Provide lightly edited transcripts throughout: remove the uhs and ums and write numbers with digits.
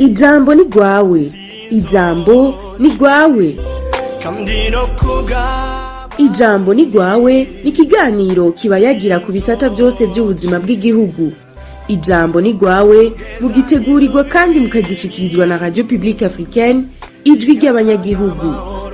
ijambo ni rwawe, ijambo ni rwawe. Ijambo ni rwawe ni ikiganiro kiba yagira ku bisata byose by'ubuzima bw'igihugu. Ijambo ni rwawe mugitegurirwa kandi mukagishikirizwa na Radio Publique Africaine, ijwi ry'abanyagihugu.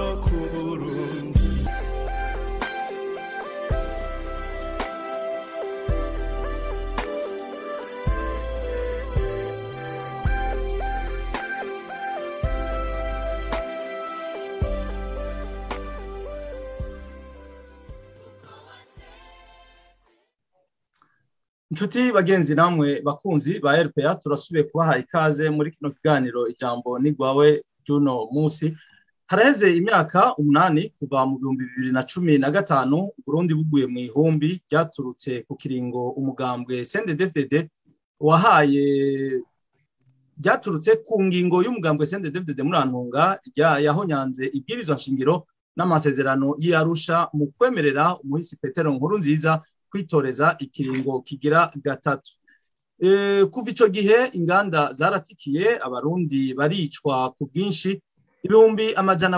Inshuti bagenzi namwe bakunzi ba RPA, turasubiye kubaha ikaze muri kino kiganiro ijambo ni rwawe juno musi. Haraheze imyaka 8 kuva mu 2015 Burundi buguye mu ihumbi ryaturutse ku kiringo umugambwe CNDD-FDD wahaye, ryaturutse ku ngingo y'umugambwe CNDD-FDD muri Antunga yahonyanze ibwirizwa nshingiro n'amasezerano y'Arusha mu kwemerera umuhisi Petero Nkurunziza kwitoreza ikiringo kigira gatatu. Kuva ico gihe inganda zaratikiye, abarundi baricwa ku bwinshi, ibihumbi amajana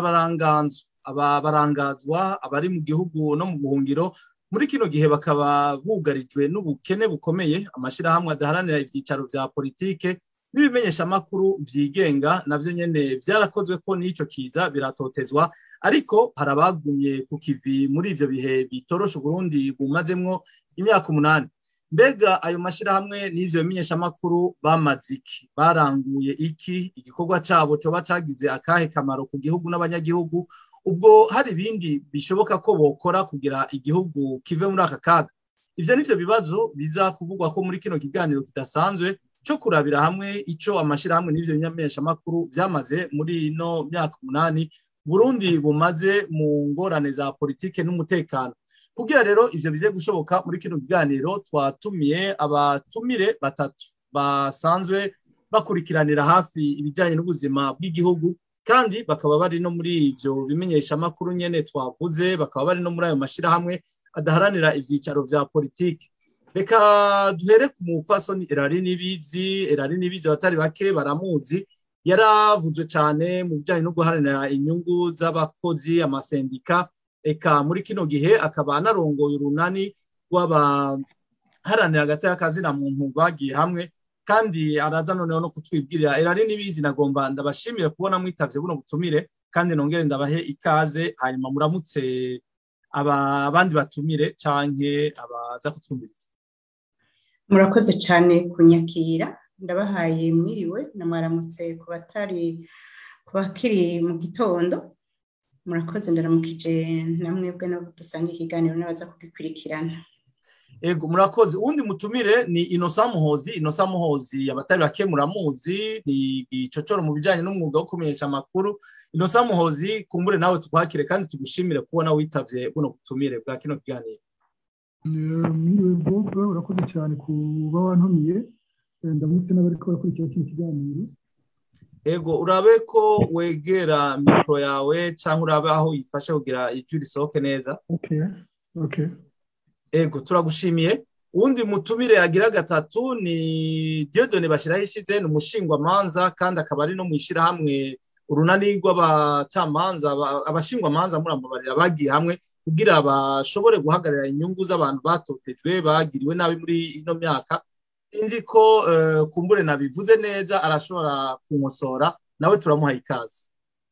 barangazwa, abari mu gihugu no mu buhungiro muri kino gihe bakaba bugarijwe n'ubukene bukomeye. Amashirahamwe adaharanira ivyicaro vya politike n'ibimenyesha makuru vyigenga navyo nyene vyarakozwe ko n'ico kiza biratotezwa, ariko harabagumye ku kivi muri ivyo bihe bitorosha Burundi bumazemwo imyaka 8. Mbega ayo mashirahamwe n'ivyo bimenyesha makuru bamaze iki? Baranguye iki? Igikorwa cabo coba cagize akahe kamaro ku gihugu n'abanyagihugu? Ubwo hari ibindi bishoboka ko bokora kugira igihugu kive muri aka kaga? Ivyo nivyo bibazo biza kuvugwa ko muri kino kiganiro kidasanzwe cyo kurabira hamwe ico amashirahamwe n'ivyo bimenyesha makuru vyamaze muri ino myaka 8 Burundi bumaze mu ngorane za politike n'umutekano. Kugira rero ivyo bize gushoboka muri kino kiganiro twatumiye abatumire batatu basanzwe bakurikiranira hafi ibijanye n'ubuzima bw'igihugu, kandi bakaba bari no muri ivyo bimenyesha makuru nyene twavuze, bakaba bari no muri ayo mashirahamwe adaharanira ivyicaro vya politike. Reka duhere ku mufasoni Erari Nibizi abatari bake baramuzi. Yaravuzwe cyane mu bijyanye no guharanira inyungu z'abakozi, amasendika, eka muri kino gihe akaba anarongoye urunani rw'abaharanira hagati y'akazi na muntu bagiye hamwe, kandi araza noneho no kutwibwirira. Erari Nibizi, nagomba ndabashimire kubona mwitavye buno butumire, kandi nongere ndabahe ikaze, hanyuma muramutse abandi batumire canke abaza kutwumviriza. Murakoze cyane kunyakira, ndabahaye mwiriwe na mwaramutse ku bakiri mu gitondo. Murakoze, ndaramukije namwebwe no dusanga ikiganiro n'abaza kugikurikirana. Ego murakoze. Undi mutumire ni Innocent Muhozi, abatari bake muramuzi, ni igicocoro mu bijanye n'umwuga wo kumenyesha amakuru. Innocent Muhozi, kumbure nawe tukwakire kandi tugushimire kubona witavye buno butumire bwa kino kiganiro. Mwiriwe Bob, urakoze cyane kuba wantumiye. Ndamutse n'abariko barakurikira kino kiganiro. Ego, urabe ko wegera mikro yawe cyangwa urabe aho yifashe kugira ijwi risohoke neza. Okay. Ego, turagushimiye. Undi mutumire yagira gatatu ni Dieudonné Bashirahishize, ni umushingwamanza kandi akaba ari no mwishirahamwe urunani rw'abacamanza, abashingwamanza murambabarira bagiye hamwe kugira bashobore guhagarara inyungu z'abantu batotejwe bagiriwe nabi muri ino myaka. Inzi ko kumbure nabivuze neza, arashobora kunkosora, nawe turamuha ikaze.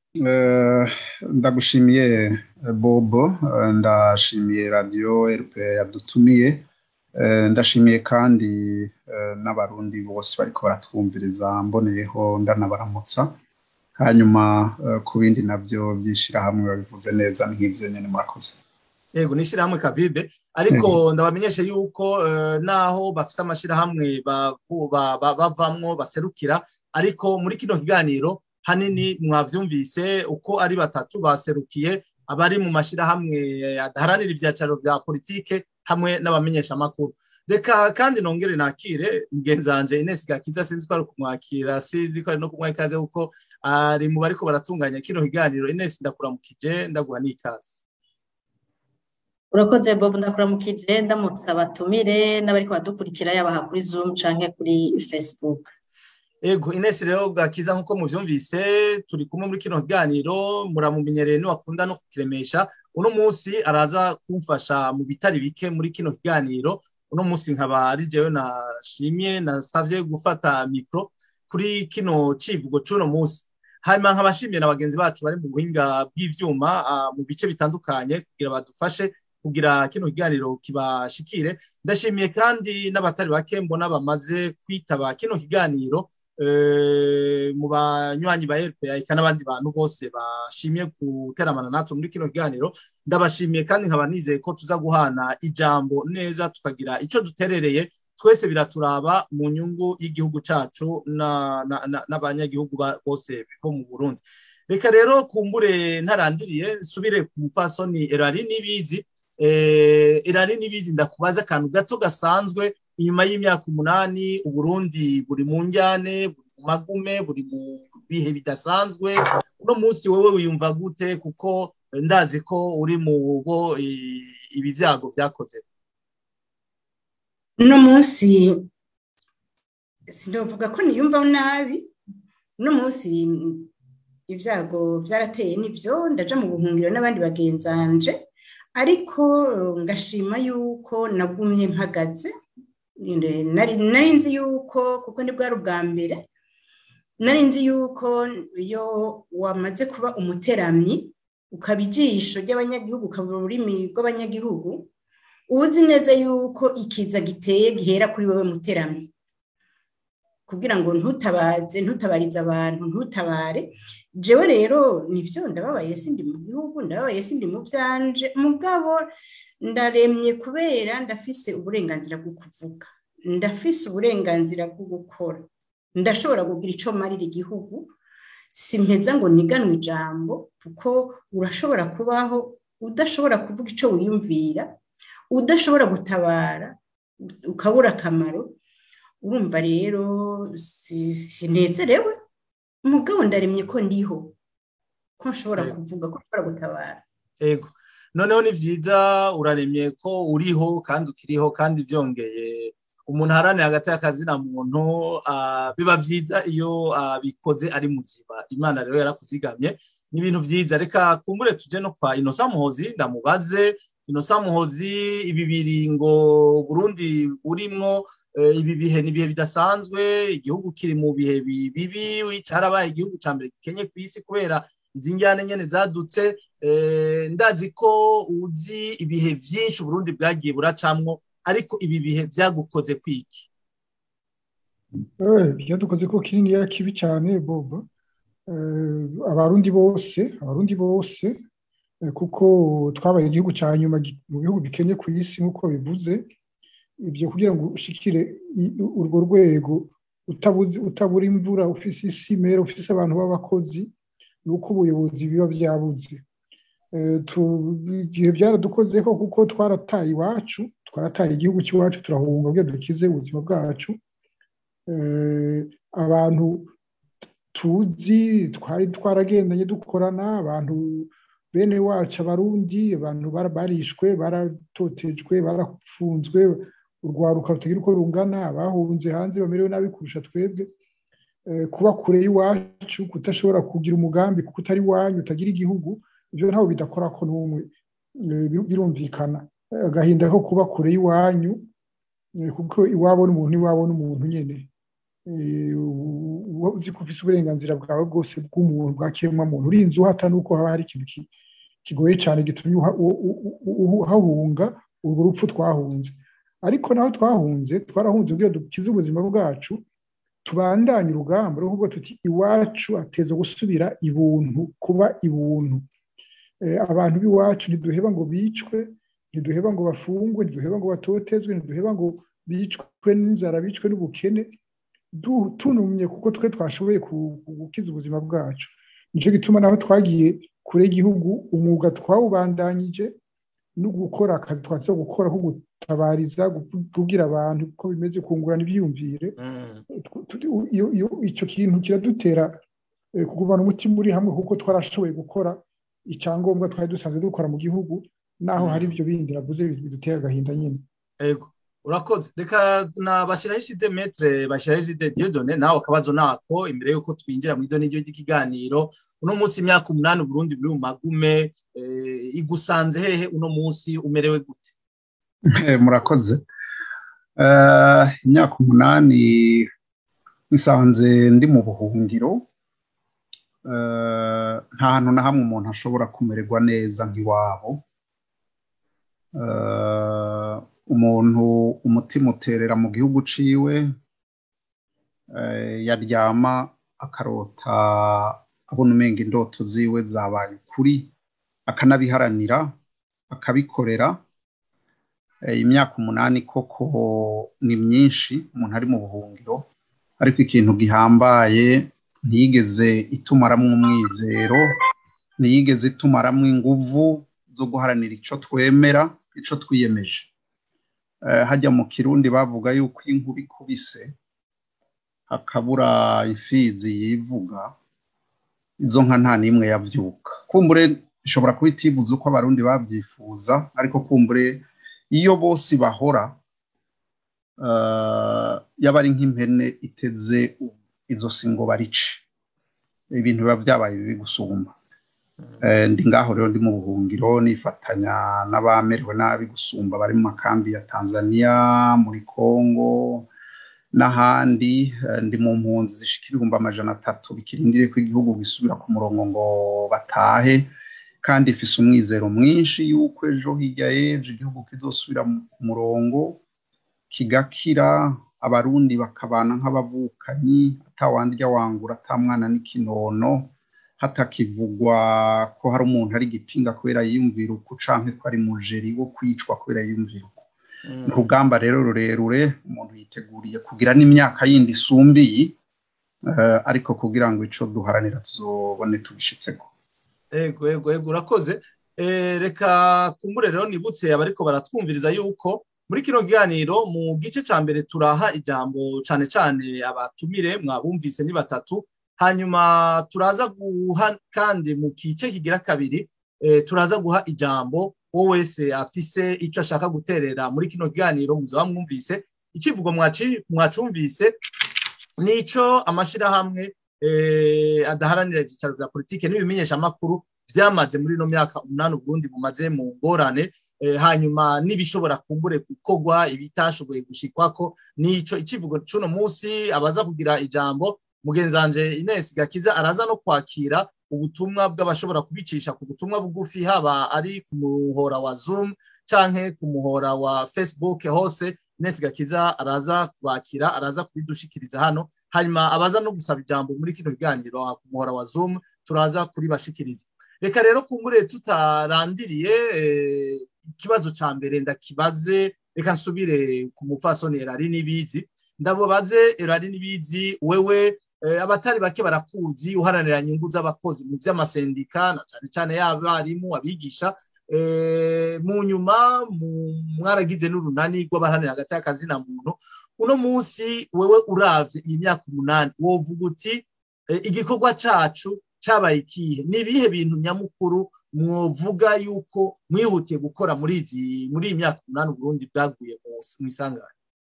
Ndagushimiye Bobo, ndashimiye Radio RPA yadutumiye, ndashimiye kandi n'abarundi bose bariko baratwumviriza, mboneyeho ndanabaramutsa. Hanyuma ku bindi navyo byishirahamwe babivuze neza nk'ivyo nyene, murakoze. Ego, nishirahamwe Kavibe, ariko ndabamenyeshe yuko naho bafise amashirahamwe bavamwo baserukira, ariko muri kino kiganiro hanini mwavyumvise uko ari batatu baserukiye abari mu mashirahamwe adaharanira ivyicaro vya politike hamwe n'abamenyesha makuru. Reka kandi nongere nakire mugenzanje Ines Gakiza, sinzi ko ari kumwakira, sinzi ko ari no kumwa ikaze kuko ari mu bariko baratunganya kino kiganiro. Ines, ndakuramukije, ndaguha n'ikaze. Urakoze Bob, ndakuramukije, ndamutse abatumire n'abariko badukurikira yaba kuri Zoom canke kuri Facebook. Ego Ines rero Gakiza nkuko muvyumvise turi kumwe muri kino kiganiro muramumenyereye no akunda no kukiremesha uno munsi araza kumfasha mu bitari bike muri kino kiganiro uno munsi nkaba ari jewe nashimye nasavye gufata micro kuri kino civugo cuno munsi hanyuma nkabashimiye n'abagenzi bacu bari mu buhinga bw'ivyuma mu bice bitandukanye kugira badufashe kugira kino kiganiro kibashikire ndashimiye kandi n'abatari bake mbona bamaze kwitaba kino kiganiro mu banywanyi ba RPA eka n'abandi bantu bose bashimiye guteramana natwe muri kino kiganiro ndabashimiye kandi nkaba nizeye ko tuza guhana ijambo neza tukagira ico duterereye twese biraturaba mu nyungu y'igihugu cacu n'abanyagihugu bose bo mu Burundi reka rero kumbure ntarandiriye nsubire ku mupfasoni Erari Nibizi ndakubaza akantu gato gasanzwe inyuma y'imyaka 8 Uburundi buri mu njyane buri mu magume buri mu bihe bidasanzwe uno munsi wewe wiyumva gute kuko ndazi ko uri mu bo ibi byago byakoze uno munsi sindovuga ko niyumva nabi uno munsi ibyago byarateye nibyo ndaja mu buhungiro n'abandi bagenzanje ariko ngashima yuko nagumye mpagaze nari nzi yuko kuko ni bwari ubwa mbere nari nzi yuko iyo wamaze kuba umuteramyi ukaba ijisho ry'abanyagihugu ukaba ururimi rw'abanyagihugu uzi neza yuko ikiza giteye gihera kuri wewe muteramyi kugira ngo ntutabarize abantu ntutabare jewe rero nivyo ndababaye sindi mu gihugu ndababaye sindi mu byanje mugabo ndaremye kubera ndafise uburenganzira bwo kuvuga ndafise uburenganzira bwo gukora ndashobora kugira ico marira igihugu simpeza ngo niganwe ijambo kuko urashobora kubaho udashobora kuvuga ico wiyumvira udashobora gutabara ukabura akamaro urumva rero sinezerewe umugabo ndaremye ko ndiho ko nshobora kuvuga ko nshobora gutabara yego noneho ni vyiza uraremye ko uriho kandi ukiriho kandi byongeye umuntu haranira hagati y'akazi na muntu biba vyiza iyo bikoze ari muzima Imana rero yarakuzigamye ni ibintu vyiza reka kumbure tuje no kwa Innocent Muhozi ndamubaze Innocent Muhozi ibi biringo Burundi burimwo ibi bihe ni bihe bidasanzwe igihugu kiri mu bihe bibi wicarabaye igihugu cambere gikenye kwisi kubera izi njyane nyene zadutse ndazi ko uzi ibihe byinshi Burundi bwagiye buracamwo ariko ibi bihe byagukoze kwiki byadukoze ko kinini ya kibi cyane Bobo abarundi bose kuko twabaye igihugu cya nyuma mu bihugu bikenye ku isi nkuko bivuze ibyo kugira ngo ushikire urwo rwego utabura imvura ufise isimera ufise abantu b'abakozi nuko ubuyobozi biba byabuze igihe byaradukozeho kuko twarataye iwacu twarataye igihugu cy'iwacu turahunga kugira dukize ubuzima bwacu abantu tuzi twari twaragendanye dukorana abantu bene wacu abarundi abantu barishwe baratotejwe barafunzwe urwaruka rutagira uko rungana abahunze hanze bamerewe nabi kurusha twebwe kuba kure y'iwacu kutashobora kugira umugambi kuko utari wanyu utagira igihugu ibyo ntaho bidakora ko n'umwe birumvikana agahinda ko kuba kure y'iwanyu kuko iwabo n'umuntu iwabo n'umuntu nyene uzi ko ufise uburenganzira bwawe bwose bw'umuntu bwakiremwa muntu urinze uhata nuko haba hari ikintu kigoye cyane gitumye uhahunga urwo rupfu twahunze ariko naho twarahunze kugira dukize ubuzima bwacu tubandanye urugamba rwo kuvuga tuti iwacu ateza gusubira ibuntu kuba ibuntu abantu b'iwacu ntiduheba ngo bicwe ntiduheba ngo bafungwe ntiduheba ngo batotezwe ntiduheba ngo bicwe n'inzara bicwe n'ubukene tunumye kuko twe twashoboye gukiza ubuzima bwacu nicyo gituma naho twagiye kure y'igihugu umwuga twawubandanyije no gukora akazi twatse gukora ko gutabariza kubwira abantu ko bimeze kungurana ibyiyumvire icyo kintu kiradutera kugumana umutima uri hamwe kuko twarashoboye gukora icyangombwa twari dusanzwe dukora mu gihugu naho hari ibyo bindi navuze bidutera agahinda nyine yego urakoze reka nabashiraho ishize metre bashiraho ishize Dieudonné nawe akabazo nako imbere yuko twinjira mu idoni ry'ikiganiro uno munsi imyaka 8 Burundi buri mu magume igusanze hehe uno munsi umerewe gute murakoze imyaka 8 nsanze ndi mu buhungiro nta hantu na hamwe umuntu ashobora kumererwa neza nk'iwabo umuntu umutima uterera mu gihugu ciwe yaryama akarota abona umenga indoto ziwe zabaye kuri akanabiharanira akabikorera imyaka 8 koko ni myinshi umuntu ari mu buhungiro ariko ikintu gihambaye ntiyigeze itumaramwe umwizero ntiyigeze itumaramwe inguvu zo guharanira ico twemera ico twiyemeje hajya mu Kirundi bavuga yuko inkuba ikubise hakabura imfizi yivuga izo nka nta nimwe yavyuka kumbure ishobora kubitibuza uko abarundi bavyifuza ariko kumbure iyo bose bahora yabari nk'impene iteze izo singo barice ibintu biba byabaye bibi gusumba ndi ngaho rero ndi mu buhungiro nifatanya n'abamerewe nabi gusumba bari mu makambi ya Tanzania muri Kongo n'ahandi ndi mu mpunzi zishikira 300 bikirindire ko igihugu gisubira ku murongo ngo batahe kandi ifise umwizero mwinshi yuko ejo hirya y'ejo igihugu kizosubira ku murongo kigakira abarundi bakabana nk'abavukanyi atawandya wangura atamwana n'ikinono hatakivugwa ko hari umuntu ari gipinga kubera yiyumvira uko canke ko ari mujeri wo kwicwa kubera yiyumvira uko urugamba rero rurerure umuntu yiteguriye kugira n'imyaka yindi isumbiye ariko kugira ngo ico duharanira tuzobone tugishitseko ego urakoze reka kumbure rero nibutse abariko baratwumviriza yuko muri kino kiganiro mu gice ca mbere turaha ijambo cane cane abatumire mwabumvise ni batatu hanyuma turaza guha kandi mu kice kigira kabiri turaza guha ijambo wowe wese afise ico ashaka guterera muri kino kiganiro muzaba mwumvise ikivugo mwacumvise nico amashirahamwe adaharanira ibyicaro vya politike n'ibimenyesha makuru vyamaze muri no myaka 8 Burundi bumaze mu ngorane hanyuma nibishobora kumbure gukogwa ibitashoboye gushikwako nico ikivugo cuno munsi abaza kugira ijambo mugenzanje Ines Gakiza araza no kwakira ubutumwa bw'abashobora kubicisha ku butumwa bugufi haba ari ku muhora wa Zoom canke ku muhora wa Facebook hose Ines Gakiza araza kubakira araza kubidushikiriza hano hanyuma abaza no gusaba ijambo muri kino kiganiro ku muhora wa Zoom turaza kuri bashikiriza reka rero kumbure tutarandiriye ikibazo ca mbere ndakibaze reka nsubire ku mupfasoni Erari Nibizi ndabobaze Erari Nibizi wewe abatari bake barakuzi uharanira inyungu z'abakozi mu by'amasendika na cyane cyane y'abarimu abigisha mu nyuma mwaragize n'urunani rw'abaharanira hagati y'akazi na muntu uno munsi wewe uravye iyi myaka 8 wovuga uti igikorwa cacu cabaye ikihe nibihe bintu nyamukuru mwovuga yuko mwihutiye gukora muri iyi myaka 8 Burundi bwaguye mu isangano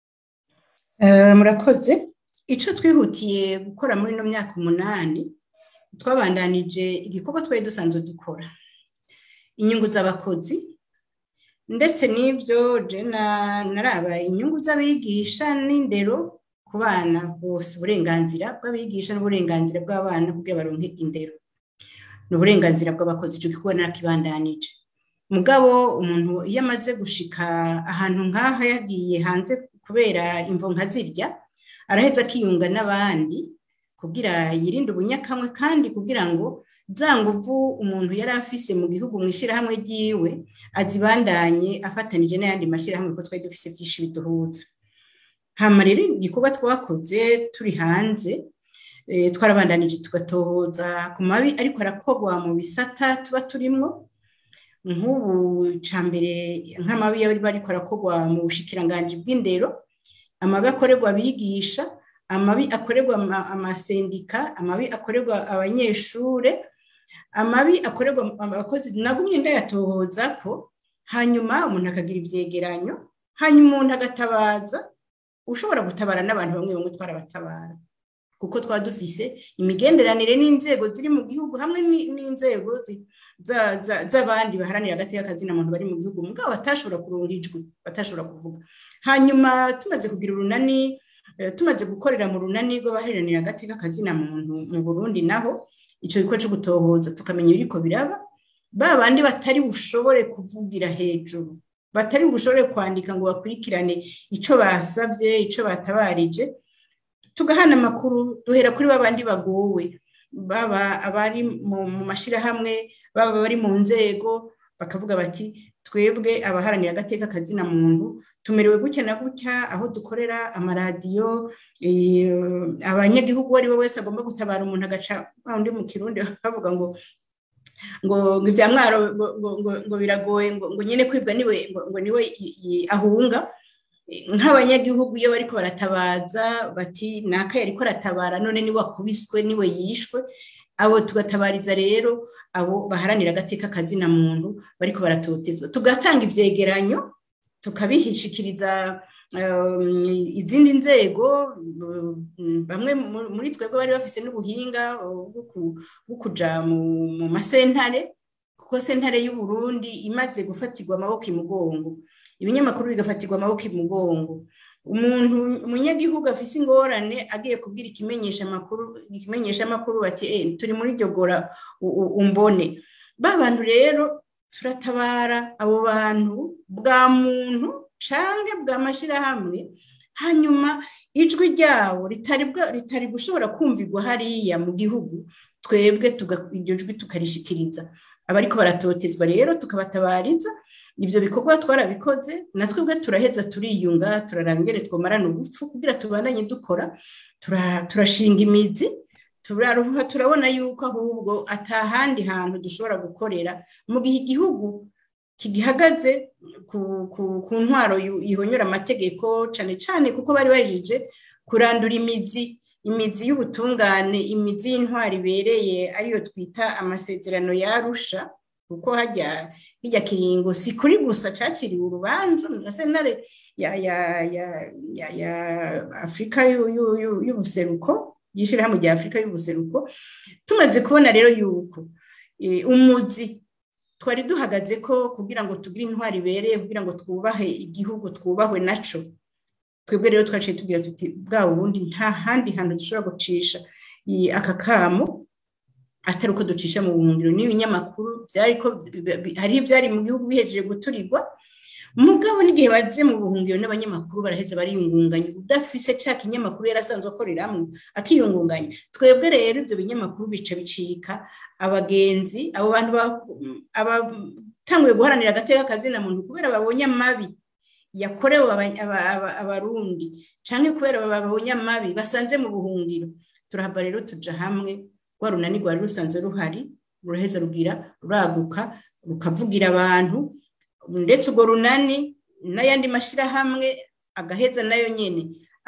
murakoze ico twihutiye gukora muri no myaka 8 twabandanije igikorwa twari dusanzwe dukora inyungu z'abakozi ndetse n'ibyo je naraba inyungu z'abigisha n'indero ku bana bose uburenganzira bw'abigisha n'uburenganzira bw'abana kugira baronke indero n'uburenganzira bw'abakozi cyo gikorwa narakibandanije mugabo umuntu iyo amaze gushika ahantu nkaha yagiye hanze kubera imvo nkazirya araheza akiyunga n'abandi kugira yirinde ubunyakamwe kandi kugira ngo za nguvu umuntu yari afise mu gihugu mwishira hamwe ryiwe azibandanye afatanije n'ayandi mashira hamwe ko twari dufise byinshi biduhuza hama rero igikorwa twakoze turi hanze twarabandanije tugatohoza ku mabi ariko arakogwa mu bisata tuba turimwo nk'ubu cambere nk'amabi yari bariko arakogwa mu bushikiranganje bw'indero amabi akorerwa abigisha amabi akorerwa amasendika amabi akorerwa abanyeshure amabi akorerwa abakozi nagumye ndayatohoza ko hanyuma umuntu akagira ivyegeranyo hanyuma umuntu agatabaza ushobora gutabara n'abantu bamwe bamwe twarabatabara kuko twadufise imigenderanire n'inzego ziri mu gihugu hamwe n'inzego z'abandi baharanira agateka kazina muntu bari mu gihugu mugabo batashobora kuronka ijwi batashobora kuvuga hanyuma tumaze kugira urunani tumaze gukorera mu runani rw'abaharanira agateka kazina muntu mu Burundi naho ico giko cyo gutohoza tukamenya ibiriko biraba babandi batari bushobore kuvugira hejuru batari bushobore kwandika ngo bakurikirane ico basabye ico batabarije tugahana amakuru duhera kuri babandi bagowe baba abari mu mashirahamwe baba bari mu nzego bakavuga bati twebwe abaharanira agateka kazina muntu tumerewe gutya na gutya aho dukorera amaradiyo abanyagihugu ari bo wese agomba gutabara umuntu agaca undi mu Kirundi bavuga ngo ibya mwaro ngo biragoye ngo nyene kwibwa niwe ahunga nk'abanyagihugu iyo bariko baratabaza bati naka yariko aratabara none niwe akubiswe niwe yishwe abo tugatabariza rero abo baharanira agateka kazina muntu bariko baratotezwa tugatanga ivyegeranyo tukabihishikiriza izindi nzego bamwe muri twebwe bari bafise n'ubuhinga bwo kuja mu masentare kuko sentare y'u Burundi imaze gufatirwa amaboko imugongo ibinyamakuru bigafatirwa amaboko imugongo umunyagihugu afise ingorane agiye kubwira ikimenyesha makuru bati turi muri iryo gora umbone bantu rero turatabara abo bantu bwa muntu canke bwa mashirahamwe hanyuma ijwi ryawo ritari gushobora kumvirwa hariya mu gihugu twebwe iryo jwi tukarishikiriza abariko baratotezwa rero tukabatabariza ibyo bikorwa twarabikoze natwebwe turaheza turiyunga turaraba ingene twomarana ubupfu kugira tubandanye dukora turashinga imizi turabona yuko ahubwo atahandi hantu dushobora gukorera mu gihe igihugu kigihagaze ku ntwaro ihonyora amategeko cane cane kuko bari barije kurandura imizi y'ubutungane imizi y'intwari ibereye ariyo twita amasezerano yarusha kuko hajya kiringo si kuri gusa caciriwe urubanza na sentare ya Afrika y'ubuseruko yishirahamwe rya Afrika y'ubuseruko tumaze kubona rero yuko umuzi twari duhagaze ko kugira ngo tugire intwari ibereye kugira ngo twubahe igihugu twubahwe naco twebwe rero twaciye tugira tuti bwa ubundi nta handi hantu dushobora gucisha aka kamo atari uko ducisha mu buhungiro n'ibinyamakuru hari ibyari mu gihugu bihejeje guturirwa mugabo n'igihe baje mu buhungiro n'abanyamakuru baraheza bariyungunganya udafise cya kinyamakuru yarasanzwe akoreramo akiyungunganya twebwe rero ibyo binyamakuru bica bicika abagenzi abo bantu abatanguye guharanira agateka kazina muntu kubera babonye amabi yakorewe abarundi canke kubera babonye amabi basanze mu buhungiro turahava rero tuja hamwe runani rwari rusanzwe ruhari ruheza rugira ruraguka rukavugira abantu ndetse urwo runani n'ayandi mashirahamwe agaheza nayo nyene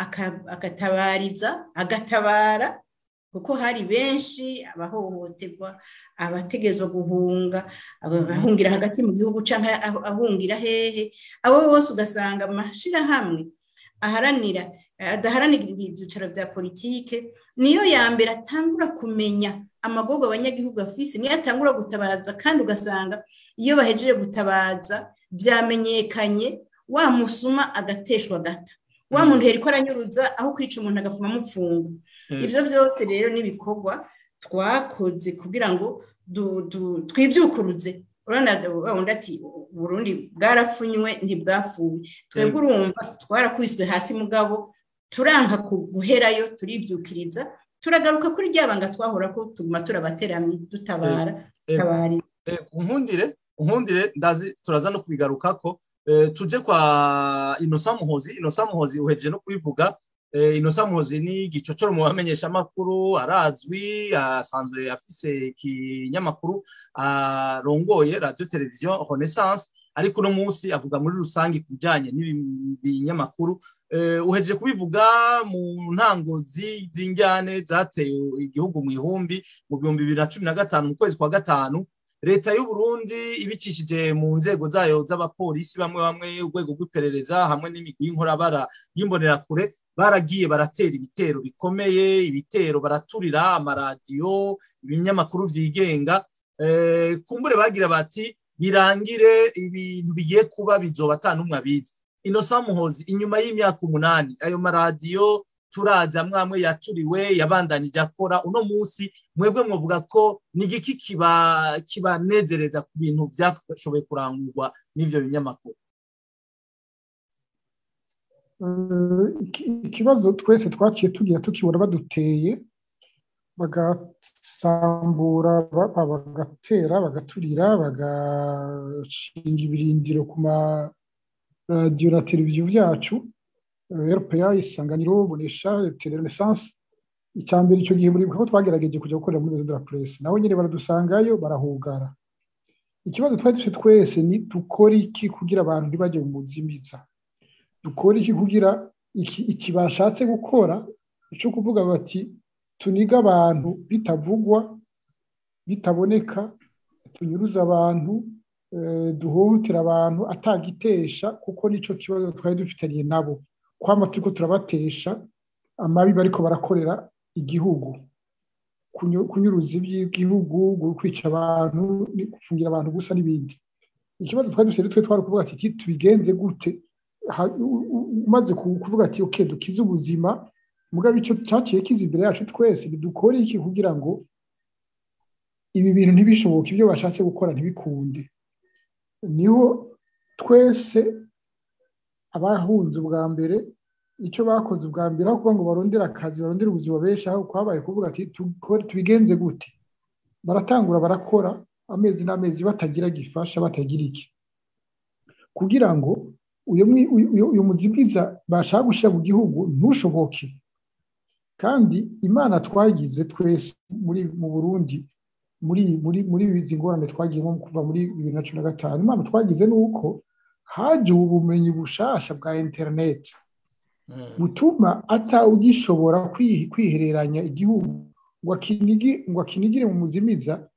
agatabara kuko hari benshi abahohoterwa abategerezwa guhunga abahungira hagati mu gihugu canke ahungira hehe abo bose ugasanga amashirahamwe adaharanira ibyicaro bya politike niyo ya mbere atangura kumenya amagogo abanyagihugu afise niyo atangura gutabaza kandi ugasanga iyo bahejeje gutabaza byamenyekanye wa musuma agateshwa gata wa muntu yeriko aranyuruza aho kwica umuntu agafuma mupfunga ivyo byose rero nibikorwa twakoze kugira ngo twivyukuruze urabona ati Burundi bwarapfunywe ntibwafuwe twebwe urumva twarakwiswe hasi mugabo turanka guherayo turivyukiriza turagaruka kuri ryabanga twahora ko tuguma turabateramye dutabara tabari unkundire ndazi turaza no kubigarukako tuje kwa Innocent Muhozi uhejeje no kubivuga Innocent Muhozi ni gicocoro mu bamenyesha makuru arazwi asanzwe afise kinyamakuru arongoye radio television Renaissance ariko no munsi avuga muri rusangi kujanye n'ibinyamakuru uhejeje kubivuga mu ntango z'injyane zateye igihugu mu ihumbi mu 2015 mu kwezi kwa gatanu leta y'u Burundi ibicishije mu nzego zayo z'abapolisi bamwe bamwe urwego rw'iperereza hamwe n'imigwi y'inkorabara y'imbonerakure baragiye baratera ibitero bikomeye, ibitero baraturira amaradiyo, ibinyamakuru vyigenga, kumbure bagira bati birangire ibintu bigiye kuba bizoba atanumwe abizi. Innocent Muhozi, inyuma y'imyaka 8 ayo maradiyo turaza mwamwe yaturiwe yabandanije akora, uno munsi mwebwe mwovuga ko nigiki kibanezereza ku bintu byashoboye kurangurwa n'ivyo binyamakuru? Ikibazo twese twaciye tugira tukibona baduteye bagasambura bagatera bagaturira bagashinga ibirindiro ku maradiyo na televiziyo byacu, RPA, Isanganiro, Bonesha, Telerenaissance. Icyambere icyo gihe muri ko twagerageje kujya gukorera muri Maison de la Presse, naho nyine baradusangayo barahugara. Ikibazo twari dufite twese ni dukora iki kugira abantu ntibajye mu muzimiza, dukora iki kugira iki bashatse gukora cyo kuvuga bati tuniga abantu bitavugwa bitaboneka, tunyuruza abantu, duhohotera abantu atagitesha, kuko nico kibazo twari dufitanye nabo, kwama turiko turabatesha amabi bariko barakorera igihugu, kunyuruza iby'igihugu, kwica abantu, gufungira abantu gusa n'ibindi. Ikibazo twari dufite twe twari kuvuga ati tubigenze gute, umaze kuvuga ati okay dukize ubuzima, mugabe icyo cyaciye kiza imbere yacu twese dukore iki kugira ngo ibi bintu ntibishoboke, ibyo bashatse gukora ntibikunde. Niho twese abahunze ubwa mbere icyo bakoze ubwa mbere aho kuvuga ngo barondera akazi, barondera ubuzima beshaho, kwabaye kuvuga ati tubigenze gute. Baratangura barakora amezi n'amezi batagira gifasha, batagira iki, kugira ngo uyu muzibwiza bashaka gushyira mu gihugu ntushoboke. Kandi Imana twagize twese mu Burundi muri izi ngorane twagiyemo kuva muri 2015, Imana twagize nuko haje ubumenyi bushasha bwa internet butuma atawugishobora kwihereranya igihugu ngo akinigire mu muzimiza.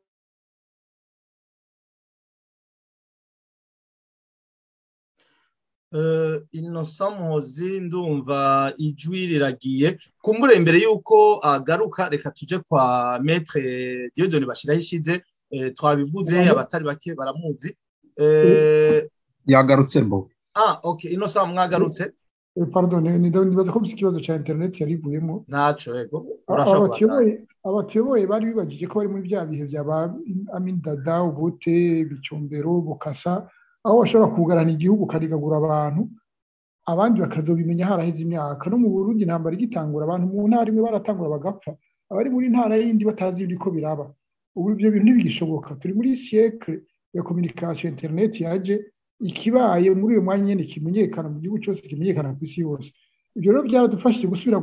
Innocent Muhozi, ndumva ijwi riragiye, kumbure imbere yuko agaruka reka tuje kwa Maître Dieudonné Bashirahishize. Twabivuze abatari bake baramuzi. Yagarutse bo. Okay, Innocent mwagarutse. Pardon, nibaza ko ikibazo cya internet yarivuyemo. Naco yego. Abatuyoboye bari bibagije ko bari muri bya bihe bya Amin Dada, Ubute, Bicumbero, Bukasa, aho bashobora kugarana igihugu karigagura abantu, abandi bakazobimenya haraheze imyaka. No mu Burundi intambara igitangura abantu mu ntara imwe baratangura bagapfa, abari muri ntara yindi batazi ibiko biraba. Ubu ibyo bintu ntibigishoboka. Turi muri siècle ya communication, internet yaje, ikibaye muri uyu mwanya nyene kimenyekana mu gihugu cyose, kimenyekana ku isi yose. Ibyo rero byaradufashije gusubira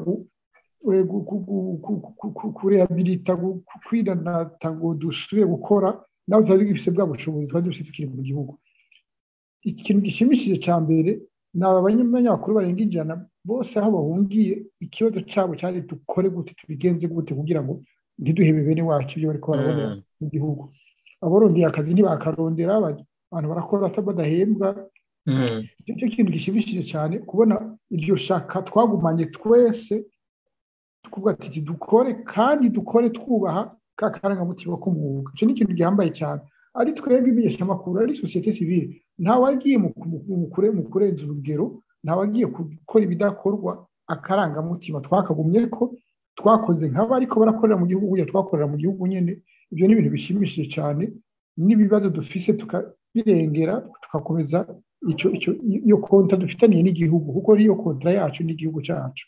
kurehabilita, kwidanata ngo dusubire gukora naho twari dufise bwa bushobozi twari dufise tukiri mu gihugu. Ikintu gishimishije cya mbere ni abanyamakuru barenga 100 bose aho bahungiye, ikibazo cyabo cyari dukore gute, tubigenze gute kugira ngo ntiduhebe bene wacu ibyo bariko barabona mu gihugu. Abarondeye akazi ntibakarondera, abantu barakora badahembwa. Icyo kintu gishimishije cyane kubona iryo shaka twagumanye twese, tukuvuga ati dukore kandi dukore twubaha ka karangamutima k'umwuga. Icyo ni ikintu gihambaye cyane, ari twebwe imenyeshamakuru, ari societe civile, ntawagiye mu kurenza urugero, ntawagiye gukora ibidakorwa. Akarangamutima twakagumye ko twakoze nk'abariko barakorera mu gihugu, ya twakorera mu gihugu nyene. Ibyo ni ibintu bishimishije cyane, n'ibibazo dufise tukabirengera, tugakomeza iyo kontra dufitaniye n'igihugu, kuko niyo kontra yacu n'igihugu cyacu.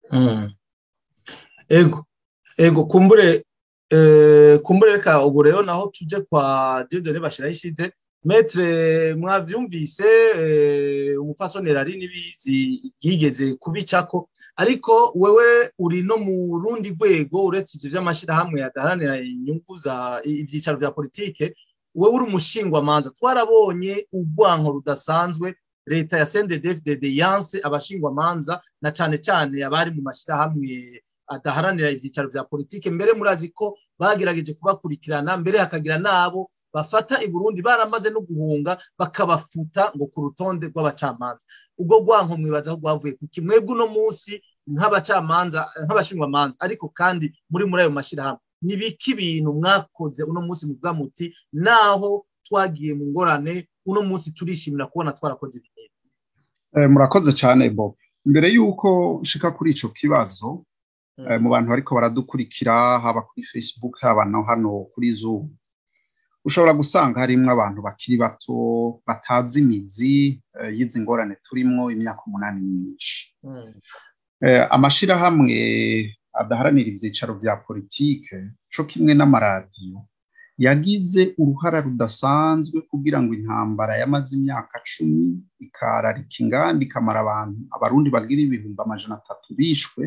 Ego kumbure reka ubu rero naho tuje kwa Dieudonné Bashirahishize. Maître, mwavyumvise umufasonera ari nibizi yigeze kubicako, ariko wewe uri no mu rundi rwego uretse ivyo vy'amashirahamwe yadaharanira inyungu za ivyicaro vya politike. Wewe uri umushingwamanza, twarabonye urwanko rudasanzwe leta ya CNDD-FDD yanse abashingwamanza, na cane cane abari mu mashirahamwe adaharanira ivyicaro vya politike mbere murazi ko bagerageje kubakurikirana mbere hakagira nabo bafata i Burundi baramaze no guhunga bakabafuta ngo ku rutonde rw'abacamanza ubwo gwanko mwibaza ko gwavuye kuki mwebwe uno munsi nk'abacamanza nk'abashingwamanza ariko kandi muri ayo mashirahamwe nibiki ibintu mwakoze uno munsi muvuga muti naho twagiye mu ngorane uno munsi turishimira kubona twarakoze ibintu murakoze cyane Bob mbere yuko nshika kuri ico kibazo mu bantu bariko baradukurikira haba kuri Facebook haba no hano kuri Zoom ushobora gusanga harimwo abantu bakiri bato batazi imizi y'izi ngorane turimwo imyaka 8 myinshi amashirahamwe adaharanira ivyicaro vya politike co kimwe n'amaradiyo yagize uruhara rudasanzwe kugira ngo intambara yamaze imyaka 10 ikararika inganda ikamara abantu abarundi bagira 300,000 bishwe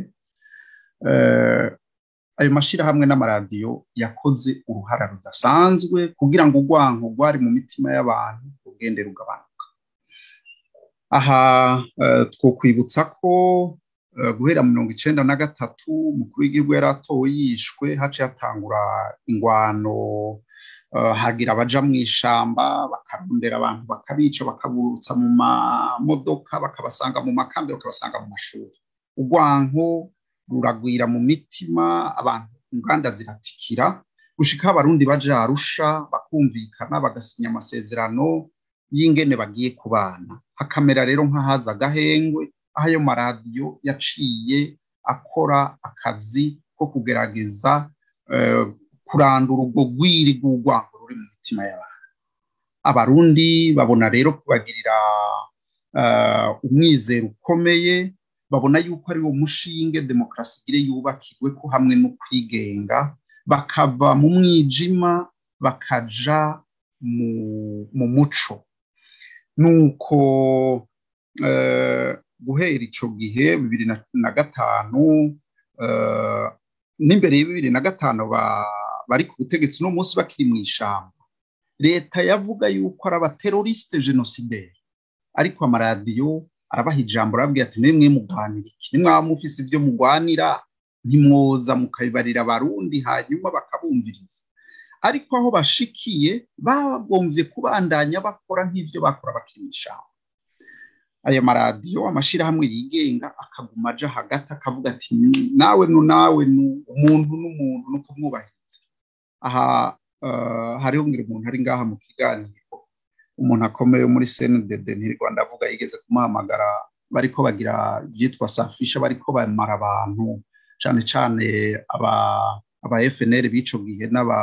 ayo mashirahamwe n'amaradiyo yakoze uruhara rudasanzwe kugira ngo urwanko rwari mu mitima y'abantu rugende rugabanuka aha twokwibutsa ko guhera mu 1993 umukuru w'igihugu yaratowe yishwe haciye hatangura ingwano hagira abaja mu ishamba bakarondera abantu bakabica bakaburutsa mu mamodoka bakabasanga mu makambi bakabasanga mu mashuri urwanko ruragwira mu mitima abantu inganda ziratikira gushika abarundi baje Arusha bakumvikana bagasinya amasezerano y'ingene bagiye kubana hakamera rero nk'ahaza gahengwe ayo maradiyo yaciye akora akazi ko kugerageza kurandura ubwo gwiri rw'urwango ruri mu mitima y'abantu abarundi babona rero kubagirira umwizero ukomeye babona yuko ari wo mushinge demokrasi gire yubakirwe ko hamwe no kwigenga bakava mu mwijima bakaja mu muco nuko guhera ico gihe 2005 n'imbere ya 2005 bari ku butegetsi no munsi bakiri mu ishamba leta yavuga yuko ari abateroriste genocidaire ariko amaradiyo arabaha ijambo arababwira ati nemwe mugwanira iki nimwamufise ibyo mugwanira ntimwoza mukabibarira abarundi hanyuma bakabumviriza ariko aho bashikiye bagomvye kubandanya bakora nk'ivyo bakora bakimisha aya maradiyo amashirahamwe yigenga akaguma aja hagati akavuga ati nawe umuntu n'umuntu no kumwubahiriza aha hariho ngira umuntu ari ngaha mu kiganiro umuntu akomeye muri CNDD ntirwanda avuga yigeze kumuhamagara bariko bagira byitwa safisha bariko bamara abantu cyane aba FNL bico gihe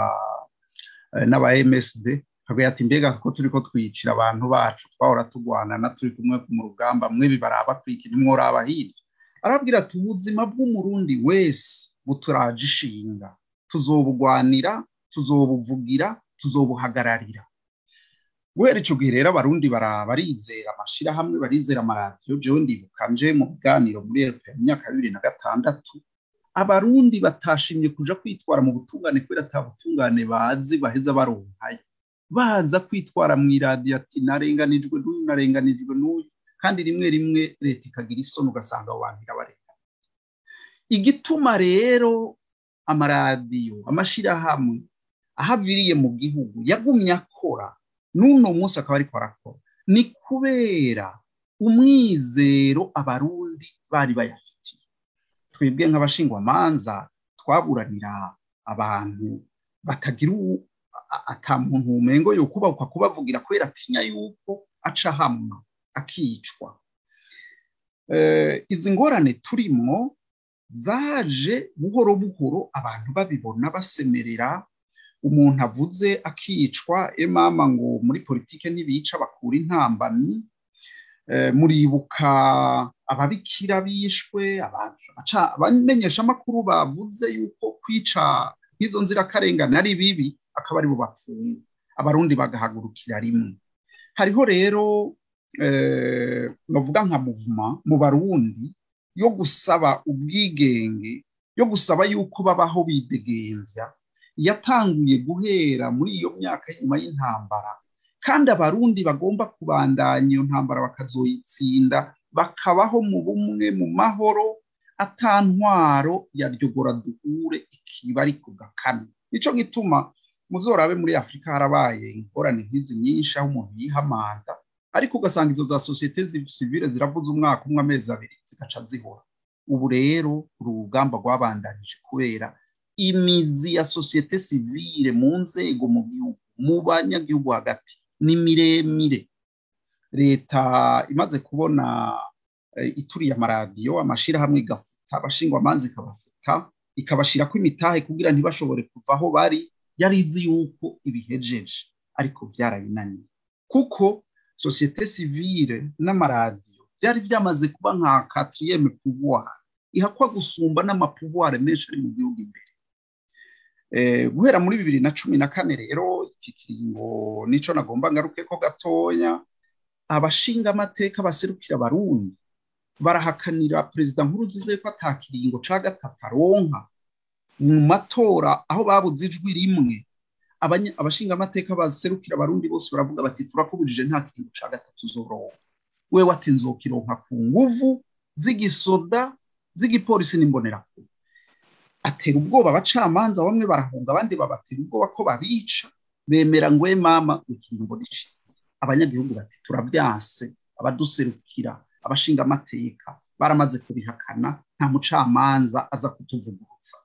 n'aba MSD kaga ati mbega ko turiko twicira abantu bacu twahora tugwana na turi kumwe mu rugamba mwe bibaraba kwiki nimworaba hirya arabwira ati ubuzima bw'umurundi wese buturaje ishinga tuzobugwanira tuzobuvugira tuzobuhagararira guhera ico gihe rero abarundi barizera amashirahamwe barizera amaradiyo jewe ndibuka nje mu biganiro muri RPA mu myaka 2006 abarundi batashimye kuja kwitwara mu butungane kubera atabutungane bazi baheza baronkaye baza kwitwara mu iradiyo ati narenganijwe n'uyu kandi rimwe leta ikagira isoni ugasanga abo bantu irabarenga igituma rero amaradiyo amashirahamwe ahaviriye mu gihugu yagumye akora n'uno munsi akaba ariko arakora ni kubera umwizero abarundi bari bayafitiye twebwe nk'abashingwamanza twaburanira abantu batagira ata muntu umengo yo kubavugira kubera atinya yuko aca hamwe akicwa izi ngorane turimo zaje buhoro buhoro abantu babibona basemerera umuntu avuze akicwa mama ngo muri politike ntibica bakura intambamyi muribuka ababikira bishwe abamenyesha amakuru bavuze yuko kwica nk'izo nzirakarengane ari bibi akaba ari bo bapfuye abarundi bagahagurukira rimwe hariho rero bavuga nka movement mu barundi yo gusaba ubwigenge yo gusaba yuko babaho bidegembya yatanguye guhera muri iyo myaka nyuma y'intambara kandi abarundi bagomba kubandanya iyo ntambara bakazoyitsinda bakabaho mu bumwe mu mahoro atantwaro ya ryogora duhure ikiba ari ku gakame. Nico gituma muzorabe muri Afrika harabaye ingorane nk'izi nyinshi aho umuntu yihamanda, ariko ugasanga izo za societe civile ziravuza umwaka umwe amezi abiri zigaca zihora. Ubu rero urugamba rwabandanije kubera imizi ya societe civile mu nzego mu gihugu, mu banyagihugu hagati ni miremire. Leta imaze kubona ituriye amaradiyo, amashirahamwe igafuta, abashingwa amanzi ikabafuta, ikabashirako imitahe kugira ntibashobore kuva aho bari, yarizi yuko ibihejeje, ariko vyarayinaniye kuko societe civile n'amaradiyo byari byamaze kuba nka 4e pouvoir, ihakwa gusumba n'amapouvoir menshi ari mu gihugu imbere. Guhera muri 2014 rero iki kiringo nico nagomba ngaruke ko gatoya, abashinga amateka baserukira Barundi barahakanira president Nkurunziza ko atakiringo ca gatatu aronka mu matora, aho babuze ijwi rimwe. Abashinga amateka baserukira Barundi bose baravuga bati turakubujije nta kiringo ca gatatu uzoronka, wewe ati nzokironka ku nguvu z'igisoda z'igipolisi n'imbonerakure. Atera ubwoba abacamanza, bamwe barahunga abandi babatera ubwoba ko babica, bemera ngo mama ikiringo gishize. Abanyagihugu bati turabyanse, abaduserukira abashinga amateka baramaze kubihakana, nta mucamanza aza kutuvuguruza.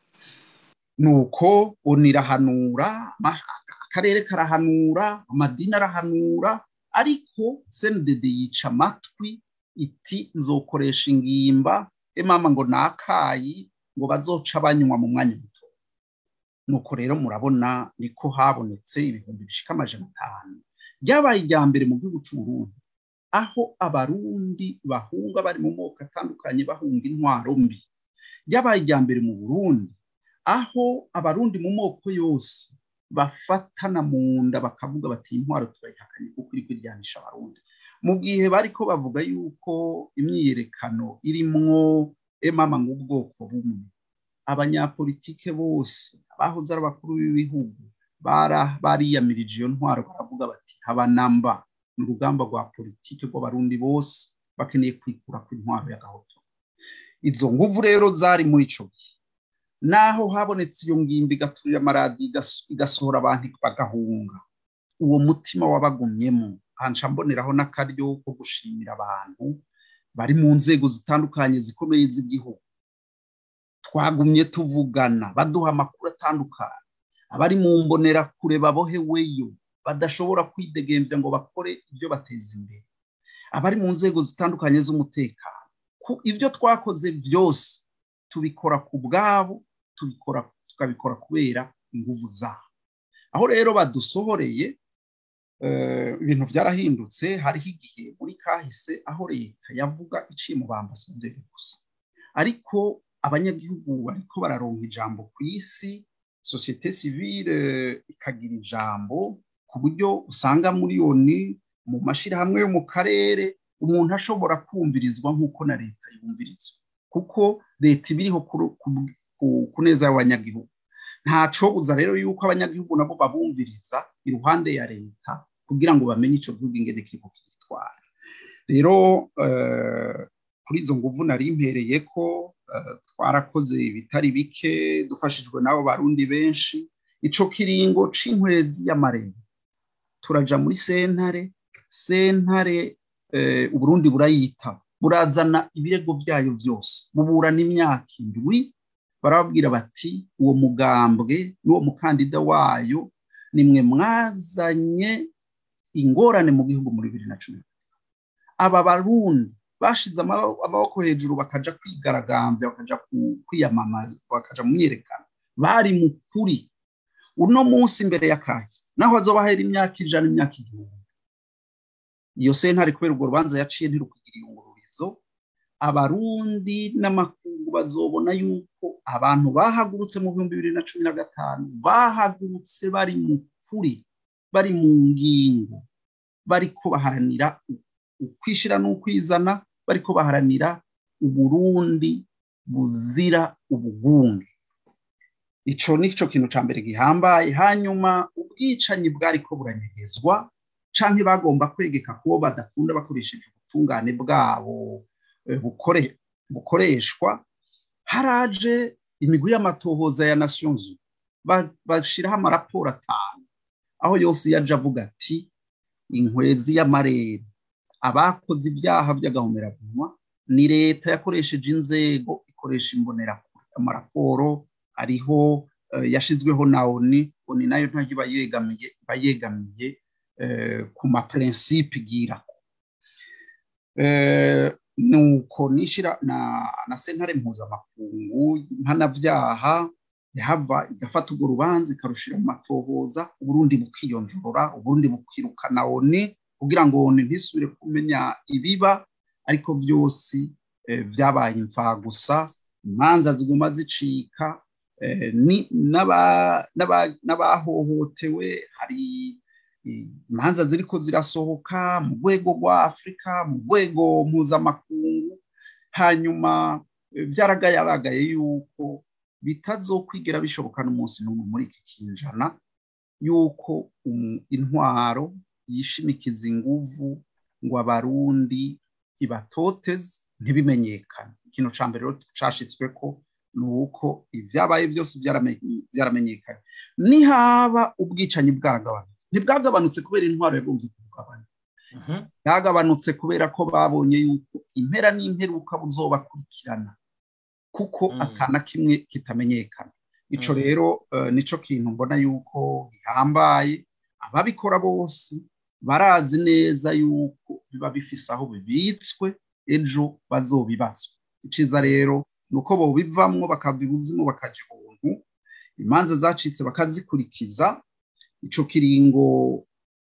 Nuko onirahanura, akarere karahanura, amadini arahanura, ariko CNDD yica amatwi iti nzokoresha ingimba, mama ngo nakayi ngo bazoca banywa mu mwanya muto. Nuko rero murabona niko habonetse ibihumbi bishika 500. Byabaye irya mbere mu gihugu cy'u Burundi aho abarundi bahunga bari mu moko atandukanye bahunga intwaro mbi. Byabaye irya mbere mu Burundi aho abarundi mu moko yose bafatana mu nda bakavuga bati intwaro turayihakanye kuko iri kwiryanisha abarundi, mu gihe bariko bavuga yuko imyiyerekano irimwo mama ng'ubwoko bumwe. Abanyapolitike bose abahoze ari abakuru b'ibihugu bariyamirije iyo ntwaro, baravuga bati habanamba mu rugamba rwa politike rw'abarundi bose bakeneye kwikura ku intwaro y'agahoto. Izo nguvu rero zari muri ico gihe, naho habonetse iyo ngimbi igaturira amaradi igasohora abantu bagahunga, uwo mutima wabagumyemo. Hanca mboneraho n'akaryo ko gushimira abantu bari mu nzego zitandukanye zikomeye z'igihugu, twagumye tuvugana baduha amakuru atandukanye. Abari mu mbonera kure baboheweyo badashobora kwidegemvya ngo bakore ibyo bateza imbere, abari mu nzego zitandukanye z'umutekano, ivyo twakoze byose tubikora ku bwabo, tukabikora kubera inguvu zabo. Aho rero badusohoreye ibintu byarahindutse. Hariho igihe muri kahise aho leta yavuga iciye mu bambasaderi gusa, ariko abanyagihugu bariko bararonka ijambo ku isi, societe civile ikagira ijambo, ku buryo usanga miliyoni mu mashirahamwe yo mu karere umuntu ashobora kumvirizwa nk'uko na leta yumvirizwa, kuko leta ibiriho kuneza y'abanyagihugu. Ntaco buza rero yuko abanyagihugu nabo babumviriza iruhande ya leta kugira ngo bamenye ico gihugu ingene kiriko kitwara. Rero kuri izo nguvu nari impereye ko twarakoze ibitari bike dufashijwe nabo barundi benshi. Ico kiringo c'inkwezi y'amarembo turaja muri sentare Uburundi burayita, burazana ibirego vyayo vyose, buburana imyaka 7. Barababwira bati uwo mugambwe n'uwo mukandida wayo nimwe mwazanye ingorane mu gihugu muri 2010. Aba barundi bashize amaboko hejuru bakaja kwigaragambya, bakaja kwiyamamaza, bakaja mu myerekano, bari mu kuri. Uno munsi imbere y'akahise naho azobahera imyaka 100 imyaka 1000, iyo sentare kubera urwo rubanza yaciye ntirukugira iyungururizo, abarundi n'amakungu bazobona yuko abantu bahagurutse mu 2015 bahagurutse bari mu kuri, bari mu ngingo, bariko baharanira ukwishira n'ukwizana, bariko baharanira Uburundi buzira ubugunge. Ico nico kintu ca mbere gihambaye. Hanyuma ubwicanyi bwariko buranyegezwa canke bagomba kwegeka kubo badakunda bakoresheje ubutungane bwabo bukore bukoreshwa haraje imigwi y'amatohoza ya Nations Unies bashiraho amaraporo 5 aho yose yaje avuga ati inkwezi y'amarere abakoze ibyaha by'agahomerabunwa ni leta yakoresheje inzego ikoresha imbonerakure amaraporo ariho yashizweho na ONU nayo ntaje bayegamiye ku ma principe girako nuko nishira na sentare mpuzamakungu mpanavyaha yahava igafata urwo rubanza ikarushira mu matohoza Uburundi bukiyonjorora Uburundi bukirukana ONU kugira ngo ONU ntisubire kumenya ibiba ariko byose byabaye imfa gusa imanza ziguma zicika n'abahohotewe hari imanza ziriko zirasohoka mu rwego rwa Afrika mu rwego mpuzamakungu hanyuma byaragayaragaye yuko bitazokwigera bishoboka n'umunsi n'umwe muri iki kinjana yuko intwaro yishimikiza inguvu ngo abarundi ibatoteze ntibimenyekane ikintu ca mbere cashitsweko nuko ibyabaye byose byaramenyekanye nihaba ubwicanyi bwagabanutse ntibwagabanutse kubera intwaro yagombye kugabanya bwagabanutse kubera ko babonye yuko impera n'imperuka buzobakurikirana kuko atana kimwe kitamenyekana ico rero nico kintu mbona yuko gihambaye ababikora bose barazi neza yuko biba bifise aho bibitswe ejo bazobibazwa iciza rero nuko bo bivamwo bakavibuzimo bakaje ubuntu imanza zacitse bakazikurikiza ico kiringo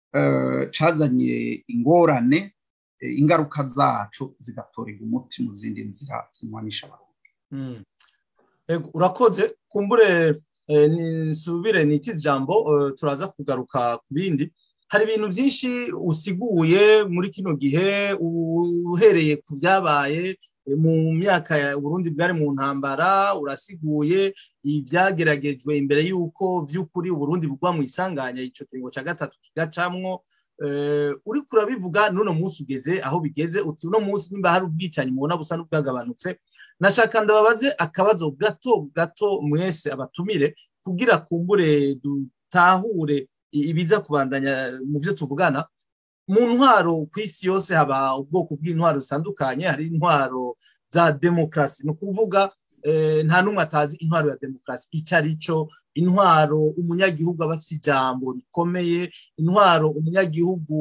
cazanye ingorane ingaruka zacu zigatorega umuti mu zindi nzira zinwanisha abarundi urakoze kumbure nisubire niki jambo turaza kugaruka ku bindi hari ibintu byinshi usiguye muri kino gihe uhereye ku byabaye mu myaka ya Burundi bwari mu ntambara urasiguye ibyageragejwe imbere yuko by'ukuri Burundi bugwa mu isanganya ico kiringo ca gatatu kigacamwo uri kurabivuga none munsi ugeze aho bigeze uti uno munsi nimba hari ubwicanyi mubona busa n'ubwagabanutse nashaka ndababaze akabazo gato mwese abatumire kugira kumbure dutahure ibiza kubandanya mu byo tuvugana mu ntwaro ku isi yose haba ubwoko bw'intwaro zitandukanye hari intwaro za demokrasi no kuvuga nta numwe atazi intwaro ya demokrasi icarico intwaro umunyagihugu abafite ijambo rikomeye intwaro umunyagihugu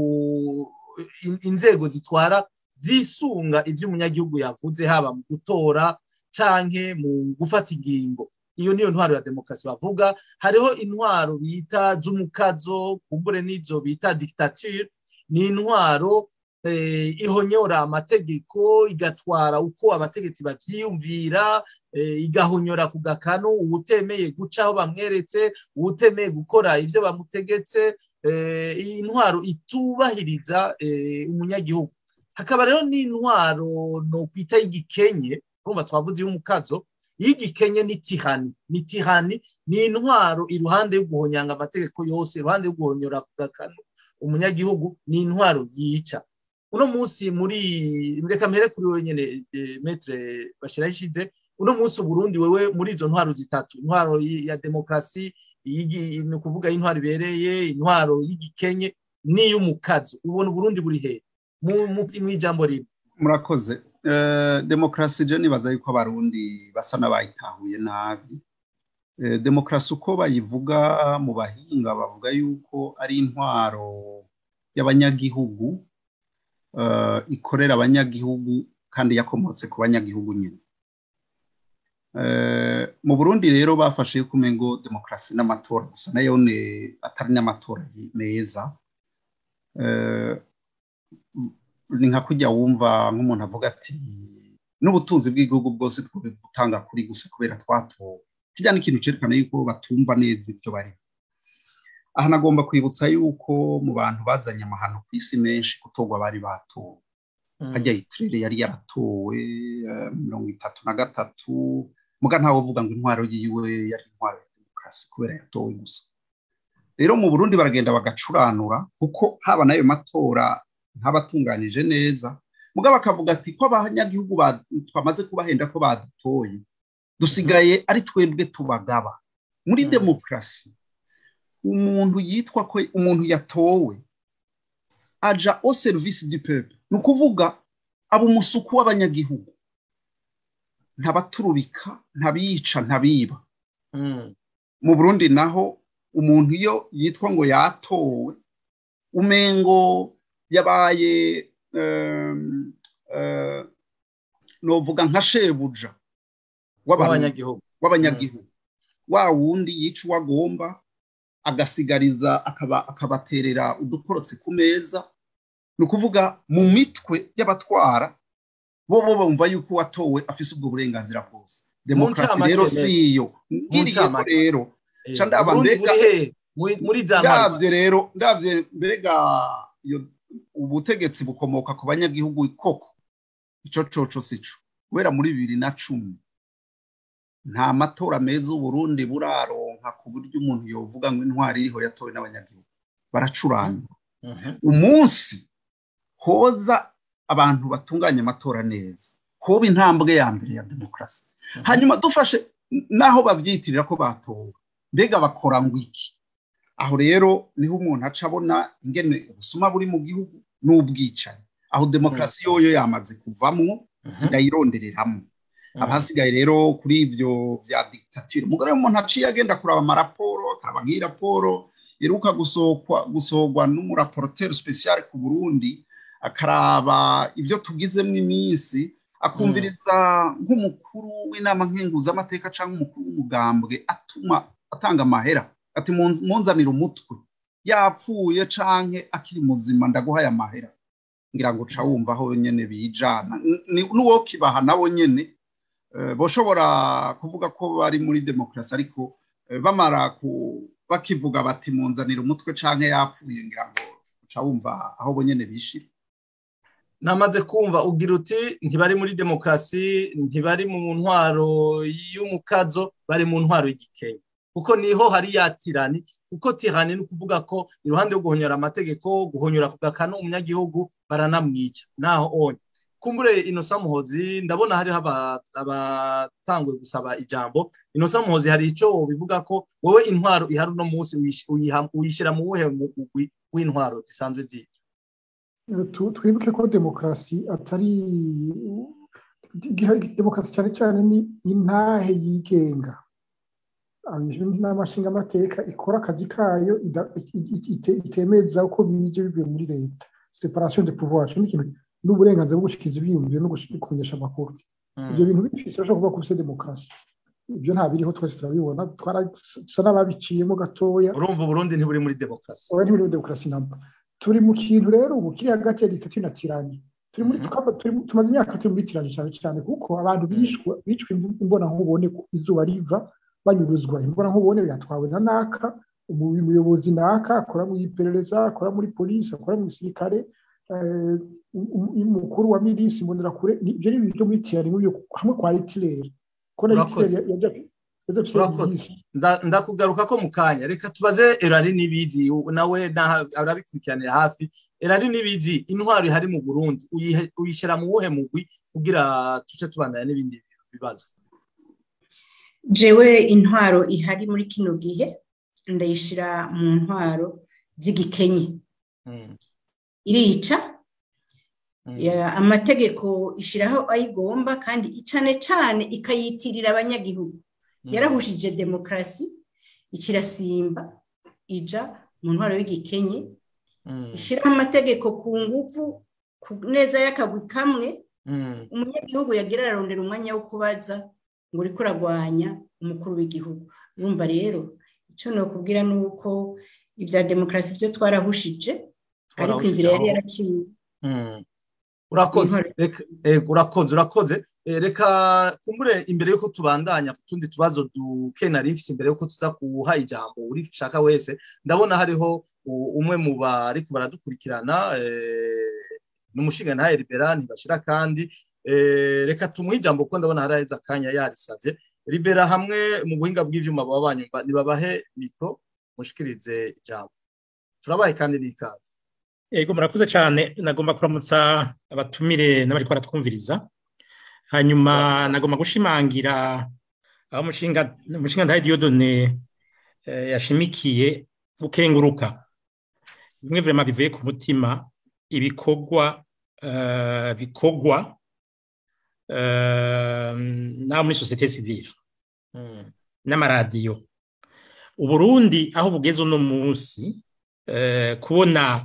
inzego zitwara zisunga ibyo umunyagihugu yavuze haba mu gutora canke mu gufata ingingo iyo niyo ntwaro ya demokrasi bavuga hariho intwaro bita z'umukazo kumbure nizo bita dictature ni intwaro ihonyora amategeko igatwara uko abategetsi bavyiyumvira igahonyora ku gakano ubutemeye gucaho bamweretse ubutemeye gukora ivyo bamutegetse intwaro itubahiriza umunyagihugu hakaba rero ni intwaro no kwita y'igikenye urumva twavuze y'umukazo y'igikenye ni tihani ni intwaro iruhande yo guhonyanga amategeko yose iruhande yo guhonyora ku gakano umunyagihugu ni intwaro yica uno munsi muri reka mpere kuri wewe nyene Maître Bashirayishize uno munsi Burundi wewe muri izo ntwaro zitatu intwaro ya demokrasi ni kuvuga intwaro ibereye intwaro y'igikenye ni y'umukazo ubona Burundi buri he mu ijambo rimwe murakoze demokrasi je nibaza yuko abarundi basa n'abayitahuye nabi demokrasi uko bayivuga mu bahinga bavuga yuko ari intwaro y'abanyagihugu ikorera abanyagihugu kandi yakomotse ku banyagihugu nyine mu Burundi rero bafashe yuko umengo demokrasi n'amatora gusa nayo atari n'amatora meza ni nka kujya wumva nk'umuntu avuga ati n'ubutunzi bw'igihugu bwose twubutanga kuri gusa kubera twatowe kijya n'ikintu cerekana yuko batumva neza ibyo bari aha nagomba kwibutsa yuko mu bantu bazanye amahano ku isi menshi kutogwa bari batowe hajya Hitler yari yaratowe 33 muga ntawe uvuga ngo intwaro yiwe yari intwaro ya demokrasi kubera yatowe gusa rero mu Burundi baragenda bagacuranura kuko haba nayo matora ntabatunganije neza mugabo akavuga ati ko abanyagihugu twamaze kubahenda ko badutoye dusigaye ari twebwe tubagaba muri demokarasi. Umuntu yitwa ko umuntu yatowe aja au service du peuple, ni ukuvuga aba umusuku w'abanyagihugu, ntabaturubika, ntabica, ntabiba. Mu Burundi naho umuntu iyo yitwa ngo yatowe umengo yabaye novuga nka shebuja w'abanyagihugu, wa wundi yica uwagomba agasigariza akabaterera udukorotse ku meza. Ni ukuvuga mu mitwe y'abatwara bo bumva yuko watowe afise ubwo burenganzira bwose. Demokarasi rero siyo ngiriyeho rero ndavye mbega ubutegetsi bukomoka ku banyagihugu koko, ico coco sico. Kubera muri 2010 nta matora meza Uburundi buraronka ku buryo umuntu yovuga ngo intwari iriho yatowe n'abanyagihugu, baracuranga. Umunsi hoza abantu batunganya amatora neza, hoba intambwe ya mbere ya demokarasi. Hanyuma dufashe naho bavyitirira ko batowe, mbega bakora ngo iki? Aho rero niho umuntu aca abona ingene ubusuma buri mu gihugu n'ubwicanyi. Aho demokarasi yoyo yamaze kuvamwo, sigaye irondereramo. Abasigaye rero kuri ivyo vya dictature, mugore umuntu aciye agenda kuraba amaraporo, akaba nk'iraporo iruka gusohorwa n'umuraporteur spécial ku Burundi, akaraba ivyo tugizemwo iminsi, akumviriza nk'umukuru w'inama nkenguzamateka canke umukuru w'umugambwe atanga amahera ati munzanira umutwe yapfuye canke akiri muzima ndaguhaye amahera. Ngira ngo ca wumva aho nyene bijana n'uwo kibaha nabo nyene boshobora kuvuga ko bari muri demokarasi, ariko bamara bakivuga bati munzanira umutwe canke yapfuye, ngira ngo ca wumva aho bo nyene bishira. Namaze kumva ugira uti ntibari muri demokarasi, ntibari mu ntwaro y'umukazo, bari mu ntwaro y'igikenya, kuko niho hari yatirani. Kuko tirani ni ukuvuga ko iruhande yo guhonyora amategeko, guhonyora kugakana umunyagihugu, baranamwica. Naho onye kumbure Innocent Muhozi ndabona hariho abatanguye gusaba ijambo. Innocent Muhozi, hari ico bivuga ko wowe intwaro ihari no munsi uyishira mu wuhe mugwi w'intwaro zisanzwe zije? Twibuke ko demokarasi atari demokarasi cyane cyane ni intahe yigenga. N'amashinga amateka ikora akazi kayo itemeza uko bije bivuye muri leta. Separation de pouvoir ni ikintu n'uburenganzira bwo gushikiza ibyiyumviro no kumenyesha amakuru. Ibyo bintu bifise bashobora kuvuga ko c'est demokarasi. Ibyo nta biriho twese turabibona, twarasa n'ababiciyemo gatoya. Urumva Burundi ntiburi muri demokarasi. Ntiburi muri demokarasi namba. Turi mu kintu rero ubu kiri hagati ya dictature na tirani. Tumaze imyaka turi muri tirani cyane kuko abantu bicwa imbona nkubone izuba riva, banyuruzwa imbona nkubone yatwawe na naka, umuyobozi naka akora mu iperereza, akora muri polisi, akora mu gisirikare, umukuru wa milisi mbonera kure. Ibyo ni ibyo muri tirani hamwe kwa Hitler. Ndakugaruka ko mukanya, reka tubaze Erari Nibizi, nawe arabikurikiranira hafi. Erari Nibizi, intwaro ihari mu Burundi uyishira mu wuhe mugwi kugira tuce tubandanya n'ibindi bibazo? Jewe intwaro ihari muri kino gihe ndayishira mu ntwaro z'igikenye. Irica amategeko ishiraho ayigomba, kandi cyane ikayitirira abanyagihugu. Yarahushije demokarasi, ikirasimba ija mu ntwaro y'igikenye, ishiraho amategeko ku nguvu, ku neza y'akagwi kamwe. Umunyagihugu yagira ararondera umwanya wo kubaza ngo uriko uragwanya umukuru w'igihugu. Urumva rero icyo nokubwira nuko ibya demokarasi byo twarahushije, ariko inzira yari yaraciye. Urakoze. Reka kumbure imbere yuko tubandanya kutundi tubazo dukenari mfise, imbere yuko tuza kuha ijambo uri shaka wese. Ndabona hariho umwe mu bari baradukurikirana n'umushinga na Libera ntibashira, kandi reka tumuhe ijambo ko ndabona haraheza akanya yarisavye. Libera, hamwe mu buhinga bw'ivyuma baba banyumva, nibabahe mikro mushikirize ijambo. Turabaye kandi n'ikaze. Ego murakoze cyane, nagomba kuramutsa abatumire n'abari baratwumviriza. Hanyuma nagomba gushimangira aho umushinga Ndahayo Dieudonné yashimikiye gukenguruka bimwe vraiment bivuye ku mutima ibikorwa bikorwa na muri société civile n'amaradiyo. Uburundi aho bugeze uno munsi kubona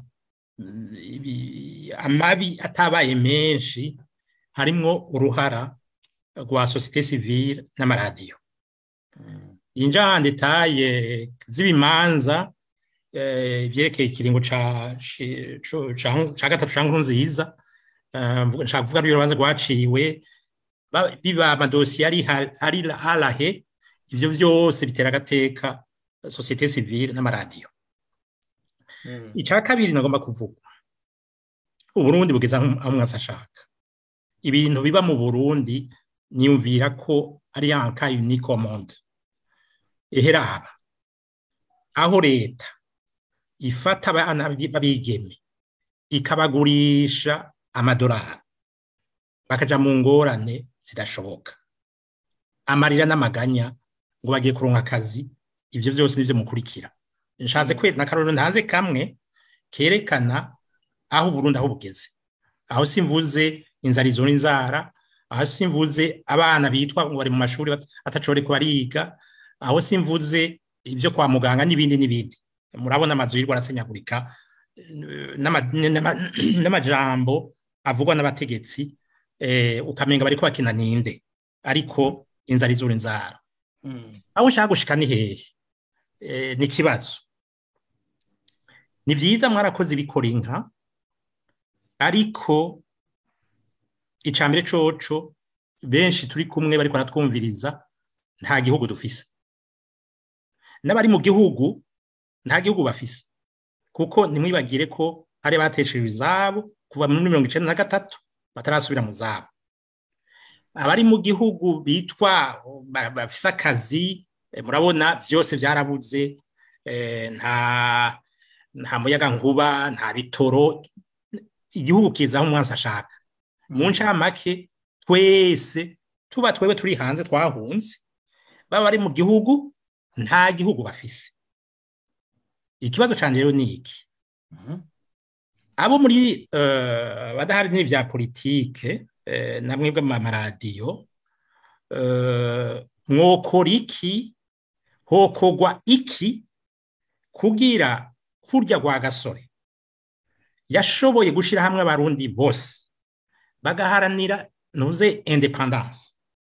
amabi atabaye menshi harimwo uruhara rwa société civile n'amaradiyo. Injande taye z'ibimanza byerekeye ikiringo ca gatatu ca Nkurunziza, nshaka kuvuga n'urubanza rwaciwe biba amadosiye ari harahe, ivyo vyose bitera agateka société civile n'amaradiyo. Icya kabiri nagomba kuvuga, Uburundi bugeza aho mwese ashaka. Ibintu biba mu Burundi niyumvira ko ari un cas unique au monde. Eheraba aho leta ifata abana babigeme ikabagurisha amadolari bakaja mu ngorane zidashoboka, amarira n'amaganya ngo bagiye kuronka akazi, ivyo vyose nivyo mukurikira. Nshatse kwera n'akarorero ntanze kamwe kerekana aho Burundi aho bugeze. Aho simvuze inzarizo n'inzara, aho simvuze abana bitwa ngo bari mu mashuri atacore ko bariga, aho simvuze ibyo kwa muganga n'ibindi. Murabona amazu y'irwa arasenyagurika n'amajambo avugwa n'abategetsi, ukamenga bari ko bakina ninde, ariko inzarizo n'inzara. Aho nshaka gushika ni hehe? Ni kibazo. Ni vyiza mwarakoze ibikora inka, ariko icambere coco benshi turi kumwe bari baratwumviriza nta gihugu dufise, n'abari mu gihugu nta gihugu bafise, kuko nimwibagire ko hari batesheje izabo kuva muri 1993 batarasubira mu zabo. Abari mu gihugu bitwa bafise akazi, murabona vyose vyarabuze, nta muyaga nkuba, nta bitoro, igihugu kiza aho umwansi ashaka. Mu ncamake twese twebwe turi hanze twahunze, baba bari mu gihugu nta gihugu bafise. Ikibazo canje rero ni iki? Abo muri badahari n'ivya politike namwe bw'amaradiyo, mwokora iki, hokogwa iki kugira kurya gwa gasore yashoboye gushira hamwe abarundi bose bagaharanira nuze independence?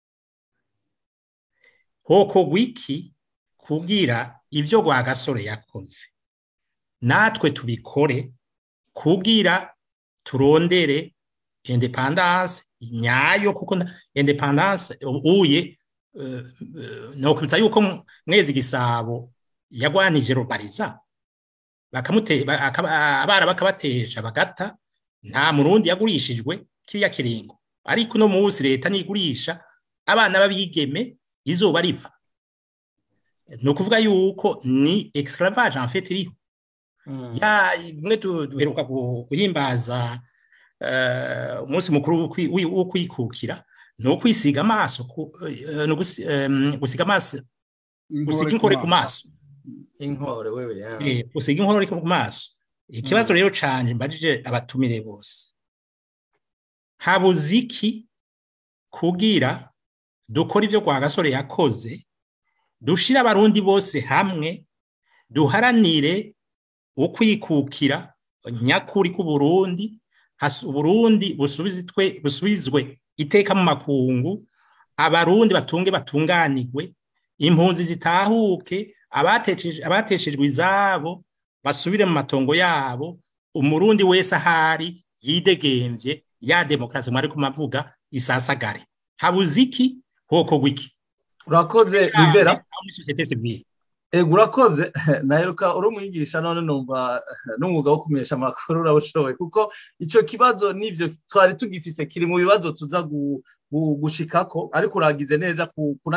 Hokogwa iki kugira ivyo gwa gasore yakoze natwe tubikore kugira turondere independence nyayo? Kuko independence uye no kwita yuko Mwezi Gisabo yagwanije Rubariza abara bakabatesha bagata, nta murundi yagurishijwe kiriya kiringo, ariko no munsi leta nigurisha abana babigeme izuba riva. No kuvuga yuko ni esclavage en fait iriho. Ya mwe duheruka guhimbaza umunsi mukuru wo kwikukira, no kwisiga amaso, no gusiga amaso, gusiga inkore ku maso. Inkore wewe ya. Gusiga inkore ku maso. Ikibazo rero cyane mbajije abatumire bose, habuze iki kugira dukora ivyo kwa gasore yakoze, dushira abarundi bose hamwe, duharanire ukwikukira nyakuri ku Burundi, Burundi busubizwe iteka mu makungu, abarundi batunganirwe, impunzi zitahuke, abateshejwe izabo basubire mu matongo yabo, umurundi wese ahari yidegemvye, ya demokrasi mwari kumavuga isasagare. Habuze iki, hokogwa iki? Urakoze Libera. Société civile. Urakoze naheruka uri umwigisha, none numva n'umwuga wo kumenyesha amakuru urawushoboye, kuko ico kibazo nivyo twari tugifise kiri mu bibazo tuza gushikako, ariko uragize neza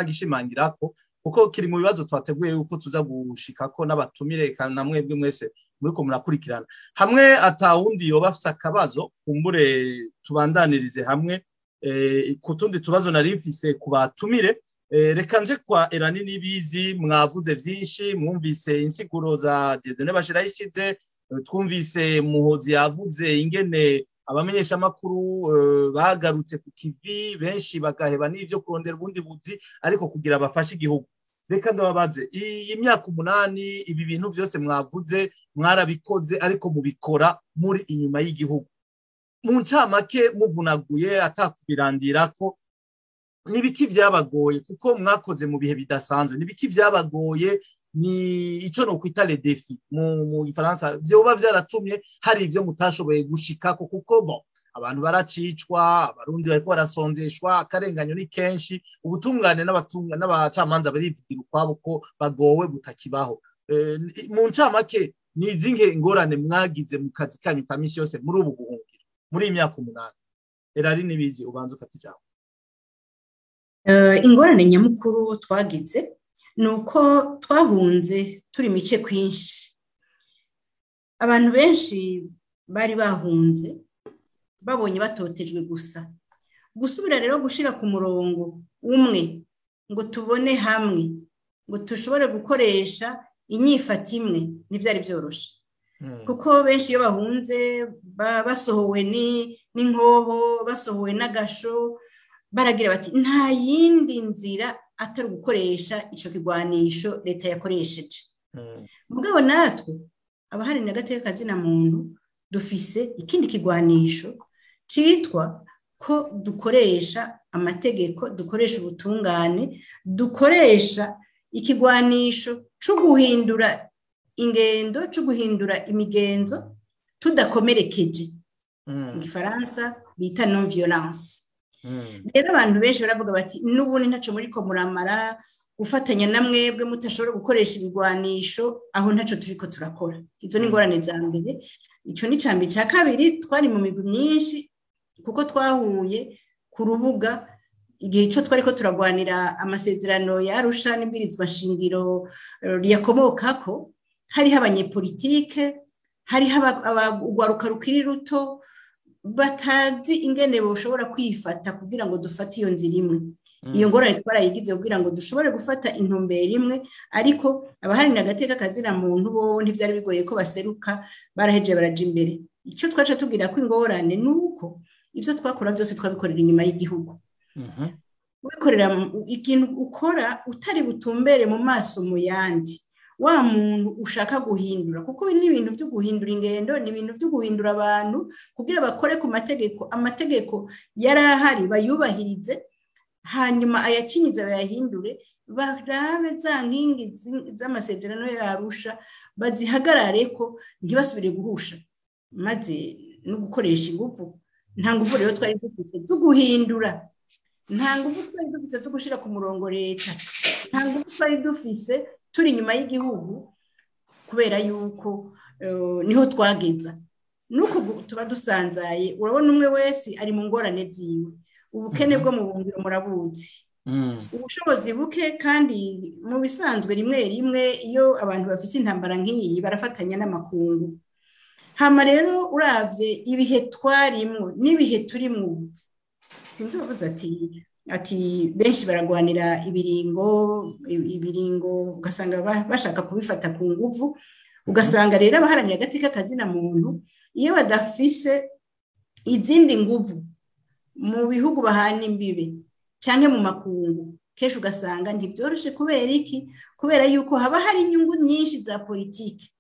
kunagishimangirako, kuko kiri mu bibazo twateguye yuko tuza gushikako n'abatumire kandi namwebwe mwese muriko murakurikirana hamwe atawundi yoba afise akabazo kumbure tubandanirize hamwe ku tundi tubazo nari mfise kubatumire reka nje kwa Erani Nibizi mwavuze vyinshi mwumvise insiguro za Dieudonné Bashirayishize twumvise Muhozi yavuze ingene abamenyesha makuru bagarutse ku kivi benshi bagaheba n'ivyo kurondera ubundi buzi ariko kugira bafashe igihugu reka ndababaze iyi myaka 8 ibi bintu byose mwavuze mwarabikoze ariko mubikora muri inyuma y'igihugu mu ncamake muvunaguye atakubirandira ko nibiki vyabagoye kuko mwakoze mu bihe bidasanzwe nibiki vyabagoye ni ico no kwita les défis mu Faransa byoba vyaratumye hari ivyo mutashoboye gushikako kuko bo abantu baracicwa abarundi bariko barasonzeshwa akarenganyo ni kenshi ubutungane n'abacamanza barivugira ukwabo ko bagowe butakibaho mu ncamake ni izinge ingorane mwagize mu kazi kanyu ka misi yose muri ubu buhungiro muri imyaka 8 Erari Nibizi ubanza ufata ijambo ingorane nyamukuru twagize nuko twahunze turi mice kwinshi abantu benshi bari bahunze babonye batotejwe gusa gusubira rero gushira ku murongo umwe ngo tubone hamwe ngo tushobore gukoresha inyifata imwe ntivyari byoroshe kuko benshi iyo bahunze basohowe n'inkoho basohowe n'agasho baragira bati nta yindi nzira atari gukoresha ico kigwanisho leta yakoresheje mugabo natwe abahari n'agateka kazina muntu dufise ikindi kigwanisho citwa ko dukoresha amategeko dukoresha ubutungane dukoresha ikigwanisho cyo guhindura ingendo cyo guhindura imigenzo tudakomerekeje mu Gifaransa bita non violence rero abantu benshi baravuga bati n'ubundi ntaco muri ko muramara gufatanya namwebwe mutashobora gukoresha ibigwanisho aho ntaco turiko turakora izo ni ngorane za mbere ico ni cambi ca kabiri twari mu migwi myinshi kuko twahuye ku rubuga igihe ico twariko turagwanira amasezerano ya Arusha n'ibwirizwa shingiro yakomokako hariho abanyepolitike hariho abagwaruka rukiri ruto batazi ingene boshobora kwifata kugira ngo dufate iyo nzira imwe iyo ngorane twarayigize kugira ngo dushobore gufata intumbero imwe ariko abahari n'agateka kazina muntu bo ntivyari bigoye ko baseruka baraheje baraje imbere ico twaca tubwira ko ingorane nuko ivyo twakora byose twabikorera inyuma y'igihugu wikorera ikintu ukora utari butumbere mu maso mu yandi wa muntu ushaka guhindura kuko ni ibintu byo guhindura ingendo ni ibintu byo guhindura abantu kugira bakore ku amategeko yarahari bayubahirize hanyuma ayacinyiza bayahindure barabe za nkingi z'amasezerano yarusha bazihagarare ko ntibasubire guhusha maze no gukoresha ingufu nta ngufu rero twari dufise zo guhindura nta ngufu twari dufise zo gushira ku murongo leta nta ngufu twari dufise turi inyuma y'igihugu kubera yuko niho twageza nuko tuba dusanzaye urabona umwe wese ari mu ngorane ziwe ubukene bwo mu buhungiro murabuzi ubushobozi buke kandi mu bisanzwe rimwe rimwe iyo abantu bafise intambara nk'iyi barafatanya n'amakungu hama rero uravye ibihe twarimwo n'ibihe turimwo sinzi uvuze ati benshi baragwanira ibiringo ugasanga bashaka kubifata ku nguvu ugasanga rero abaharanira agateka kazina muntu iyo badafise izindi nguvu mu bihugu bahana imbibe canke mu makungu kenshi ugasanga ntibyoroshe kubera iki kubera yuko haba hari inyungu nyinshi za politiki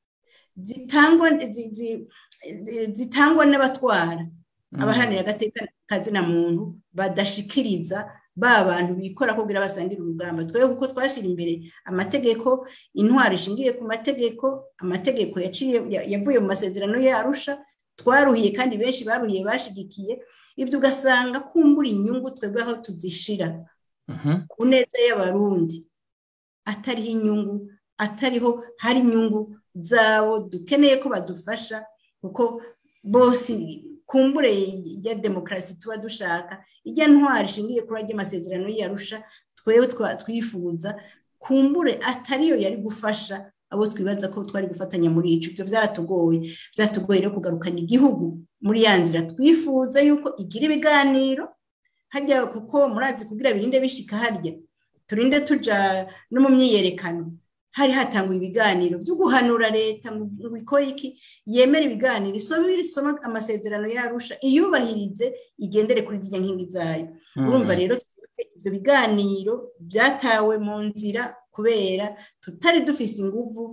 zitangwa n'abatwara abaharanira agateka kazina muntu badashikiriza ba bantu bikora kugira basangira urugamba twebwe kuko twashira imbere amategeko intwari ishingiye ku amategeko yavuye mu masezerano y'Arusha twaruhiye kandi benshi baruhiye bashigikiye ibyo ugasanga kumbura inyungu twebwe aho tuzishira ku neza y'abarundi atariho inyungu atariho hari inyungu zabo dukeneye ko badufasha kuko bose kumbure ya demokrasi tuba dushaka ijya ntwari ishingiye kuri ajya amasezerano y'Arusha twewe twifuza kumbure atariyo yari gufasha abo twibaza ko twari gufatanya muri ico byo byatugoye rero kugarukana igihugu muri ya nzira twifuza yuko igira ibiganiro hajya kuko murazi kugira birinde bishika harya turinde tuja no mu myiyerekano hari hatanguye ibiganiro byo guhanura leta ngo ikora iki yemera ibiganiro isoma amasezerano yarusha iyubahirize igendere kuri zijya nkingi zayo urumva rero ibyo biganiro byatawe mu nzira kubera tutari dufise inguvu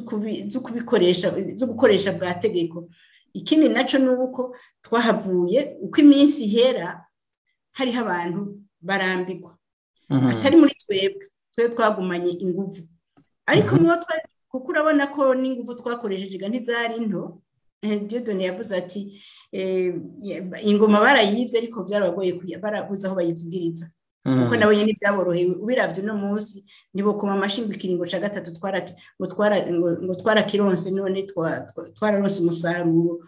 zo gukoresha bwa tegeko ikindi naco nuko twahavuye uko iminsi ihera hariho abantu barambirwa atari muri twebwe twagumanye inguvu ariko kuko urabona ko n'inguvu twakoresheje ntizari nto Dieudonné yavuze ati ingoma barayivye ariko byarabagoye barabuze aho bayivugiriza kuko nabo nyene byaboroheye ubiravye no munsi nibo kuma amashinga ikiringo ca gatatu twarakironse none twararonse umusaruro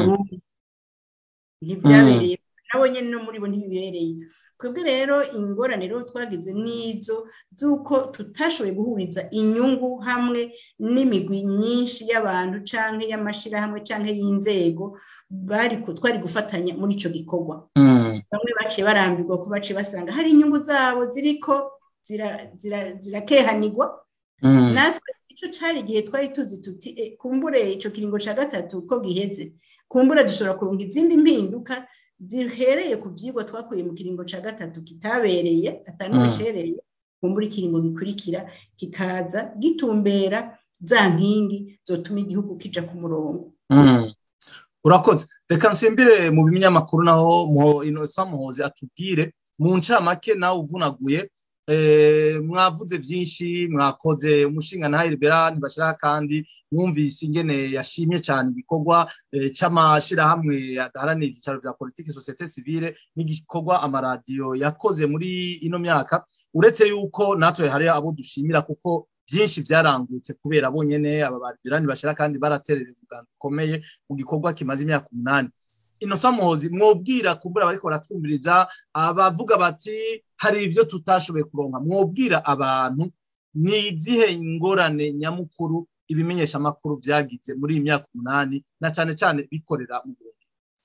ntibyabereye nabo nyene no muri bo ntibibereye twebwe rero ingorane rero twagize nizo zuko tutashoboye guhuriza inyungu hamwe n'imigwi nyinshi y'abantu canke y'amashirahamwe canke y'inzego twari gufatanya muri ico gikorwa bamwe baciye barambirwa ko baciye basanga hari inyungu zabo ziriko zirakehanirwa natwe ico cari igihe twari tuzi tuti kumbure ico kiringo ca gatatu ko giheze kumbure dushobora kuronka izindi mpinduka zihereye ku byigwa twakuye mu kiringo ca gatatu kitabereye atanucereye kumbura ikiringo gikurikira kikaza gitumbera za nkingi zotuma igihugu kija ku murongo urakoze reka nsimbire mu binyamakuru naho Innocent Muhozi atubwire mu ncamake nawe uvunaguye mwavuze byinshi mwakoze umushinga na Hilbert ntibashira kandi mwumvise ingene yashimye cyane ibikorwa c'amashirahamwe adaharanira ibyicaro bya politiki societe civile n'igikorwa amaradiyo yakoze muri ino myaka uretse yuko natwe hari abo dushimira kuko byinshi byarangutse kubera bonyene aba Hilbert ntibashira kandi baraterera umugambi ukomeye mu gikorwa kimaze imyaka 8 Innocent Muhozi mwobwira kumbura bariko baratwumviriza abavuga bati hari ivyo tutashoboye kuronka mwobwira abantu ni izihe ingorane nyamukuru ibimenyesha makuru byagize muri iyi myaka 8 na cyane cyane bikorera mu Burundi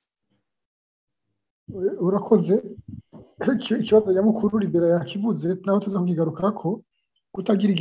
urakoze ikibazo nyamukuru Libera yakivuze naho tuzakugarukako kutagira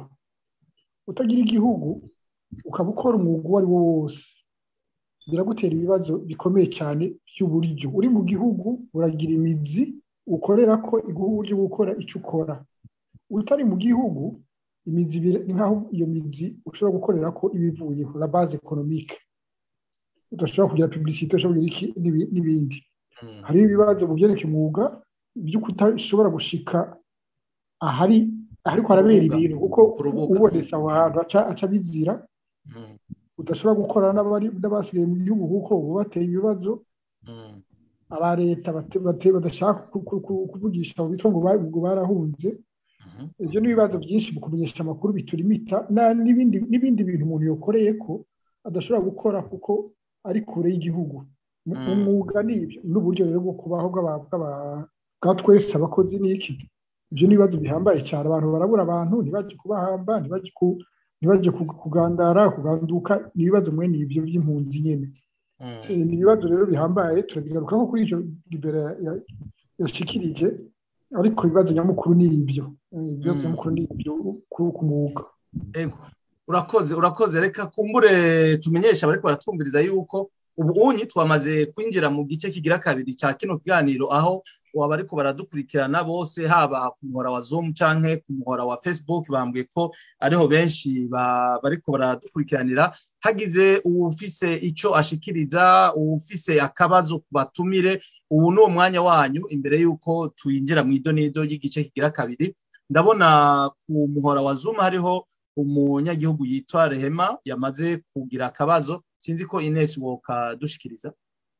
igihugu ukaba ukora umwuga wari wo wose biragutera ibibazo bikomeye cyane by'uburyo uri mu gihugu uragira imizi ukorera ko iguha uburyo bwo gukora icyo ukora utari mu gihugu imizi ni nkaho iyo mizi ushobora gukorera ko ibivuyeho la base économique udashobora kugira publicité ushobora n'ibindi hari ibibazo mu byerekeye umwuga byo kutashobora gushika ariko harabera ibintu kuko ubonetse aho hantu aca bizira udashobora gukorana n'abasigaye mu gihugu kuko ubu bateye ibibazo aba leta badashaka kuvugisha bitwa ngo barahunze ibyo n'ibibazo byinshi mu kumenyesha amakuru biturimita n'ibindi bintu umuntu yokoreye ko adashobora gukora kuko ari kure y'igihugu umwuga n'ibyo n'uburyo rero bwo kubaho bwa twese abakozi n'iki ibyo n'ibibazo bihambaye cyane abantu barabura abantu ntibajye kubahamba ntibajye kuganduka n'ibibazo mwene ibyo by'impunzi nyene ni ibibazo rero bihambaye turabigarukaho kuri icyo Libera yashikirije ariko ibibazo nyamukuru ni ibyo ibibazo nyamukuru ni ibyo ku mwuga urakoze reka kumbure tumenyesha bariko baratwumviriza yuko ubu twamaze kwinjira mu gice kigira kabiri cya kino kiganiro aho waba ariko baradukurikirana bose haba ku muhora wa Zoom canke ku muhora wa Facebook bambwiye ko ariho benshi bariko baradukurikiranira hagize ufise ico ashikiriza ufise akabazo kubatumire ubu n'uwo mwanya wanyu imbere yuko tuyinjira mu idonido y'igice kigira kabiri ndabona ku muhora wa Zoom hariho umunyagihugu yitwa Rehema yamaze kugira akabazo sinzi ko Ines woka dushikiriza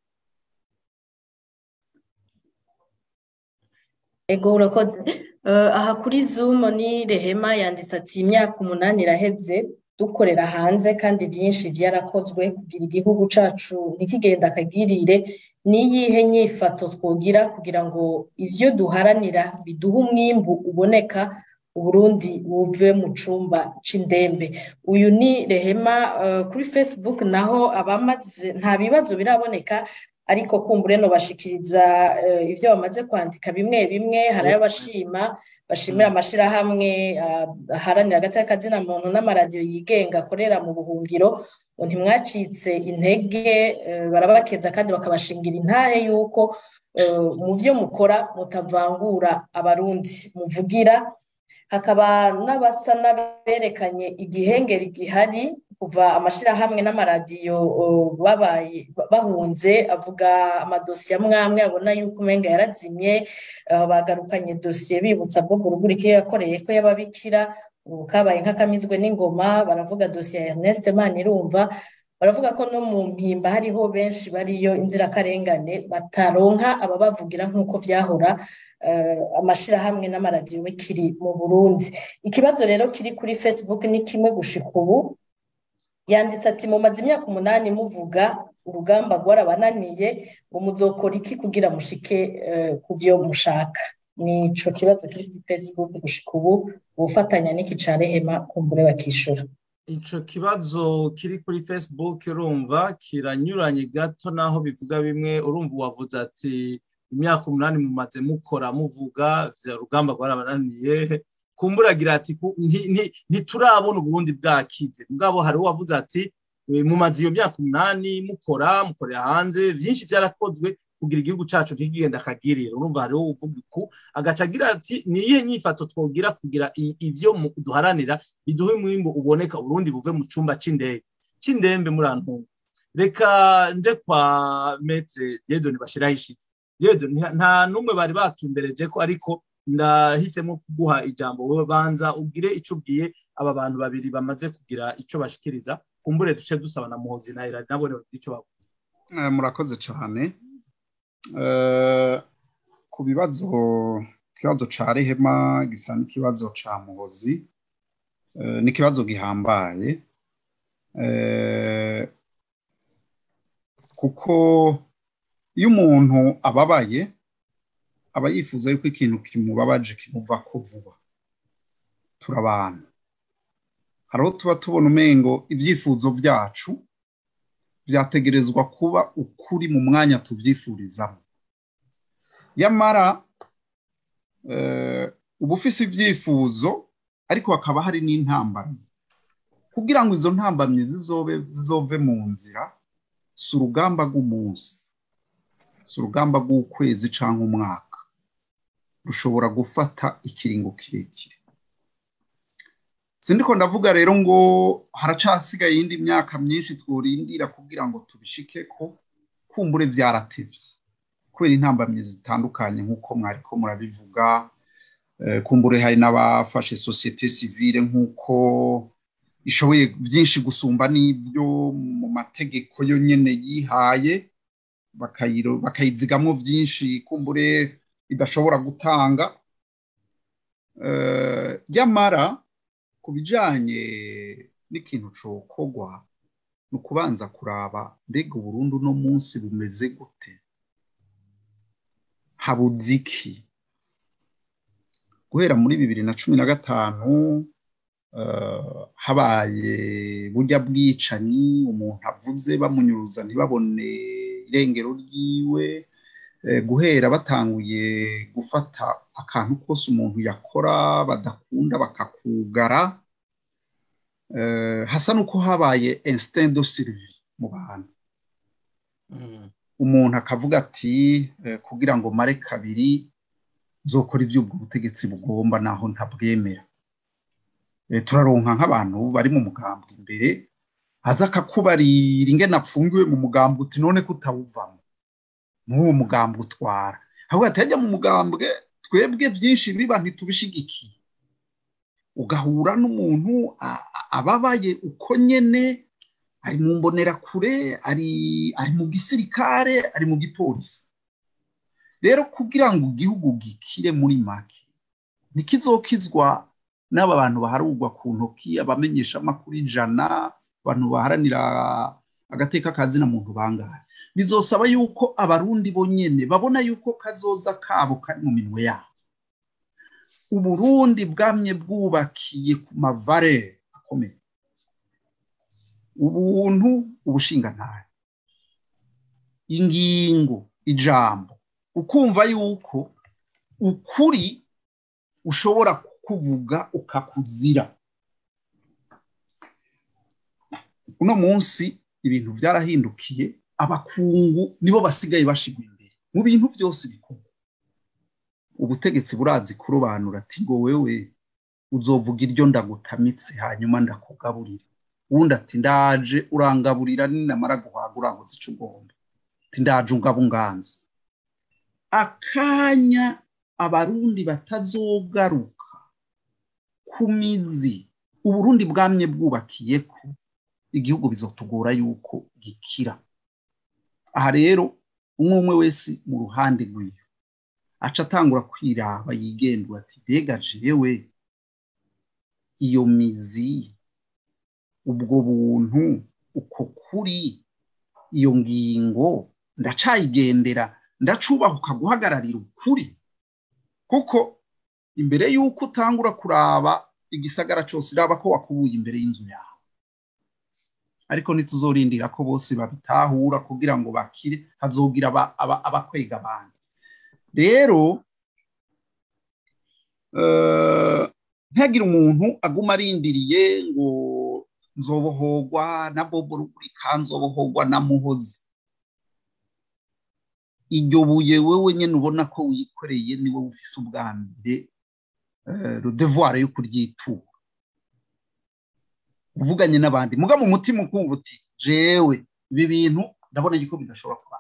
ego urakoze aha kuri Zoom ni Rehema yanditse ati imyaka 8 iraheze dukorera hanze kandi byinshi byarakozwe kugira igihugu cacu nikigenda akagirire niyihe nyifato twogira kugira ngo ivyo duharanira biduha umwimbu uboneka Uburundi buve mu cumba c'indembe. Uyu ni Rehema. Kuri Facebook naho abamaze nta bibazo biraboneka, ariko kumbure no bashikiriza ivyo bamaze kwandika bimwe bimwe. Hari abashima bashimira amashirahamwe aharanira agateka kazina muntu n'amaradiyo yigenga akorera mu buhungiro, ntimwacitse intege, barabakeza kandi bakabashingira intahe yuko mu vyo mukora mutavangura abarundi muvugira. Hakaba n'abasa n'aberekanye igihengeri gihari kuva amashirahamwe n'amaradiyo bahunze, avuga amadosiye amwamwe abona yuko umenga yarazimye. Bagarukanye dosiye bibutsa bwo Rugurika yakoreye ko y'ababikira kabaye nk'akamizwe n'ingoma. Baravuga dosiye ya Ernest Manirumva, baravuga ko no mu mpimba hariho benshi bariyo inzirakarengane bataronka ababavugira nk'uko vyahora. Amashirahamwe n'amaradiyo bikiri mu Burundi. Ikibazo rero kiri kuri Facebook ni kimwe gushika ubu. Yanditse ati mumaze imyaka 8 muvuga urugamba rwarabananiye, ngo muzokora iki kugira mushike ku byo mushaka? Nico kibazo kiri kuri Facebook gushika ubu, ubufatanya n'iki ca Rehema kumbure bakishura. Ico kibazo kiri kuri Facebook urumva kiranyuranye gato naho bivuga bimwe. Urumva wavuze ati imyaka 8 mumaze mukora muvuga urugamba rwarabananiye, kumburagira ati ntiturabona Uburundi bwakize. Mugabo hari wavuze ati mumaze iyo myaka 8 mukorera hanze, byinshi byarakozwe kugira igihugu cacu ntigigenda kagirira. Urumva hari uvuga ku agacagira ati niye nyifato twogira kugira ivyo duharanira biduhe mwimbo uboneka Uburundi buve mu cumba c'indembe murantu. Reka nje kwa Maître Dieudonné bashiraho ishitsi. Dieudonné nta numwe bari batumbereje ko, ariko ndahisemo kuguha ijambo wowe banza ubwire ico ubwiye aba bantu babiri bamaze kugira ico bashikiriza, kumbure duce dusaba na Muhozi na Irari nabo ico bavuze. Murakoze cyane. Ku kibazo ca Rehema gisa n'ikibazo ca Muhozi, n'ikibazo gihambaye kuko iyo umuntu ababaye aba yifuza yuko ikintu kimubabaje kimuva ko vuba. Turabana hariho tuba tubona umengo ibyifuzo byacu byategerezwa kuba ukuri mu mwanya tuvyifurizamo. Yamara uba ufise ibyifuzo ariko hakaba hari n'intambamyi. Kugira ngo izo ntambamyi zizove mu nzira, si urugamba rw'umunsi, si urugamba rw'ukwezi canke umwaka, rushobora gufata ikiringo kirekire. Sindiko ndavuga rero ngo haracasigaye iyindi myaka myinshi tworindira kugira ngo tubishikeko, kumbure vyaratevye kubera intambamye zitandukanye nk'uko mwariko murabivuga. Kumbure hari n'abafashe societe civile nk'uko ishoboye byinshi gusumba n'ibyo mu mategeko yo nyene yihaye, bakayizigamwo byinshi kumbure idashobora gutanga. Yamara kubijanye n'ikintu cokogwa no kubanza kuraba mbega Burundi no munsi bumeze gute, habuziki. Guhera muri 2015 habaye burya bwicanyi, umuntu avuze bamunyuruza ntibabone irengero ryiwe. Guhera batanguye gufata akantu kose umuntu yakora badakunda bakakugara, hasa nuko habaye instinct de survie mu bantu. Umuntu akavuga ati kugira ngo mare kabiri zokora ivyo ubwo butegetsi bugomba naho ntabwemera. Turaronka nk'abantu bari mu mugambwe imbere, haza akakubarira ingene apfungiwe mu mugambwe uti none kutawuvamo n'uwo mugambwe utwara. Ahubwo atajya mu mugambwe twebwe byinshi biba ntitubishigikiye. Ugahura n'umuntu ababaye uko nyene, ari mu mbonera kure, ari mu gisirikare, ari mu gipolisi. Rero kugira ngo igihugu gikire muri make nikizokizwa n'aba bantu baharugwa ku ntoki, abamenyesha amakuru 100, abantu baharanira agateka kazina muntu bangahe. Bizosaba yuko abarundi bonyene babona yuko kazoza kabo kari mu minwe yabo. uburundi bwamye bwubakiye ku mavare akomeye, ubuntu, ubushingantahe, ingingo, ijambo, ukumva yuko ukuri ushobora kukuvuga ukakuzira. Uno munsi ibintu byarahindukiye, abakungu nibo basigaye bashigwa imbere mu bintu byose bikorwa. Ubutegetsi burazi kurobanura ati ngo wewe uzovuga iryo ndagutamitse hanyuma ndakugaburira, ubundi ati ndaje urangaburira ninamara guhaga urankoze ico ugomba, ati ndaje ungabunganze. Akanya abarundi batazogaruka ku mizi uburundi bwamye bwubakiye ko, igihugu bizotugora yuko gikira. Aha rero umwe wese mu ruhande rwiyo aca atangura kwiraba yigendura ati mbega jewe iyo mizi, ubwo buntu, uko kuri, iyo ngingo ndacayigendera, ndacubahuka guhagararira ukuri. Kuko imbere yuko utangura kuraba igisagara cyose iraba ko wakubuye imbere y'inzu yawe. Ariko ntituzorindira ko bose babitahura kugira ngo bakire, hazogira abakwega abandi. Rero ntihagire umuntu aguma arindiriye ngo nzobohogwa na Bobo Rugurika, nzobohogwa na Muhozi. Iryo buye wewe nyene ubona ko wikoreye ni wowe ufise ubwambere le devoir yo kuryitura, uvuganye n'abandi muga mu mutima ukumva uti jewe ibi bintu ndabona yuko bidashobora kuba.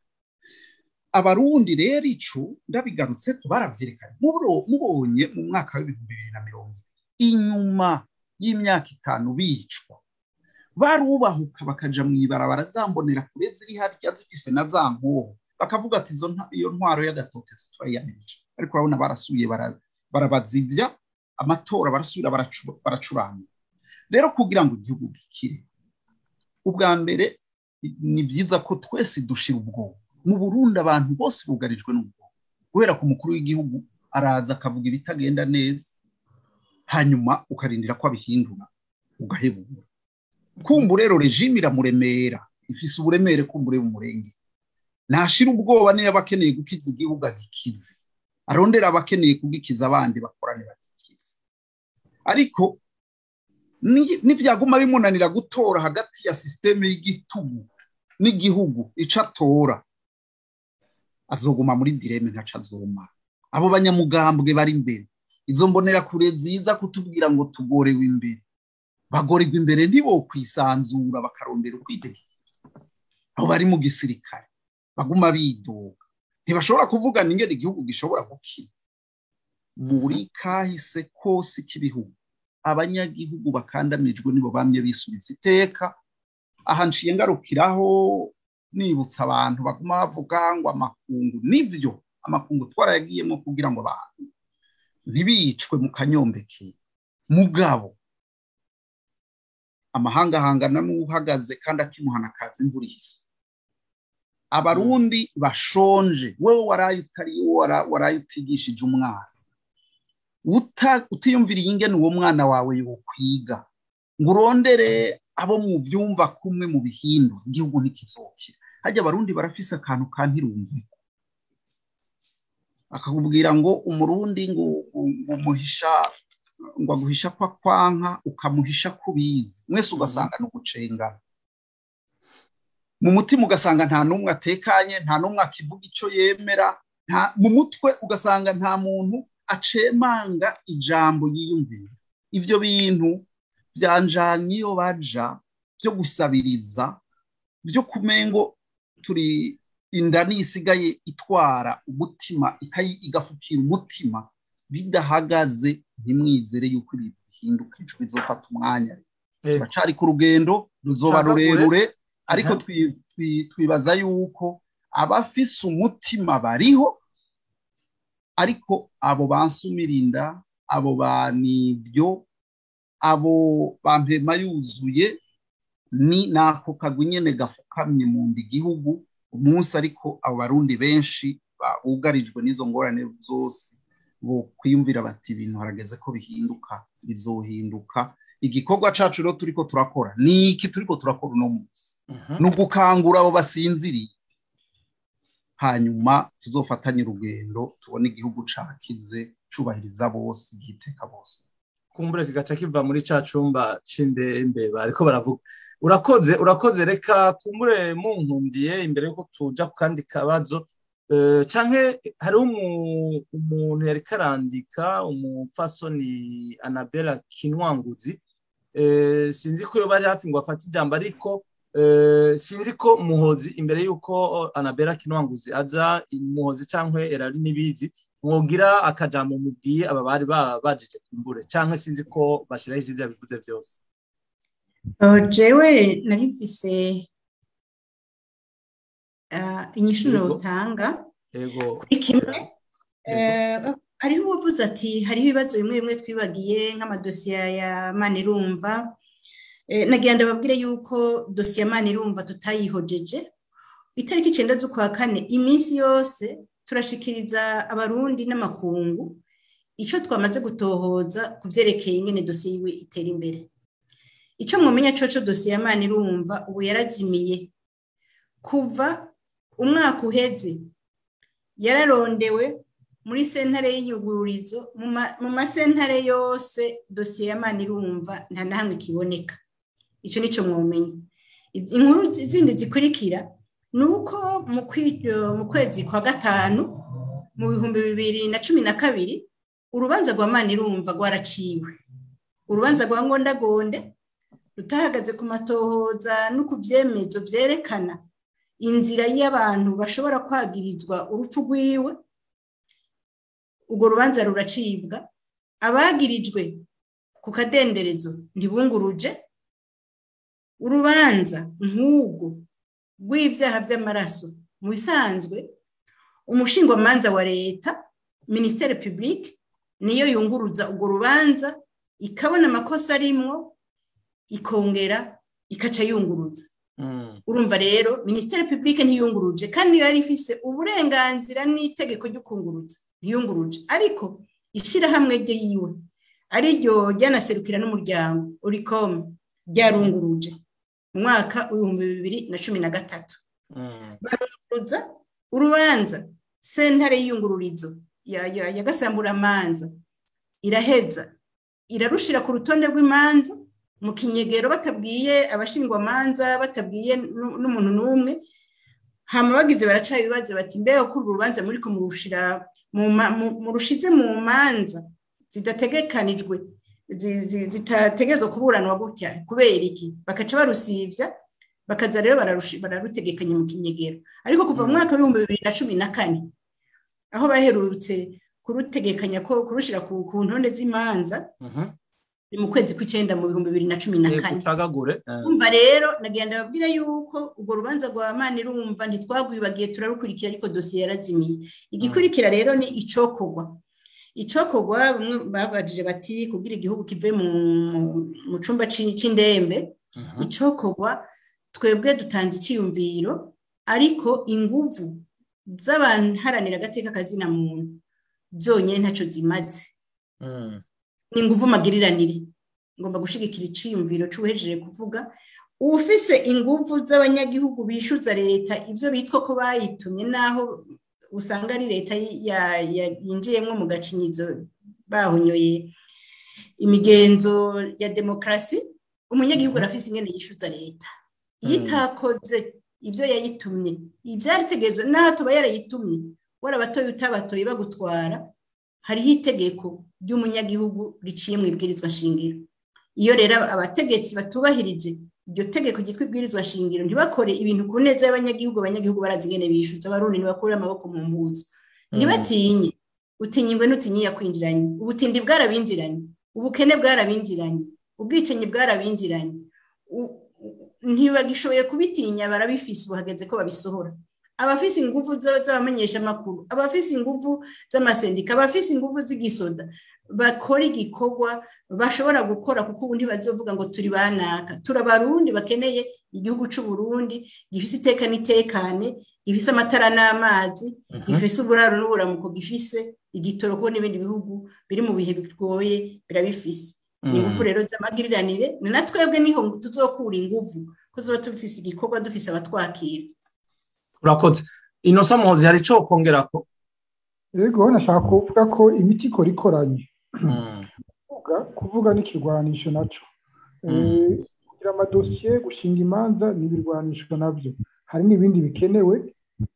Abarundi rero ico ndabigarutse tubaravyerekana mubonye mu mwaka wa 2020 inyuma y'imyaka 5 bicwa, barubahuka bakaja mwibarabara zambonera kure ziri harya zifise na za nkoho, bakavuga ati iyo ntwaro y'agatotesi turayanije. Ariko urabona barasuye barabazivya amatora, barasubira baracuranga. Rero kugira ngo igihugu gikire, ubwa mbere ni vyiza ko twese dushira ubwoba. Mu Burundi abantu bose bugarijwe n'ubwoba, guhera ku mukuru w'igihugu araza akavuga ibitagenda neza, hanyuma ukarindira ko abihindura ugahebura. Kumbu rero regime iramuremera, ifise uburemere kumbure bumurenge. Ntashira ubwoba niyo abakeneye gukiza igihugu agikize, arondera abakeneye kugikiza abandi bakorane bagikize. Ariko nivyaguma bimunanira gutora hagati ya systeme y'igitugu n'igihugu icatora, azoguma muri dilemme ntaca azoma. Abo banyamugambwe bari imbere, izo mbonera kure ziza kutubwira ngo tugorewe imbere, bagorerwa imbere ntibo kwisanzura bakarondera ukwitegeka. Abo bari mu gisirikare baguma bidoga, ntibashobora kuvuga n'ingene igihugu gishobora gukira. Muri kahise kose k'ibihugu abanyagihugu bakandamijwe nibo bamye bisubiza iteka. Aha nciye ngarukiraho nibutsa abantu baguma bavuga ngo amakungu, nivyo amakungu twarayagiyemo kugira ngo abantu ntibicwe mu kanyombeke. Mugabo amahanga hangana n'uhagaze kandi akimuhana kazi imvura ihise. Abarundi bashonje, wewe waraye utariyo, waraye utigishije umwana, utiyumviriye ingene uwo mwana wawe yokwiga ngo urondere abo mu vyumva kumwe mu bihindu, igihugu ntikizokira. Hajya abarundi barafise akantu kantirumviko, akakubwira ngo umurundi ngo umuhisha, ngo aguhisha kwa kwanka ukamuhisha kubizi, mwese ugasanga no gucenga mu mutima, ugasanga nta numwe atekanye, nta numwe akivuga ico yemera, mu mutwe ugasanga nta muntu acemanga ijambo yiyumvira. Ivyo bintu byanjanye iyo baja byo gusabiriza, byo kumengo turi indani isigaye itwara umutima igafukira umutima, bidahagaze ntimwizere yuko ibintu bihinduka, ico bizofata umwanya. Bacari ku rugendo ruzoba rurerure, ariko twibaza yuko abafise umutima bariho, ariko abo bansumirinda, abo banibyo, abo bampema yuzuye, ni nako kagwi nyene gafukamye mu ndi gihugu umunsi. Ariko abo barundi benshi bugarijwe n'izo ngorane zose, bo kwiyumvira bati ibintu harageze ko bihinduka bizohinduka. Igikorwa cacu rero turiko turakora ni iki turiko turakora uno munsi no gukangura abo basinziriye, hanyuma tuzofatanye urugendo tubone igihugu cakize cubahiriza bose giteka bose. Kumbure kigaca kiva muri ca cumba c'indembe bariko baravuga. Urakoze reka kumbure munkundiye imbere yuko tuja ku kandi kabazo canke hari umuntu yari karandika umufasoni Annabella Kinwanguzi, sinzi ko yo bari hafi ngo afate ijambo, ariko sinzi ko Muhozi imbere yuko Annabella Kinwanguzi aza Muhozi canke Erari nibizi mwogira akajambo mubwiye aba bari bajeje kumbure, canke sinzi ko bashiraho izizi yabivuze byose. Jewe narifise inyishu notanga kuri kimwe. Hariho uwavuze ati hari ibibazo bimwe bimwe twibagiye nk'amadosiye ya Manirumva. Nagira ndababwire yuko dosiye ya Manirumva tutayihojeje. Itariki 9 z'ukwa kane iminsi yose turashikiriza abarundi n'amakungu ico twamaze gutohoza kuvyerekeye ingene dosiye yiwe itera imbere. Ico mwomenya coco dosiye ya Manirumva ubu yarazimiye kuva umwaka uheze, yararondewe muri sentare y'iyugururizo mu masentare yose dosiye ya Manirumva nta nahamwe kiboneka. Ico nico mwomenya. Inkuru zindi zikurikira nuko mu kwezi kwa gatanu mu 2012 urubanza rwa Manirumva rwaraciwe. Urubanza rwa Ngondagonde rutahagaze ku matohoza no kuvyemezo vyerekana inzira y'abantu bashobora kwagirizwa urupfu rwiwe. Urwo rubanza ruracibwa, abagirijwe ku kadenderezo ntibunguruje. Urubanza nk'ubwo rw'ivyaha vy'amaraso mu bisanzwe umushingwamanza wa leta ministère public niyo yunguruza urwo rubanza, ikabona amakosa arimwo ikongera ikaca yunguruza. Urumva rero ministère public ntiyunguruje, kandi yari ifise uburenganzira n'itegeko ryo kunguruza yunguruje, ariko ishira hamwe rye yiwe ari ryo ryanaserukira n'umuryango Uricom ryarunguruje mu mwaka wa 2013. Barunguruza urubanza sentare y'iyungururizo ya Gasamburamanza iraheza irarushira ku rutonde rw'imanza mu kinyegero, batabwiye abashingwamanza, batabwiye n'umuntu n'umwe. Hama bagize baraca ibibazo bati mbega ko urubanza muri ko murushira mu rushize mu manza zidategekanijwe zitategerezwa kuburanwa gutya kubera iki, bakaca barusivya bakaza rero bararutegekanye mu kinyegero. Ariko kuva mu mwaka wa 2014 aho baherutse kurutegekanya ko kurushira ku ntonde z'imanza mu kwezi kw'icenda mu 2014. Umva rero nagenda babwira yuko urwo rubanza rwa Manirumva ntitwagwibagiye turarukurikira, ariko dosiye yarazimiye. Igikurikira rero ni icokorwa. Bamwe babajije bati kugira igihugu kive mu cumba c'indembe. Icokorwa twebwe dutanze iciyumviro, ariko inguvu z'abantu haranira agateka kazina muntu byonyine ntaco zimaze. Ni inguvu magiriranire. Ngomba gushigikira iciyumviro c'uhejeje kuvuga. Ufise inguvu z'abanyagihugu bishuza leta ivyo bitwa ko bayitumye, naho usanga ari leta yinjiyemwo mu gacinyizo bahonyoye imigenzo ya demokrasi. Umunyagihugu arafise ingene yishuza leta. Yitakoze ivyo yayitumye, ivyaritegerezo naho tuba yarayitumye warabatoye utabatoye bagutwara, hariho itegeko ry'umunyagihugu riciye mu ibwirizwa shingiro. Iyo rero abategetsi batubahirije iryo tegeko ryitwa ibwirizwa shingiro, ntibakore ibintu ku neza y'abanyagihugu. Abanyagihugu barazi ingene bishuza, abarundi ntibakura amaboko mu mpuzu. Ntibatinye, utinyingwe n'utinyiye kwinjiranye. Ubutindi bwarabinjiranye, ubukene bwarabinjiranye, ubwicanyi bwarabinjiranye. Ntibagishoboye kubitinya, barabifise ubuhageze ko babisohora. Abafise inguvu z'abamenyesha makuru, abafise inguvu z'amasendika, abafise inguvu z'igisoda, bakora igikorwa bashobora gukora kuko ubundi bazovuga ngo turi banaka turabarundi bakeneye igihugu cy'u Burundi gifise iteka n'itekane gifise amatara n'amazi gifise uburaro n'uburamuko gifise igitoro ko n'ibindi bihugu biri mu bihe bigoye birabifise ingufu rero z'amagiriranire na twebwe niho tuzokura ingufu ko zoba tufise igikorwa dufise abatwakira. Urakoze. Innocent Muhozi hari ico kongerako? Yego nashaka kuvuga ko imiti ikora ikoranye. Kuvuga n'ikirwanisho naco. Kugira amadosiye gushinga imanza n'ibirwanisho navyo. Hari n'ibindi bikenewe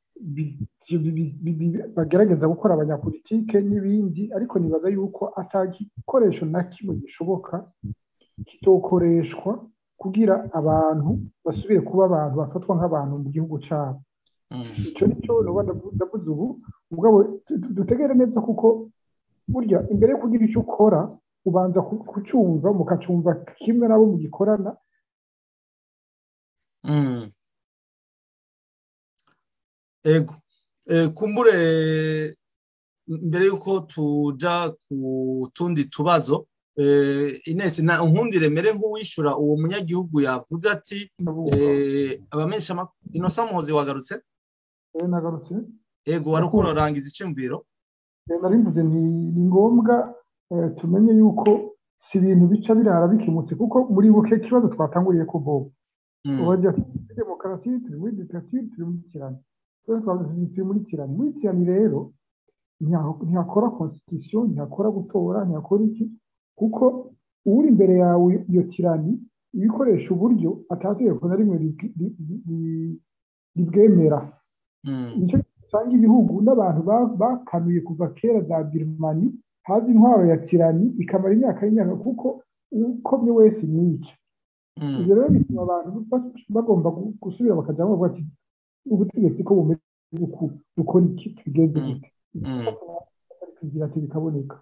bagerageza gukora abanyapolitike n'ibindi ariko nibaza yuko atagikoresho na kimwe gishoboka kitokoreshwa kugira abantu basubire kuba abantu bafatwa nk'abantu mu gihugu cyabo. Icyo nicyo ndavuze ubu ubwo dutegere neza kuko burya imbere yo kugira icyo ukora ubanza kucyumva mukacumva kimwe nabo mugikorana. Ego kumbure mbere yuko tuja ku tundi tubazo Ines na nkundire mere nk'uwishura uwo munyagihugu yavuze ati abamenyesha Innocent Muhozi wagarutse nagarutse ego warukuno rangiza icimviro narimvuze ni ngombwa tumenye yuko si ibintu bica birara bikimutse kuko muri buke kibazo twatanguriye ko Bob wajya demokarasi turi muri dictature turi muri kirani turi muri kirani rero ntiyakora constitution ntiyakora gutora ntiyakora iki kuko uri imbere yawe iyo kirani ibikoresha uburyo atategeko na rimwe ribwemera. Nicyo usanga ibihugu n'abantu bakanuye kuva kera za Birmani hazi intwaro ya kirani ikamara imyaka kuko ukomye wese niyica. Ibyo rero bituma abantu bagomba gusubira bakajya bavuga ati ubutegetsi ko bumeze uku dukora iki tugeze gute kugira ati bikaboneka.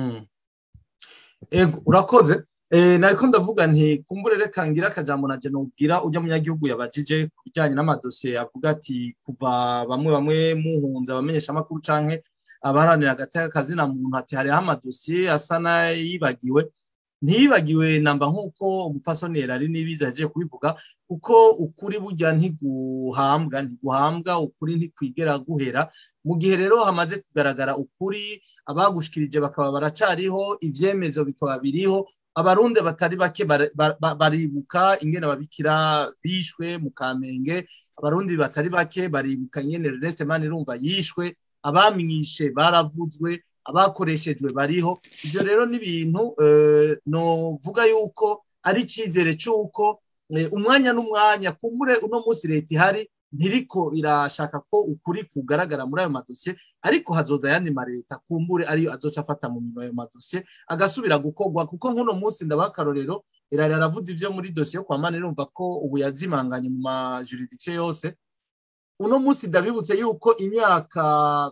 Ego urakoze. Nariko ndavuga nti kumbure reka ngira akajambo naje nubwira ujya munyagihugu yabajije kubijanye n'amadosiye avuga ati kuva bamwe muhunza abamenyesha makuru canke abaharanira agateka kazina muntu ati hari amadosiye asa nayibagiwe ntiyibagiwe namba nkuko umupfasoni ari nibiza aje kubivuga kuko ukuri burya ntiguhambwa ukuri ntikwigera guhera mu gihe rero hamaze kugaragara ukuri abagushikirije bakaba baracariho ivyemezo bikaba biriho abarundi batari bake baribuka ingene babikira bishwe mu Kamenge abarundi batari bake baribuka ingene Ernest Manirumva yishwe abamwishe baravuzwe abakoreshejwe bariho ibyo rero n'ibintu no vuga yuko ari cizere cyuko umwanya n'umwanya kumbure uno munsi leta ihari ntiriko irashaka ko ukuri kugaragara muri ayo madosiye ariko hazoza yandi mareta kumbure ariyo azoca afata mu minwe ayo madosiye agasubira gukorwa kuko nk'uno munsi ndabakarorero iraravuze ivyo muri dosiye yo kwa Manirumva ko ubu yazimanganye mu ma jurisdiction yose uno munsi ndabibutse yuko imyaka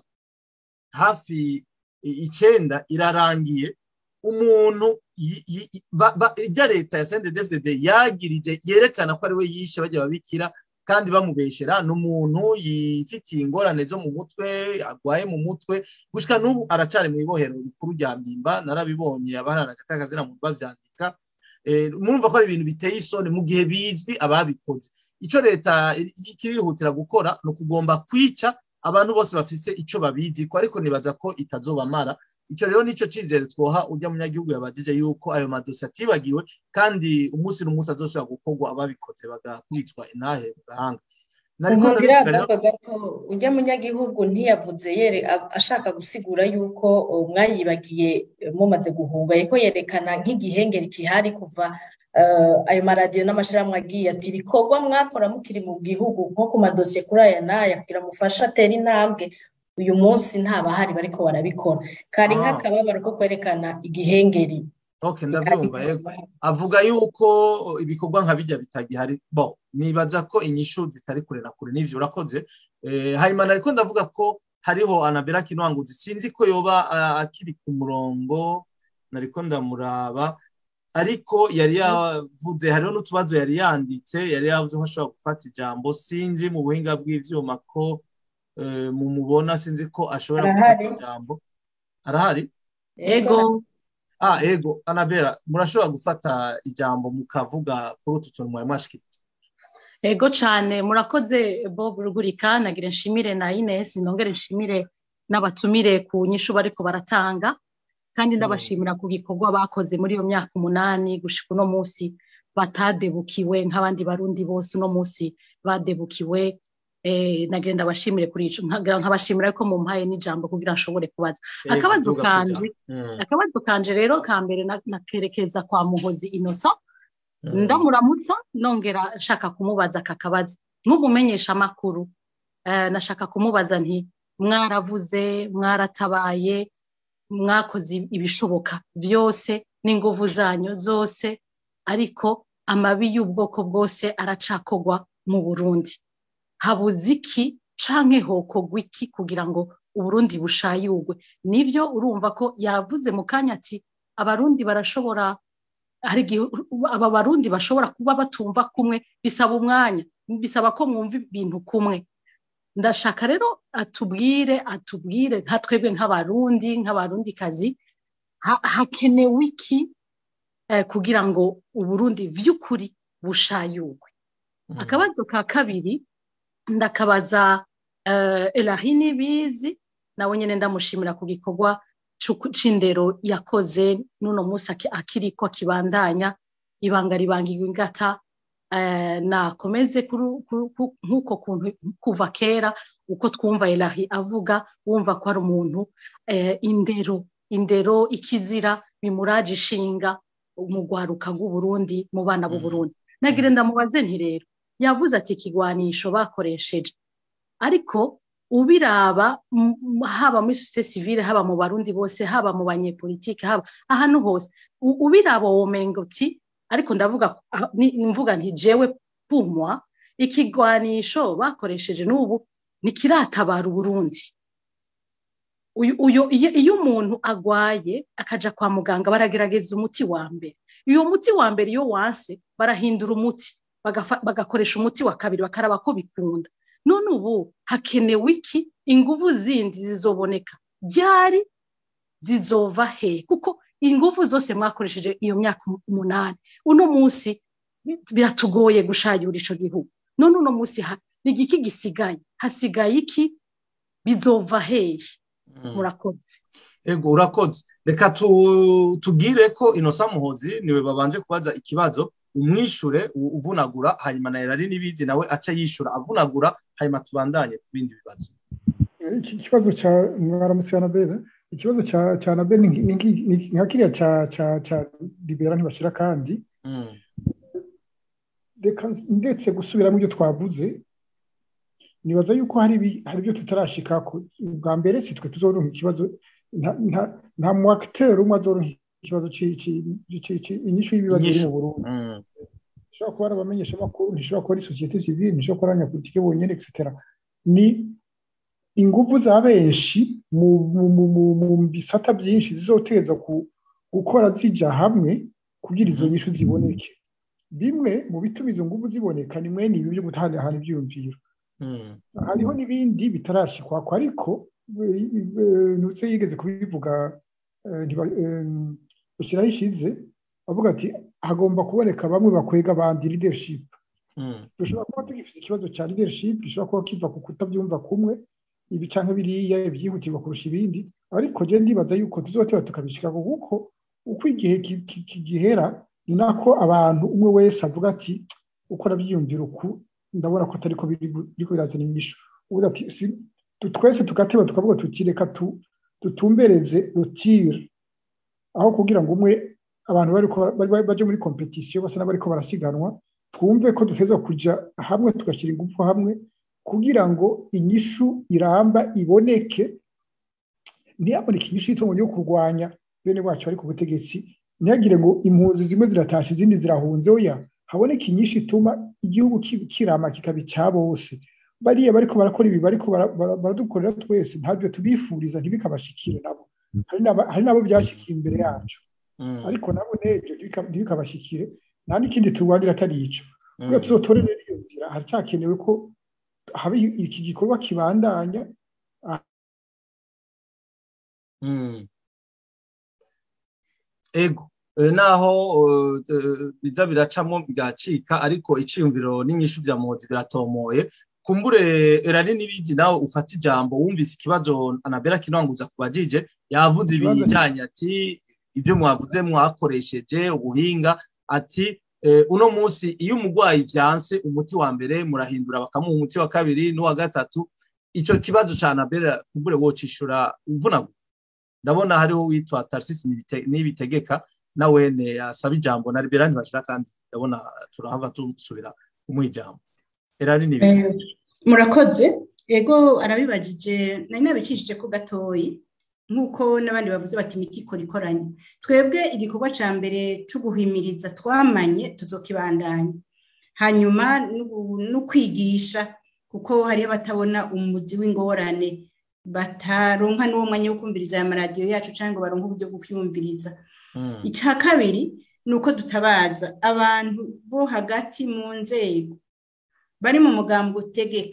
hafi 9 irarangiye umuntu ijya leta ya CNDD-FDD yagirije yerekana ko ari we yishe bajya babikira kandi bamubeshera n'umuntu yifitiye ingorane zo mu mutwe agwaye mu mutwe gushika n'ubu aracari mu ibohero rikuru rya Mpimba narabibonye abaharana agateka kazina mu bavyandika murumva ko ari ibintu biteye isoni mu gihe bizwi ababikoze ico leta ikirihutira gukora no kugomba kwica abantu bose bafise ico babizi ko ariko nibaza ko itazobamara ico rero nico cizere twoha ujya munyagihugu yabajije yuko ayo madosiye atibagiwe kandi umunsi n'umunsi azoshobora gukorwa ababikoze bagakwitwa intahe gahanga ngira gato ujya munyagihugu ntiyavuze ashaka gusigura yuko mwayibagiye mumaze guhunga yeko yerekana nk'igihengeri kihari kuva ayo maradiyo n'amashirahamwe agiye ati bikorwa mwakora mukiri mu gihugu nko ku madosiye kuri aya n'aya kugira mufashe atera intambwe uyu munsi ntabahari bariko barabikora kari nk'akababaro ko kwerekana igihengeri. Okay ndavyumva yego avuga yuko ibikorwa nka bijya bitagihari bo nibaza ko inyishu zitari kure na kure n'ivyo urakoze hayimana ariko ndavuga ko hariho Anabera Kinwanguzi sinzi ko yoba akiri ku murongo nariko ndamuraba ariko yari yavuze hariho n'utubazo yari yanditse yari yavuze ko ashobora gufata ijambo sinzi mu buhinga bw'ivyuma ko mumubona sinzi ko ashobora gufata ijambo arahari ego Ego Anabela murashobora gufata ijambo mukavuga kuri utu tuntu mwari mwashikirije. Ego cyane murakoze Bob Rugurika, nagira nshimire na Ines, ndongere nshimire n'abatumire ku nyishu bariko baratanga, kandi ndabashimira ku gikorwa bakoze muri iyo myaka 8 gushika uno munsi batadebukiwe nk'abandi barundi bose uno munsi badebukiwe. Nagira ndabashimire kuri ico, nkabashimira ko mumpaye n'ijambo kugira nshobore kubaza akabazo kanje rero ka mbere nakerekeza kwa Muhozi Innocent. Ndamuramutsa nongera nshaka kumubaza akakabazo nk'umumenyesha makuru. Nashaka kumubaza nti mwaravuze, mwaratabaye, mwakoze ibishoboka byose n'inguvu zanyu zose, ariko amabi y'ubwoko bwose aracakogwa mu Burundi. Habuze iki canke hokogwa iki kugira ngo Uburundi bushayugwe? Nivyo urumva ko yavuze mu kanya ati abarundi barashobora, aba barundi bashobora kuba batumva kumwe, bisaba umwanya, bisaba ko mwumva ibintu kumwe. Ndashaka rero atubwire nka twebwe nk'abarundi kazi hakenewe iki kugira ngo Uburundi vy'ukuri bushayugwe. Akabazo ka kabiri ndakabaza Elahini Bizi, nawe nyene ndamushimira ku gikorwa c'indero yakoze nuno musa akiriko kibandanya ibanga ribangirwa ingata. Nakomeze nkuko kuntu kuva kera uko twumva Elahi avuga, wumva ko ari umuntu indero ikizira bimuraje ishinga mu gwaruka rw'Uburundi, mu bana b'u Burundi. Nagire ndamubaze nti rero yavuze ati ikigwanisho bakoresheje, ariko ubiraba haba muri societe civile, haba mu barundi bose, haba mu banyepolitike, haba ahantu hose ubiraba womengo uti, ariko mvuga nti jewe pumwa ikigwanisho bakoresheje n'ubu nikiratabara Uburundi. Iyo umuntu agwaye akaja kwa muganga baragerageza umuti wa mbere, iyo muti wa mbere iyo wanse barahindura umuti bagakoresha umuti wa kabiri bakaraba ko bikunda. None ubu hakenewe iki? Inguvu zindi zizoboneka byari zizova he? Kuko inguvu zose mwakoresheje iyo myaka 8 uno munsi biratugoye gushayura ico gihugu. None uno munsi ni igiki gisigaye? Hasigaye iki? Bizova he? Murakoze. Ego urakoze. Reka tugire ko Innocent Muhozi niwe babanje kubaza ikibazo, umwishure uvunagura, hanyuma na Elahini Bizi nawe aca yishura avunagura, hanyuma tubandanye ku bindi bibazo. Ikibazo cha mwaramutse Anabela, ikibazo cha Anabela ni nkakiriya cha Libera ntibashira kandi reka ndetse gusubiramo ibyo twavuze. Nibaza yuko hari ibyo tutarashikako. Bwa mbere si twe tuzoronka ikibazo, nta mu acteur umwe azoronka ikibazo inyishu y'ibibazo biri mu Burundi. Nishobora kuba abamenyesha makuru, nishobora kuba ari societe civile, nishobora kuba abanyapolitike bonyene etc. Ni inguvu za benshi mu bisata byinshi zizoteza gukora zija hamwe kugira izo nyishu ziboneke. Bimwe mu bituma izo nguvu ziboneka ni mwene ibi byo gutahana ibyiyumviro. Hariho n'ibindi bitarashikwako, ariko nutse yigeze kubivuga ushyiraho ishize avuga ati hagomba kuboneka bamwe bakwega abandi leadership. Dushobora kuba tugifite ikibazo cya leadership, gishobora kuba kiva ku kutabyumva kumwe, ibi canke biriya byihutirwa kurusha ibindi, ariko je ndibaza yuko tuzoteba tukabishika kuko uko igihe kigihera ni nako abantu umwe wese avuga ati uko nabyiyumvira uku ndabona ko atari ko biriko birazana inyishu. Uvuga ati twese tukateba tukavuga tukireka tutumbereze rutire, aho kugira ngo umwe abantu bari baje muri competition basa n'abariko barasiganwa, twumve ko duteza kuja hamwe tugashira ingufu hamwe kugira ngo inyishu iramba iboneke. Ntiyaboneke inyishu itongo yo kurwanya bene wacu ari ku butegetsi, ntiyagire ngo impunzi zimwe ziratasha izindi zirahunze. Oya, haboneka inyishu ituma igihugu kirama kikaba icabo bose. Bariya bariko barakora ibi bariko baradukorera twese ntabyo tubifuriza ntibikabashikire nabo. Hari nabo byashikiye imbere yacu, ariko nabo nejo ntibikabashikire. Nta n'ikindi turwanira atari ico. Kuko tuzotorera iyo nzira haracyakenewe ko haba iki gikorwa kibandanya. ego naho biza biracamo bigacika ariko iciyumviro n'inyishu bya Muhozi biratomoye kumbure erari nibizi nawe ufata ijambo wumvise ikibazo Anabela Kinwanguza kubajije yavuze ibijanye ati ibyo mwavuze mwakoresheje ubuhinga ati uno munsi iyo umugwayi vyanse umuti wa mbere murahindura bakamuha umuti wa kabiri n'uwa gatatu ico kibazo ca Anabela kumbure wocishura uvunago ndabona hariho witwa Tarsis Nibitegeka nawene asaba ijambo na Liberani bashira kandi ndabona turahava tusubira kumuha ijambo erari nibizi murakoze ego arabibajije nari nabicishije ko gatoyi nkuko nabandi bavuze bati imiti ikora ikoranye twebwe igikorwa ca mbere cyo guhimiriza twamanye tuzokibandanya hanyuma no kwigisha kuko hari batabona umuzi w'ingorane bataronka n'uwo mwanya wo kumviriza ya maradiyo yacu cyangwa baronka uburyo bwo kwiyumviriza icya kabiri ni uko dutabaza abantu bo hagati mu nzego bari mu mugambi utegeka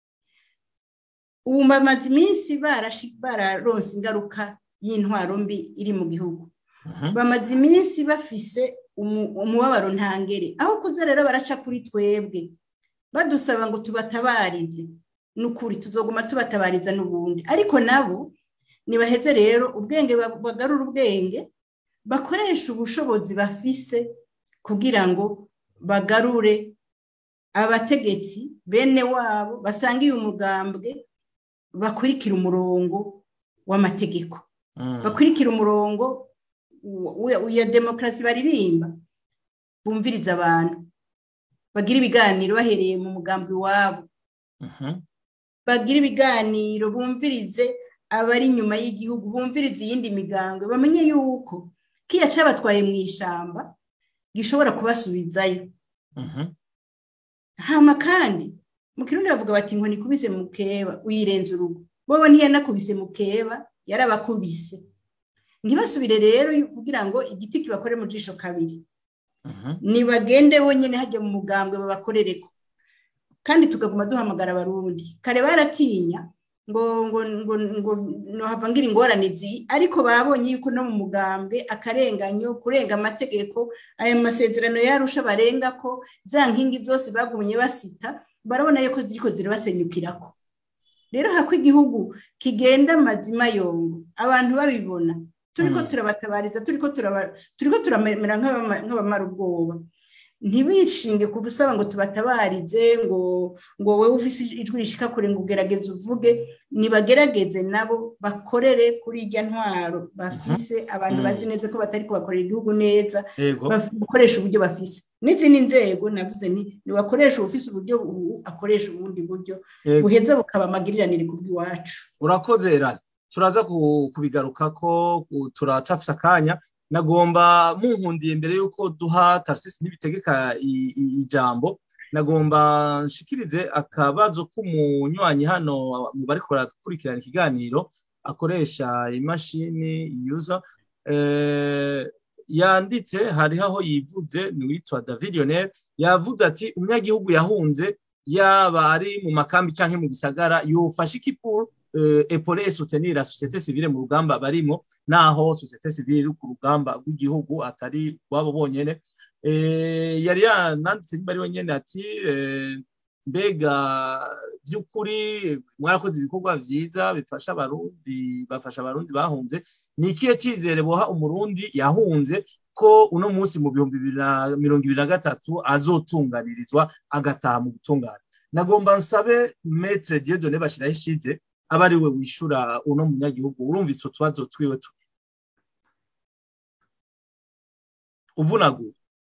ubu bamaze iminsi bararonse ingaruka y'intwaro mbi iri mu gihugu bamaze iminsi bafise umubabaro ntangere aho kuza rero baraca kuri twebwe badusaba ngo tubatabarize n'ukuri tuzoguma tubatabariza n'ubundi ariko nabo nibaheze rero ubwenge bagarura ubwenge bakoresha ubushobozi bafise kugira ngo bagarure abategetsi bene wabo basangiye umugambwe bakurikira umurongo w'amategeko bakurikira umurongo ya demokrasi baririmba bumviriza abantu bagira ibiganiro bahereye mu mugambwe wabo bagira ibiganiro bumvirize abari inyuma y'igihugu bumvirize iyindi migambwe bamenye yuko kiya cabatwaye mu ishamba gishobora kubasubizayo hama kandi mu kirundi bavuga bati inkoni kubise mukeba uyirenza urugo bobo ntiyanakubise mukeba yarabakubise ntibasubire rero kugira ngo igiti kibakore mu jisho kabiri nibagende bonyene hajya mu mugambwe babakorereko kandi tukaguma duhamagara abarundi kare baratinya ngo nohava ngira ingorane ariko babonye yuko no mu mugambwe akarenganyo kurenga amategeko aya masezerano yarusha barenga ko za nkingi zose bagumye basita barabona yuko ziriko zirabasenyukirako rero hako igihugu kigenda mazima yongo abantu babibona turiko turabatabariza turiko turamera nk'abamara ubwoba ntibishinge kubusaba ngo tubatabarize ngo wewe ufise ijwi rishika kure ngo ugerageze uvuge nibagerageze nabo bakorere kuri irya ntwaro bafise abantu bazi neza ko batari kubakorera igihugu neza bakoresha uburyo bafise n'izindi nzego navuze ni wakoresha ufise uburyo akoresha ubundi buryo buheza bukaba amagiriranire ku bw'iwacu urakoze Erari turaza kubigaruka ko turacafisa akanya nagomba munkundiye mbere yuko duha Tarsis Nibitegeka ijambo nagomba nshikirize akabazo k'umunywanyi hano mu bariko barakurikirana ikiganiro akoresha imashini user yanditse hari aho yivuze ni witwa David Lionel yavuze ati umunyagihugu yahunze yaba ari mu makambi canke mu bisagara yofasha ikipuru epole soutenir la société civile mu rugamba barimo naho société civile ku rugamba rw'igihugu atari wabo bonyene yari yananditse bari wenyene ati mbega by'ukuri mwarakoze ibikorwa vyiza bafasha abarundi bahunze ni ikihe cyizere boha umurundi yahunze ko uno munsi mu 2023 azotunganirizwa agataha mu gutungana nagomba nsabe Maître Dieudonné Bashiraho ishize abari we wishura uno munyagihugu urumvise utwazo twiwe tubi uvunaguye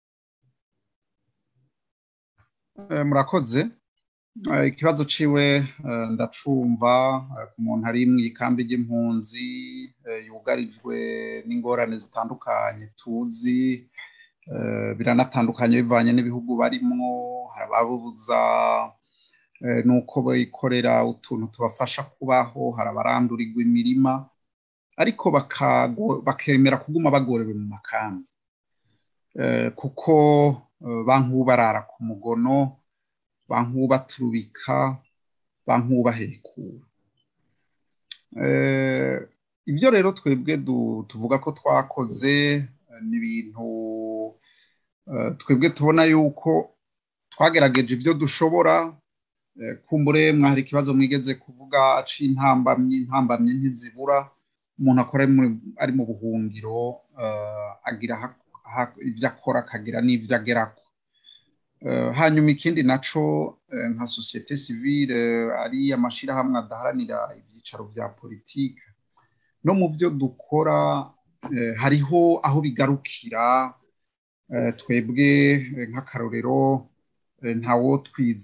murakoze ikibazo ciwe ndacumva ku muntu ari mu ikambi ry'impunzi yugarijwe n'ingorane zitandukanye tuzi biranatandukanye bivanye n'ibihugu barimwo harababuza nuko bayikorera utuntu tubafasha kubaho harabarandurirwa imirima ariko bakemera kuguma bagorewe mu makambi kuko bankubarara ku mugono bankubaturubika bankubahekura ibyo rero twebwe tuvuga ko twakoze n'ibintu twebwe tubona yuko twagerageje ibyo dushobora kumbure mwahari ikibazo mwigeze kuvuga c'intambamyi ntizibura umuntu akora ari mu buhungiro agira ibyo akora akagira n'ibyo agerako hanyuma ikindi naco nka societe civile ari amashirahamwe adaharanira ibyicaro vya politike no mu byo dukora hariho aho bigarukira twebwe nk'akarorero ntawo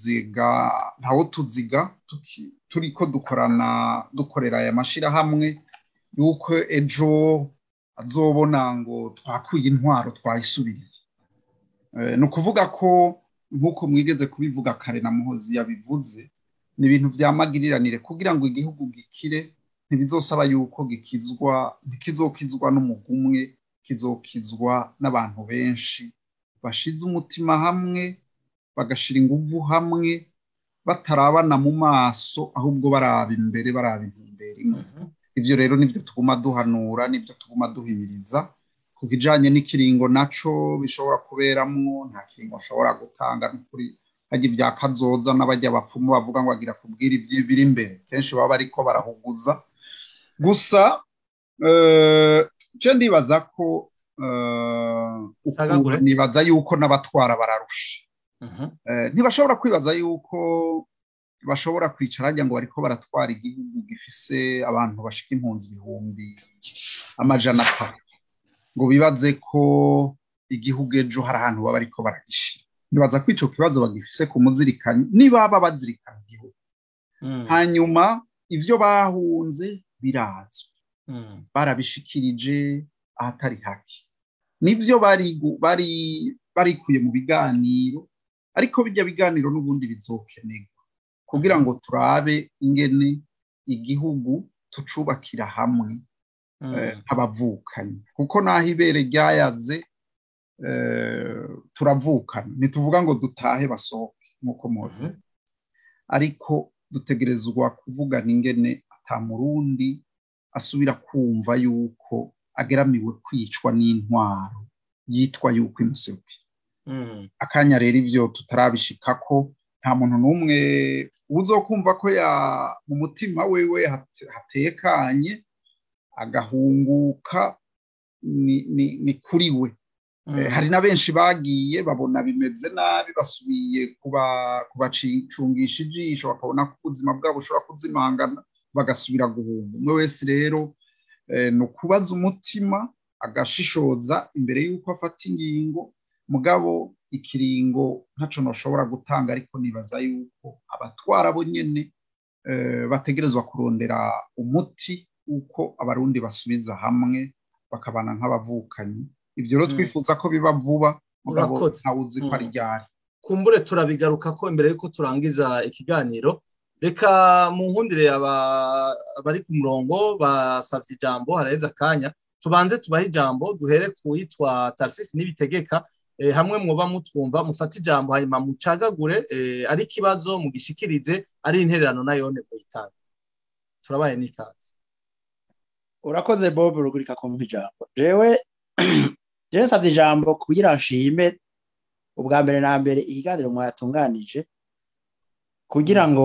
tuziga turiko dukorera aya mashirahamwe yuko ejo azobona ngo twakuye intwaro twayisubiriye ni ukuvuga ko nk'uko mwigeze kubivuga kare na Muhozi yabivuze ni ibintu byamagiriranire kugira ngo igihugu gikire ntibizosaba yuko ntikizokizwa n'umugumwe kizokizwa n'abantu benshi bashize umutima hamwe bagashira inguvu hamwe batarabana mu maso ahubwo baraba imbere baraba intumbero imwe ivyo rero nivyo tuguma duhanura nivyo tuguma duhimiriza kukijanye n'ikiringo naco bishobora kuberamwo nta kiringo ashobora gutanga n'ukuri haje ibya kazoza n'abajya bapfumu bavuga ngo agira kubwira ivyo biri imbere kenshi baba ariko barahuguza gusa je ndibaza ko nibaza yuko n'abatwara bararusha ntibashobora kwibaza yuko bashobora kwicara hajya ngo bariko baratwara igihugu gifise abantu bashika impunzi ibihumbi 300 ngo bibaze ko igihugu ejo hari ahantu baba bariko baragishira nibaza ko ico kibazo bagifise ku muzirikanyi nibaba bazirikana igihugu hanyuma ivyo bahunze birazwe barabishikirije ahatari haki nivyo barikuye mu biganiro ariko bijya biganiro n'ubundi bizokenerwa kugira ngo turabe ingene igihugu tucubakira hamwe abavukanye kuko naho ibere ryayaze turavukana ntituvuga ngo dutahe basohoke nk'uko muzi ariko dutegerezwa kuvugana ingene atamurundi asubira kumva yuko ageramiwe kwicwa n'intwaro yitwa yuko imuseruki akanya rero ivyo tutarabishikako nta muntu n'umwe uzokumva ko mu mutima wewe hatekanye agahunguka ni kuri we hari na benshi bagiye babona bimeze nabi basubiye kubacungisha ijisho bakabona ko ubuzima bwabo bushobora kuzimangana bagasubira guhunga umwe wese rero ni ukubaza umutima agashishoza imbere y'uko afata ingingo mugabo ikiringo ntaco noshobora gutanga ariko nibaza yuko abatwara bo nyene bategerezwa kurondera umuti uko abarundi basubiza hamwe bakabana nk'abavukanyi ivyo rero twifuza ko biba vuba mugabo ntawuzi ko ari ryari kumbure turabigaruka ko imbere yuko turangiza ikiganiro reka mu nkundire abari ku murongo basavye ijambo haraheze akanya tubanze tubahe ijambo duhere kuyitwa Tarcisse Nibitegeka hamwe mwoba mutwumva mufata ijambo hanyuma mucagagure ari kibazo mugishikirize ari intererano nayone muyitanga turabaye n'ikaze urakoze Bob rugurika ku ijambo jewe nsavye ijambo kugira nshime ubwa mbere na mbere ikiganiro mwatunganije kugira ngo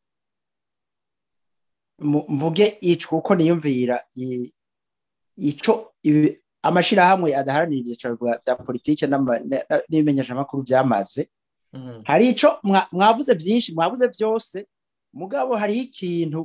mvuge ico uko niyumvira ico amashirahamwe adaharanira ibyicaro bya politike n'ibimenyeshamakuru byamaze hari ico mwavuze byinshi mwavuze byose mugabo hari ikintu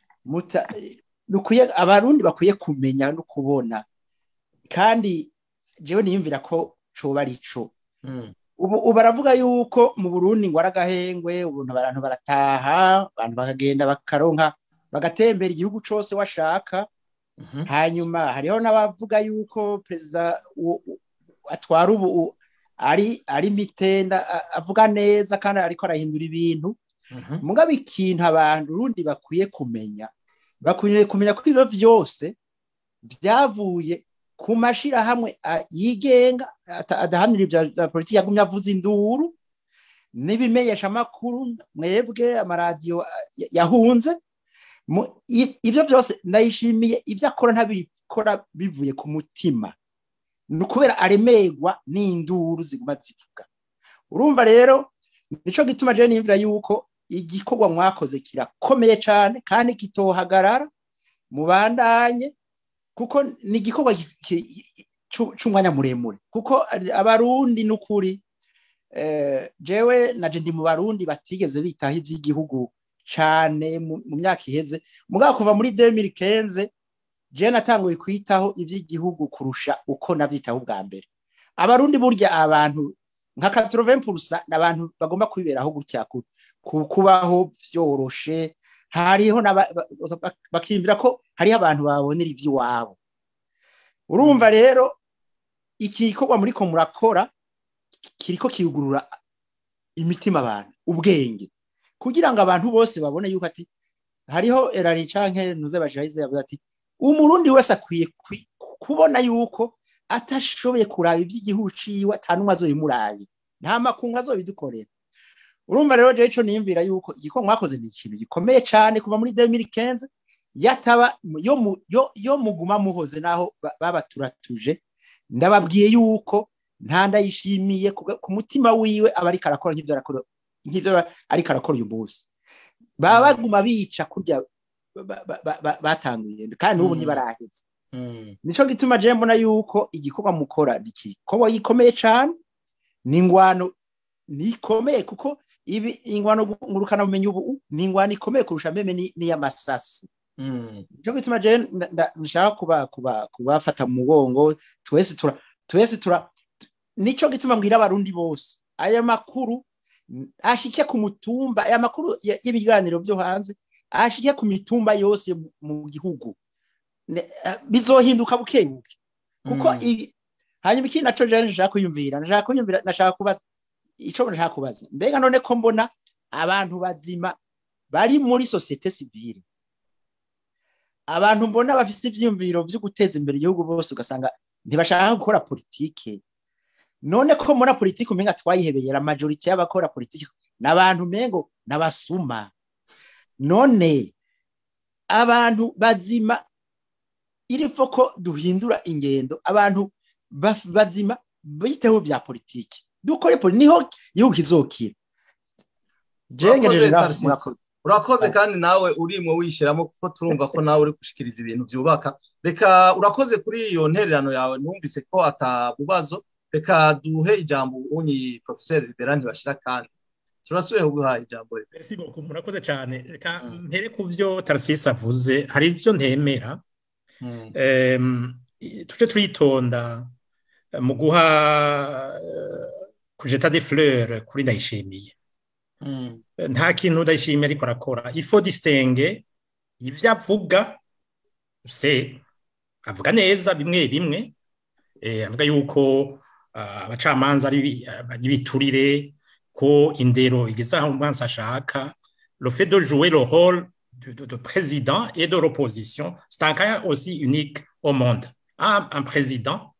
abarundi bakwiye kumenya no kubona kandi jewe niyumvira ko coba ari ico ubu baravuga yuko mu Burundi ngo aragahengwe ubuntu abantu barataha abantu bakagenda bakaronka bagatembera igihugu cose washaka hanyuma hariho n'abavuga yuko perezida atwara ubu ari mitenda avuga neza kandi ariko arahindura ibintu mugabe ikintu abantu rundi bakwiye kumenya ko ibyo byose byavuye ku mashirahamwe yigenga adahanira ibya politiki yagumye avuza induru n'ibimenyesha amakuru mwebwe amaradiyo yahunze ibyo byose ndayishimiye ibyo akora ntabikora bivuye ku mutima ni ukubera aremerwa n'induru ziguma zivuga urumva rero nico gituma je niyumvira yuko igikorwa mwakoze kirakomeye cyane kandi kitohagarara mubandanye kuko ni igikorwa c'umwanya muremure kuko abarundi n'ukuri jewe naje ndi mu barundi batigeze bitaho ivy'igihugu cyane mu myaka iheze mugabo kuva muri 2015 je natanguye kwitaho ivy'igihugu kurusha uko navyitaho bwa mbere abarundi burya abantu nka 80% n'abantu bagomba kwiberaho gutya kubaho vyoroshe hariho bakimvira ko hariho abantu babonera ivy'iwabo urumva rero iki gikorwa muri ko murakora kiriko kiyugurura imitima abantu ubwenge kugira ngo abantu bose babone yuko ati hariho erari canke nuze bajahize yavuga ati umurundi wese akwiye kubona yuko atashoboye kuraba iby'igihugu ciwe atanumwe azoyimurabi nta makungu azobidukorera urumva rero je ico niyumvira yuko igikorwa mwakoze ni ikintu gikomeye cyane kuva muri 2015 yataba yo muguma muhoze naho babaturatuje ndababwiye yuko nta ndayishimiye ku mutima wiwe abari karakora nk'ivyo ari karakora uyu munsi baba baguma bica kurya batanguye kandi ubu ntibaraheze nico gituma je mbona yuko igikorwa mukora n'igikorwa gikomeye cyane n'ingwano nikomeye kuko ibi ingwano ngurukana bumenyi ubu n'ingwano ikomeye kurusha meme n'iy'amasasi nico gituma je nshaka kubafata mu mugongo twese tura nico gituma mbwira abarundi bose aya makuru ashike ku mutumba aya makuru y'ibiganiro byo hanze ashike ku mitumba yose mu gihugu bizohinduka bukebuke kuko hanyuma ikindi naco je nashaka kubaza mbega none ko mbona abantu bazima bari muri societe civile abantu mbona bafise ivyiyumviro byo guteza imbere igihugu bose ugasanga ntibashaka gukora politike none ko mbona politike umenga twayihebeye la majority y'abakora politike n'abantu mengo n'abasuma none abantu bazima irifo ko duhindura ingendo abantu bazima biteho bya politike dukore niho igihugu kizokira urakoze kandi nawe urimwe wishiramo kuko turumva ko nawe uri gushikiriza ibintu byubaka reka urakoze kuri iyo ntererano yawe numvise ko atabubazo reka duhe ijambo unyi professeur Liberani bashira kandi turasubiye kuguha ijambo merci beaucoup murakoze cyane reka mpere ku byo Tarcisse avuze hari ivyo ntemera tuje turitonda mu guha kujeta des fleurs kuri Ndayishimiye nta kintu Ndayishimiye ariko arakora il faut distinguer ivyo avuga avuga neza bimwe bimwe avuga yuko abacamanza ari biturire ko indero igeze aho umwansi ashaka le fait de jouer le rôle de président et de l'opposition c'est un cas aussi unique au monde un président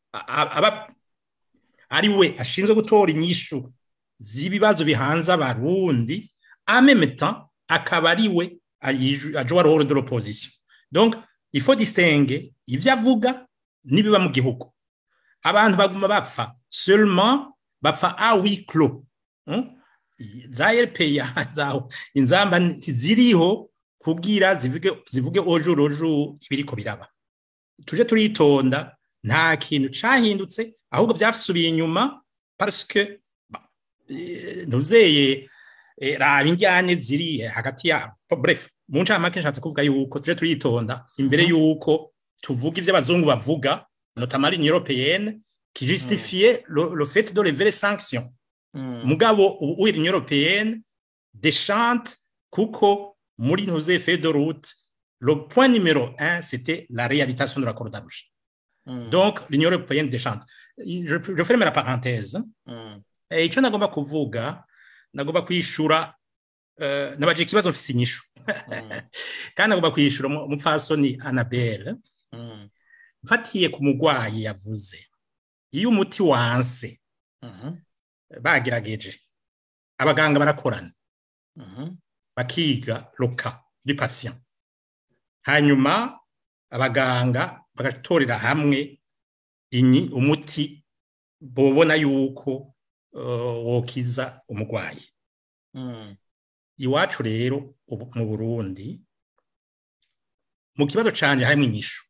ari we ashinzwe gutora inyishu z'ibibazo bihanze abarundi en même temps akaba ari we ajoua le rôle de l'opposition donc il faut distinguer ivyo avuga nibiba mu gihugu abantu baguma bapfa seulement bapfa à huis clos za RPA zaho inzamba ziriho kugira zivuge ojuroju ibiriko biraba tuje turitonda nta kintu cahindutse ahubwo byafisubiye inyuma parce que ntuzeye raba injyane ziri hagati ya bref mu ncamake nshatse kuvuga yuko tuje turitonda imbere yuko tuvuga ivyo abazungu bavuga notamment l'Union européenne qui justifiait le fait de lever les sanctions mugabo ubu l'Union européenne déchante kuko muri nos effets de route le point numéro 1 c'était la réhabilitation de l'accord d'Arusha donc l'Union européenne déchante je ferme la parenthèse et ico nagomba kuvuga nagomba kwishura nabaje ikibazo mfise inyishu kandi nagomba kwishura umupfasoni Annabelle mfatiye ku mugwayi yavuze iyo umuti wanse bagerageje abaganga barakorana bakiga loka du patient hanyuma abaganga bagatorera hamwe umuti bobona yuko wokiza umurwayi. Iwacu rero mu Burundi mu kibazo canje harimo inyishu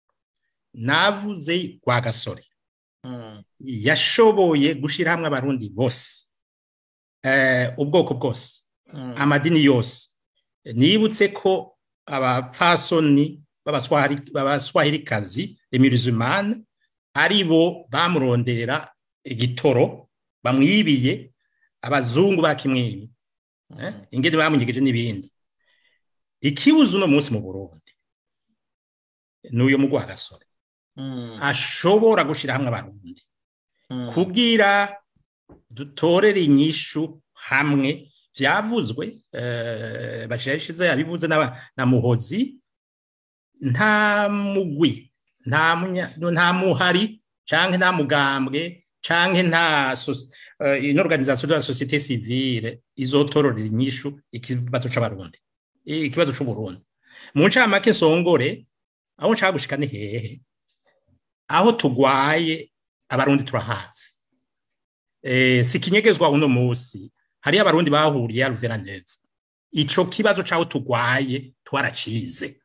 navuze Rwagasore yashoboye gushira hamwe abarundi bose ubwoko bwose amadini yose. Nibutse ko abapfasoni b'abaswahilikazi les musulmanes aribo bamurondera igitoro bamwibiye abazungu bakimwimi ingene bamunyegeje n'ibindi. Ikibuzo no munsi mu Burundi n'uyo mu Rwagasore ashobora gushira hamwe abarundi kugira dutorere inyishu hamwe. Vyavuzwe basheshize yabivuze na Muhozi, nta mugwi nta muhari canke nta mugambwe canke nta une organisation de la société civile izotororera inyishu ikibazo c'abarundi, ikibazo c'Uburundi. Mu ncamake Songore aho nshaka gushika ni hehe, aho tugwaye abarundi turahazi. Sikinyegezwa uno musi hari abarundi bahuriye ya Louvain-la-Neuve. Ico kibazo caho tugwaye twaracize.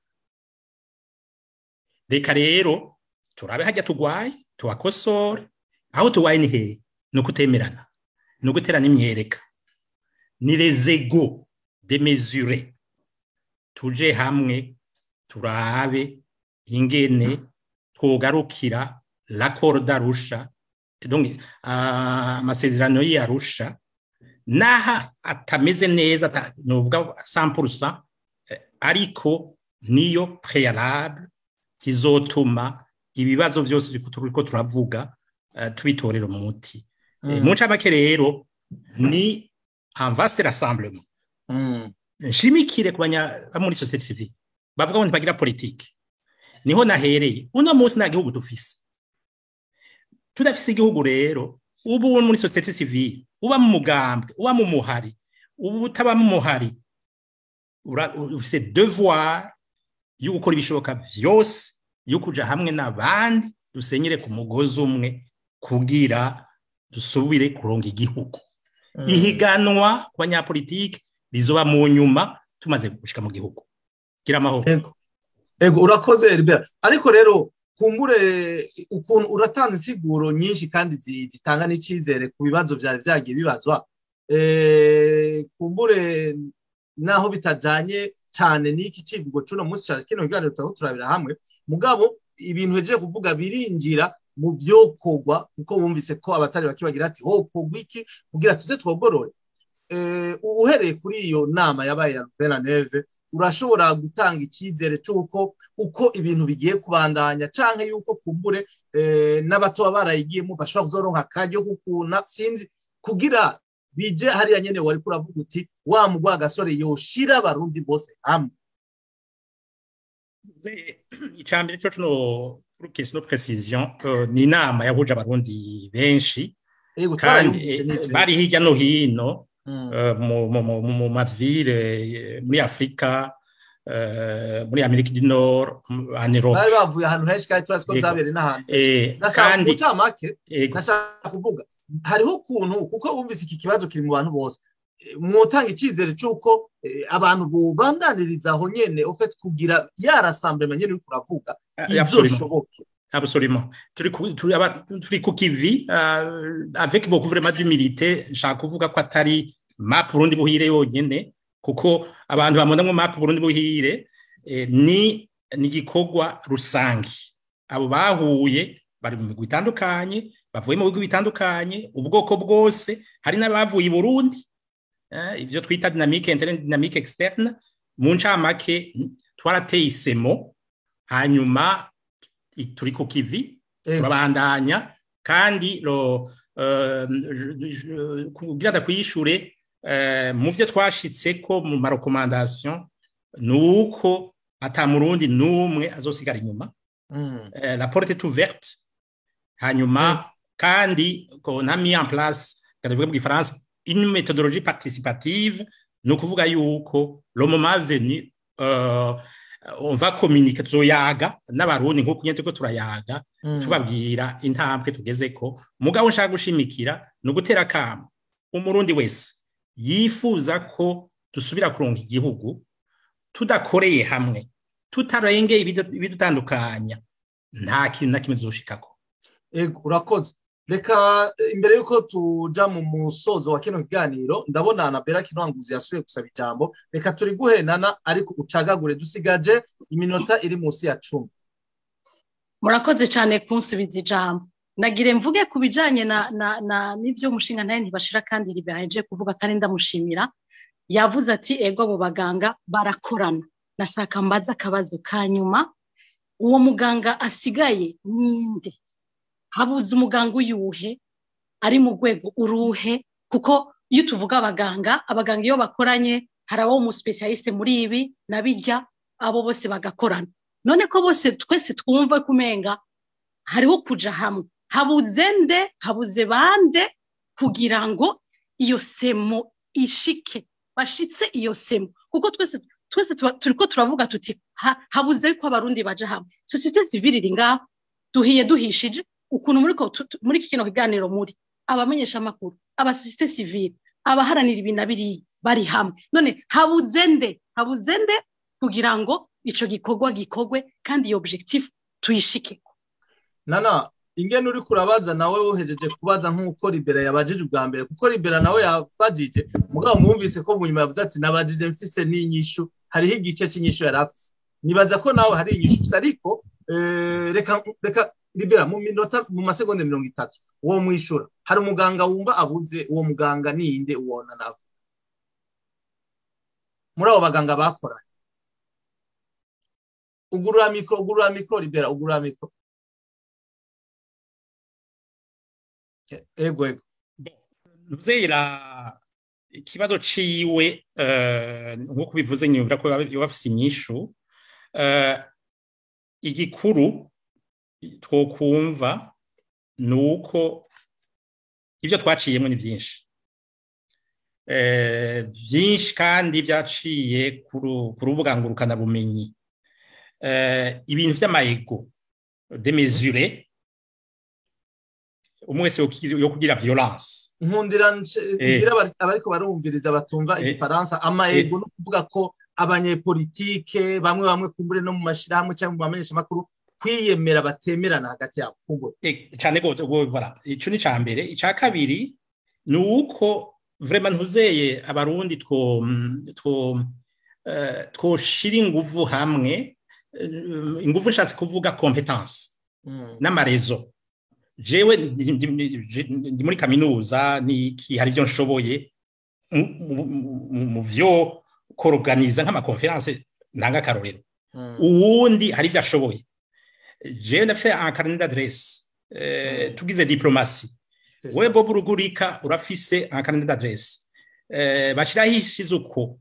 Reka rero turabe hajya tugwaye tuwakosore. Aho tugwaye ni hehe? No kutemerana, no guterana imyereka, ni les égaux démesurés. Tuje hamwe turabe ingene twogarukira l'accord d'Arusha, donc amasezerano y'Arusha naha atameze neza novuga 100%, ariko niyo préalable izotuma ibibazo byose turiko turavuga tubitorera umuti. Mu ncamake rero ni un vaste rassemblement. Nshimikire kubanya muri société civile bavuga ngo ntibagira politique. Niho nahereye. Uno munsi nta gihugu dufise. Tudafise igihugu rero ubu muri société civile uba mu mugambwe uba mu muhari ubu utaba mu muhari ufise devoir yo gukora ibishoboka byose yo kuja hamwe n'abandi dusenyere ku mugozi umwe kugira dusubire kuronga igihugu. Ihiganwa kwa nyapolitike rizoba mu nyuma tumaze gushika mu gihugu. Gira amahoro. Ego urakoze Herbert. Ariko rero kumbure ukuntu uratanze insiguro nyinshi kandi zitanga n'icizere ku bibazo byari byagiye bibazwa. Kumbure naho bitajanye cyane n'iki kivugo cuno munsi cyane kino kiganiro turabira hamwe. Mugabo ibintu heje kuvuga birinjira mu byokogwa kuko bumvise ko abatari bakibagira ati hokogwa iki kugira tuze twogorore. Uhereye kuri iyo nama yabaye ya Louvain-la-Neuve urashobora gutanga icizere cyuko uko ibintu bigiye kubandanya canke yuko kumbure n'abato barayigiyemo bashobora kuzoronka akaryo kukuna sinzi kugira bije hariya nyene wari kuravuga uti wa Rwagasore yoshira abarundi bose hamwe. Icambere cyo no question de précision ni nama yahuje abarundi benshi kandi bari hirya no hino mu mavile muri Afrika muri Amerika du Nord en Europe. Bari bavuye ahantu henshi kandi turasko zabere n'ahantu. Kandi utamake nashaka kuvuga hariho kuntu kuko wumvise iki kibazo kiri mu bantu bose mwotanga icizere cyuko abantu bobandaniriza aho nyene ofete kugira yarassemblement nyene uri kuravuga izoshoboke. Absolument. Turi ku kivi avec beaucoup vraiment d'humilité. Nshaka kuvuga ko atari map Burundi buhire yonyene kuko abantu bamunda mu map Burundi buhire ni gikorwa rusangi. Abo bahuye bari mu migwi itandukanye bavuye mu bigo bitandukanye ubwoko bwose hari n'abavuye i Burundi ibyo twita dynamique interne dynamique externe. Mu ncamake twarateye isemo hanyuma turi ku kivi turabandanya kandi kugira kwiyishure mu byo twashitse ko mu recommandation nuko ata murundi numwe azosigara inyuma. La porte est ouverte hanyuma kandi ko na mis en place kadavuga mu France une méthodologie participative no kuvuga yuko le moment venu on va communiquer tuzoyaga n'abarundi nkuko nyene turiko turayaga tubabwira intambwe tugezeko mugabo nshaka gushimikira no gutera kama umurundi wese yifuza ko dusubira kuronka igihugu tudakoreye hamwe tutarenge ibidutandukanya nta kintu na kimwe tuzoshikako. Urakoze. Reka imbere yuko tuja mu musozo wa kino kiganiro ndabona Anabela Kinwanguzi yasuye gusaba ijambo, reka turi guhenana ariko ucagagure dusigaje iminota iri munsi ya 10. Murakoze cyane kunsubiza ijambo. Nagire mvuge kubijanye na nivyo mushinga ntaye ntibashira kandi ribaje kuvuga kandi ndamushimira. Yavuze ati ego abo baganga barakorana. Nashaka mbaza akabazo kanyuma, uwo muganga asigaye ninde? Habuze umuganga uyuhe ari mu rwego uruhe? Kuko iyo tuvuga abaganga iyo bakoranye harabaho umu specialiste muri ibi nabijya abo bose bagakorana. None ko bose twese twumva kumenga hariho kuja hamwe. Habuze bande kugira ngo iyo semo ishike bashitse iyo semo, kuko twese turiko turavuga tuti habuze ko abarundi baje hamwe. Societe civile ringa duhishije ukuntu muri iki kino kiganiro muri abamenyesha makuru aba societe civile abaharanira ibinabiri bari hamwe. None habuze nde kugira ngo ico gikogwe kandi iyo objectif tuyishike. Nana ingene uri kurabaza nawe wohejeje kubaza nkuko Libera yabajije ubwa mbere, kuko Libera nawe yabajije mugabo mwumvise ko munyuma yavuze ati nabajije mfise n'inyishu, hariho igice cy'inyishu yarafise. Nibaza ko nawe hari inyishu ariko reka Libera mu minota mu masegonda 30 uwo mwishura hari umuganga wumva abuze, uwo muganga ninde uwona nabo muri abo baganga bakoranye? Ugurura mikro Libera, ugurura mikro. Ego Muzera ikibazo ciwe nkuko bivuze nyumvira ko yabafise inyishu. Igikuru twokumva nuko ivyo twaciyemwe ni byinshi kandi byaciye ku rubuga ngurukana bumenyi. Ibintu vy'amaego démesuré umwese yo kugira violence. Nkundira abariko barumviriza batumva igifaransa amaego no kuvuga ko abanyepolitike bamwe kumbure no mu mashirahamwe cyangwa mu bamenyesha makuru kwiyemera batemerana hagati yabo kumbure cyane gose voilà. Ico ni cambere. Ica kabiri nuko vraiment ntuzeye abarundi twoshira inguvu hamwe. Inguvu nshatse kuvuga competence n'amarezo. Jewe ndi muri kaminuza niki hari byo nshoboye mu vyo korganiza nk'ama conference nanga karorero. Uwundi hari byo ashoboye. Jewe ndafise un carnet d'adresse tugize diplomasi. Wewe Bob Rugurika urafise un carnet d'adresse. Bashira hishize uko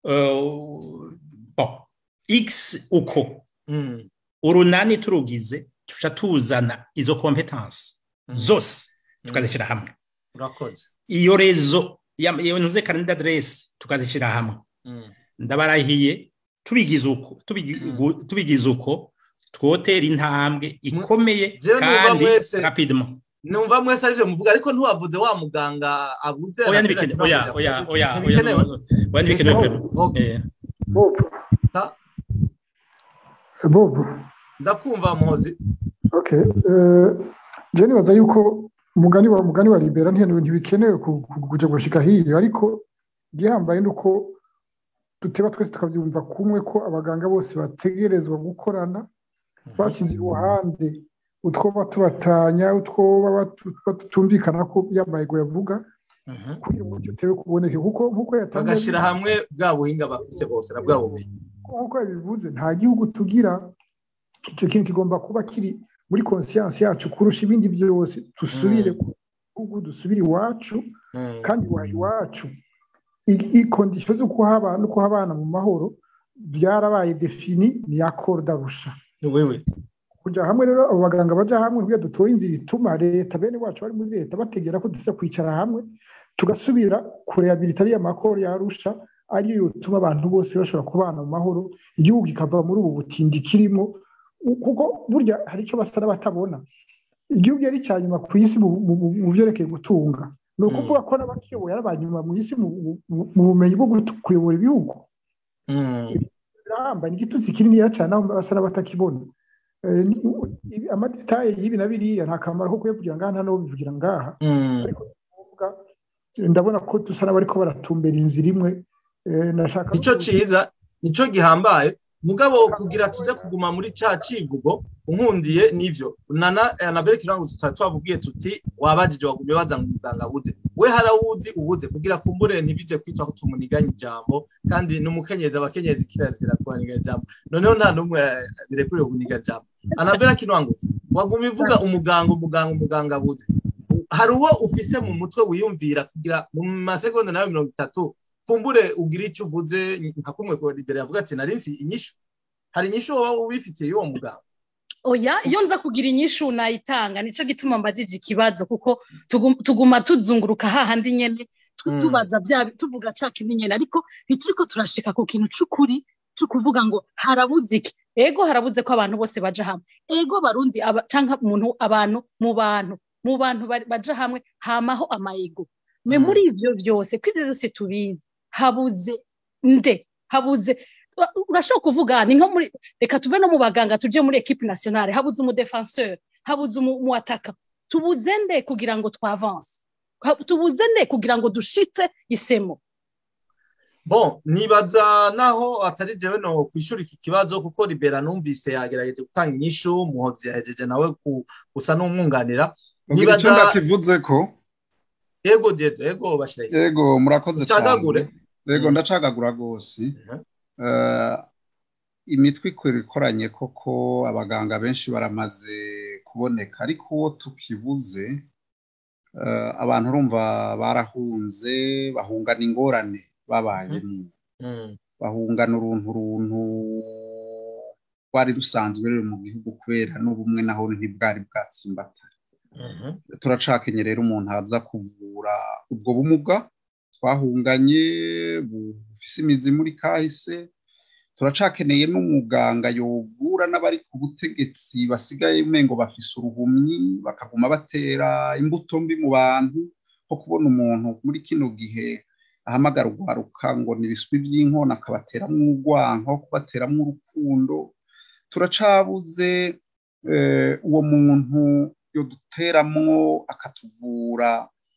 X uko urunani turugize tuca tuzana izo competence zose tukazishira hamwe. Urakoze. Iyo rezo nuze carnet d'adresse tukazishira hamwe. Ndabarahiye tubigize uko twotera intambwe ikomeye kandi rapidement. Numva mwese arije muvuga ariko ntuwavuze wa muganga abuze. Oya nibikene Bob ndakumva Muhozi. Okay, je nibaza yuko mugani wa Libera ntibikenewe kuja gushika hiyo, ariko gihambaye nuko duteba twese tukabyumva kumwe ko abaganga bose bategerezwa gukorana bakize uruhande utwo tubatanya utwo batumvikana ko yamayego yavuga kugira ngo tutewe kuboneke kuko yatangaje bagashira hamwe bwa buhinga bafise bose na bwa bumenyi. Nkuko yabivuze nta gihugu tugira icyo kintu kigomba kuba kiri muri conscience yacu kurusha ibindi byose. Dusubire ku gihugu, dusubire iwacu kandi iwacu ikondisho zo kuhabana mu mahoro byarabaye defini ni accord d'Arusha. Wewe kuja hamwe rero abo baganga baja hamwe kugira dutoye inzira ituma leta bene wacu bari muri leta bategera ko dusa kwicara hamwe tugasubira kurehabilita ya makoro ya Arusha ariyo yotuma abantu bose bashobora kubana mu mahoro igihugu kikava muri ubu butindi kirimo kuko burya hari icyo basa n'abatabona igihugu yari cya nyuma ku isi mu byerekeye gutunga ni ukuvuga ko n'abakiyoboye ari abanyuma mu isi mu bumenyi bwo kuyobora ibihugu birahamba ni igitutsi kininiya cyane aho basa n'abatakibona amadetaye y'ibi na biriya nta kamaro ko kuyavugira ngaha nta n'uwo bivugira ngaha ariko ndabona ko dusa n'abariko baratumbera inzira imwe nashaka icyo ciza nicyo gihambaye mugabo kugira tuze kuguma muri ca civugo unkundiye nivyo Anabel Kiranguzi twabubwiye tuti wabajije wagumye baza ngo muganga buze we harawuzi ubuze kugira kumbure ntibize kwitwa ko tumuniganya ijambo kandi n'umukenyezi abakenyezi kirazira kubaniganya ijambo noneho nta numwe birekuriye kuniga ijambo Anabel Kiranguzi wagumye uvuga umuganga buze hari uwo ufise mu mutwe wiyumvira kugira mu masegonda nawe 30 kumbure ugira icyo uvuze nka kumwe ko imbere yavuga ati narinsi inyishu hari inyishu wowe ubifitiye uwo mugabo oya iyo nza kugira inyishu nayitanga nico gituma mbajije ikibazo kuko tuguma tuzunguruka hahandi nyene tubaza tuvuga caka nyene ariko ntituriko turashika ku kintu c'ukuri cyo kuvuga ngo harabuze iki ego harabuze ko abantu bose baja hamwe ego barundi canka abantu mu bantu baja hamwe hamaho amayego me muri ivyo byose kw'ivyo byose tubizi habuze urashobora kuvuga ni nko muri reka tuve no mu baganga tuje muri equipe nationale habuze umudefenseur habuze umuataka tubuze nde kugira ngo twavance tubuze nde kugira ngo dushitse isemo bon nibaza naho atari jewe no kwishura iki kibazo kuko Libera numvise yagerageje gutanga inyishu Muhozi yahejeje nawe gusa n'umwunganira nibaza kivuze ko ego bashiraye ego murakoze cyane ego ndacagagura gose imitwe ikoranye koko abaganga benshi baramaze kuboneka ariko uwo tukibuze abantu urumva barahunze bahungana ingorane babayemo bahungana uruntu rwari rusanzwe ruri mu gihugu kubera n'ubumwe naho ntibwari bwatsimbatara turacakenye rero umuntu aza kuvura ubwo bumuga twahunganye bufise imizi muri kahise turacakeneye n'umuganga yovura n'abari ku butegetsi basigaye umengo bafise uruhumyi bakaguma batera imbuto mbi mu bantu ko kubona umuntu muri kino gihe ahamagara urwaruka ngo nibiswi by'inkona akabateramwo urwanko kubateramwo urukundo turacabuze uwo muntu yoduteramwo akatuvura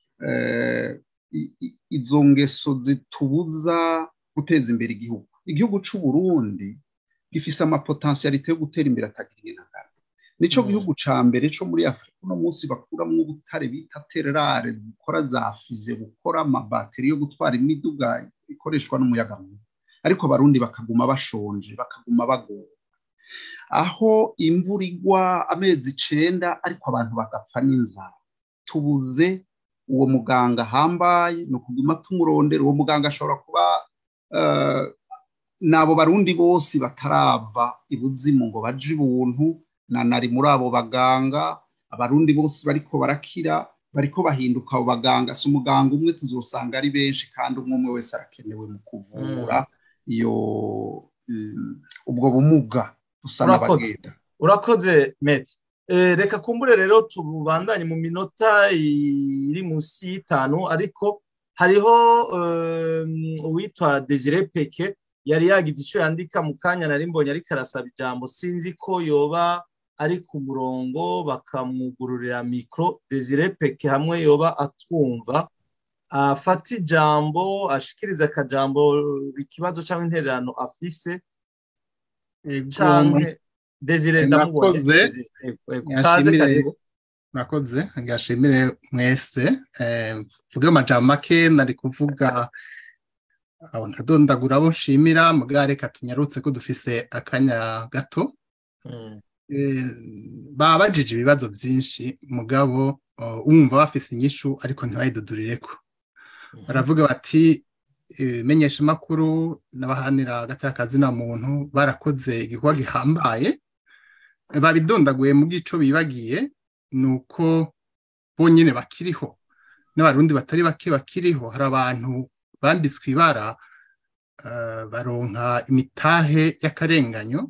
izo ngeso zitubuza guteza imbere igihugu c'u Burundi gifise amapotentialite yo gutera imbere atagira intangara nico gihugu ca mbere co muri Afrika no munsi bakuramwo ubutare bita tererare bukora za fize bukora amabateri yo gutwara imiduga ikoreshwa n'umuyagankuba ariko abarundi bakaguma bashonje bakaguma bagowe aho imvura igwa amezi 9 ariko abantu bagapfa n'inzara tubuze uwo muganga hambaye no kuguma tumurondera uwo muganga ashobora kuba nabo barundi bose batarava ibuzimu ngo baje ibuntu nari muri abo baganga abarundi bose bariko barakira bariko bahinduka abo baganga si umuganga umwe tuzosanga ari benshi kandi umwe wese arakenewe mu kuvura iyo ubwo bumuga dusana bagenda urakoze Meti reka kumbure rero tubandanye mu minota iri munsi y'5 ariko hariho uwitwa Desire Peke yari yagize icyo yandika mu kanya nari mbonye ariko arasaba ijambo sinzi ko yoba ari ku murongo bakamugururira mikro Desire Peke hamwe yoba atwumva afata ijambo ashikiriza akajambo ikibazo cyangwa intererano afise canke Desire ndamubonye nakoze ngashimire mwese vuga amajambo make nari kuvuga aho ntadondagura abo nshimira mugare katunyarutse ko dufise akanya gato babajije ibibazo byinshi mugabo umva bafise inyishu ariko ntibayidudurireko baravuga bati menyesha makuru n'abahanira agatakazi na muntu barakoze igikorwa gihambaye babidondaguye mu gico bibagiye nuko bonyine bakiriho n'abarundi batari bake bakiriho hari abantu banditswe ibara baronka imitahe y'akarenganyo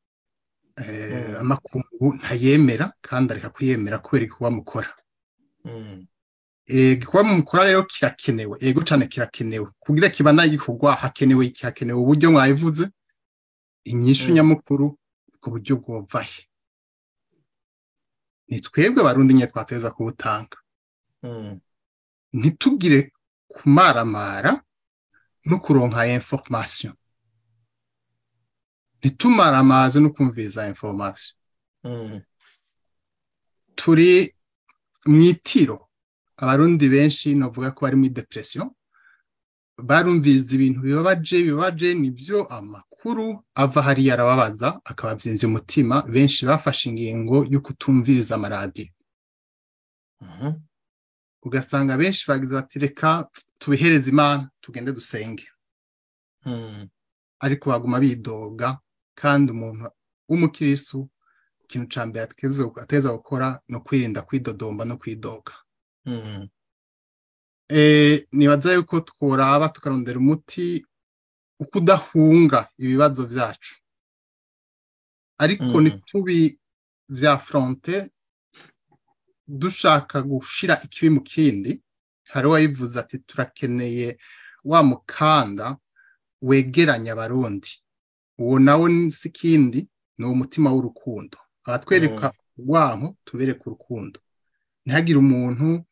amakungu ntayemera kandi areka kuyemera kubera igikorwa mukora igikorwa mukora rero kirakenewe yego cyane kirakenewe kugira kibana igikorwa hakenewe uburyo mwabivuze inyishu nyamukuru ku buryo bwovahe ni twebwe abarundi nye twateza kubutanga ntitugire kumaramara no kuronka information nitumaramaze no kumviza information turi mwitiro abarundi benshi novuga ko bari mu depression barumviza ibintu bibabaje nivyo amakuru ava hari yarababaza akabavyinje umutima benshi bafashe ingingo yo kutumviriza amaradiyo ugasanga benshi bagize bati reka tubihereze Imana tugende dusenge ariko baguma bidoga kandi umuntu w'umukirisu ikintu ca mbere ateza gukora no kwirinda kwidodomba no kwidoga nibaza yuko tworaba tukarondera umuti ukudahunga ibibazo vyacu ariko nitubi vya fronte dushaka gushira ikibi mu kindi hari wayivuze ati turakeneye wa mukanda wegeranya abarundi uwo nawe sikindi ni umutima w'urukundo abatwereka urwanko tubereka urukundo ntihagire umuntu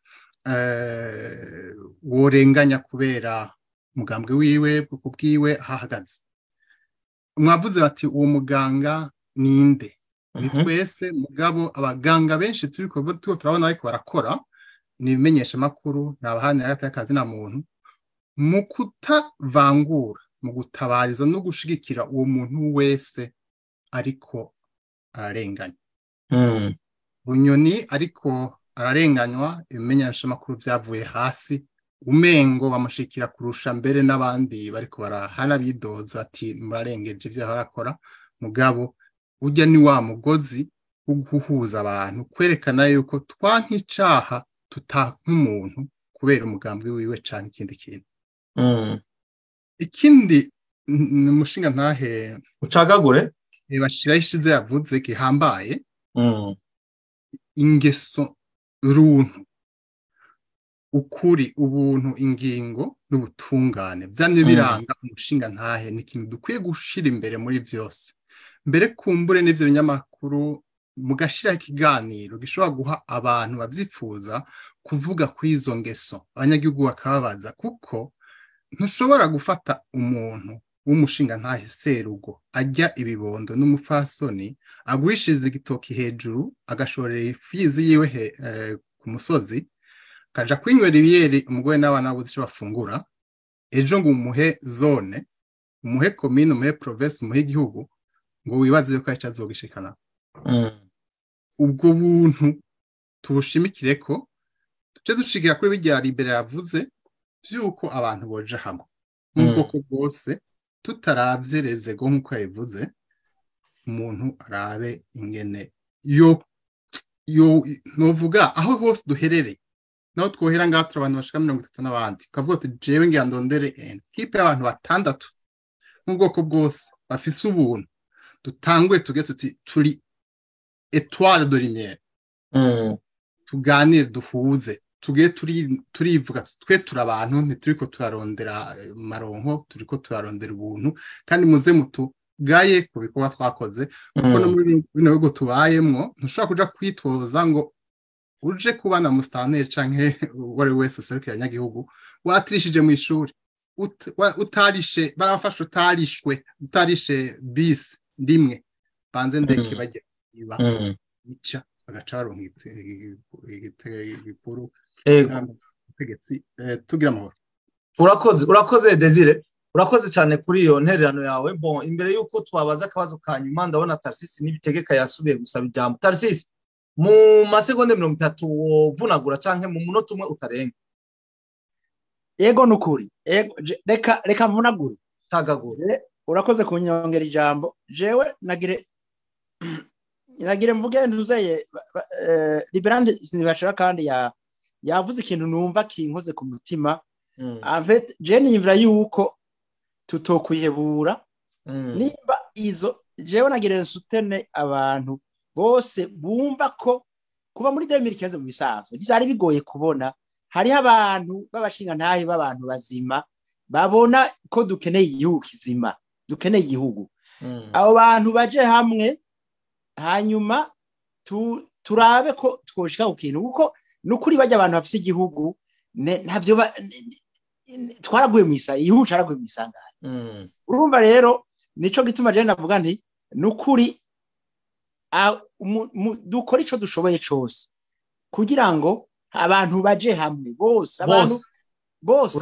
worenganya kubera mugambwe wiwe kubwiwe ahahagaze mwavuze bati uwo muganga ninde ni twese mugabo abaganga benshi turiko turabona ariko barakora ni bimenyesha makuru nabahane y'akazi na muntu mu kutavangura mu gutabariza no gushigikira uwo muntu wese ariko ararenganya Bunyoni ariko ararenganywa ibimenyesha makuru byavuye hasi umengo bamushikira kurusha mbere n'abandi bariko barahana bidoza ati murarengeje ivyo harakora mugabo ujya ni wa mugozi uguhuza abantu kwerekana yuko twankicaha tutankumuntu kubera umugambi wiwe canke ikindi kintu ikindi umushinga ntahe ucagagure bashira ishize yavuze gihambaye ingeso runtu ukuri ubuntu ingingo n'ubutungane byane biranga umushinga ntahe ni ikintu dukwiye gushira imbere muri byose mbere kumbure n'ivyo binyamakuru mugashira ikiganiro gishobora guha abantu bavyifuza kuvuga kuri izo ngeso abanyagihugu bakababaza kuko ntushobora gufata umuntu w'umushinga ntahe serugo ajya ibibondo n'umufasoni agurishiza igitoki hejuru agashorera ifizi yiwe ku musozi kaja kwinywera ibiyeri umugore n'abana buzi cyo bafungura ejo ngo umuhe zone umuhe commune umuhe province umuhe igihugu ngo wibaze yuko azogishikana ubwo buntu tubushimikire ko tuce dushigira kuri bijya libera yavuze byuko abantu boje hamwe n'ubwoko bwose tutaravye rezego nkuko yavuze umuntu arabe ingene yo novuga aho hose duherere naho twohera ngaho abantu bashika 30 n'abandi kavuga ati jewe ngira ndondere kipe y'abantu batandatu n'ubwoko bwose bafise ubuntu dutangwe tuge tuti turi étoile de lumière tuganire duhuze tuge turivuga twe turabantu ntituriko turarondera maronko turiko turarondera ubuntu kandi muze mutugaye ku bikorwa twakoze kuko no muri bino bigo tubayemwo ntushobora kuja kwitoza ngo uje kubana mustane canke wari wese serukira nyagihugu watrishije mu ishuri utarishe barafasha utarishe bis ndimwe banze ndeke bajye iba ica agacaro igipuru tegetse tugira amahoro urakoze Desire urakoze cyane kuri iyo ntererano yawe bon imbere yuko twabaza akabazo kanyuma ndabona Tarsisi nibitegeka yasubiye gusaba ijambo Tarsisi mu masegonde 30 wovunagura canke mu munota umwe utarenga yego nukuri yego reka mvunagure tagagure urakoze kunyongera ijambo jewe nagire mvuge ntuzeye Liberande sinibashira kandi yavuze ikintu numva kinkoze ku mutima en fait je nivra yuko tutokwihebura nimba izo jewe nagirira sutene abantu bose bumva ko kuva muri 2015 mu bisanzwe byari bigoye kubona hariho abantu b'abashinga ntahe b'abantu bazima babona ko dukeneye igihugu kizima dukeneye igihugu abo bantu baje hamwe hanyuma turabe ko twoshika ku kintu kuko nukuri bajya abantu bafite igihugu ntavyo twaraguye mu isa igihugu caraguye mu isangano urumva rero nico gituma je ndavuga nti nukuri dukora ico dushoboye cose kugira ngo abantu baje hamwe bose abantu bose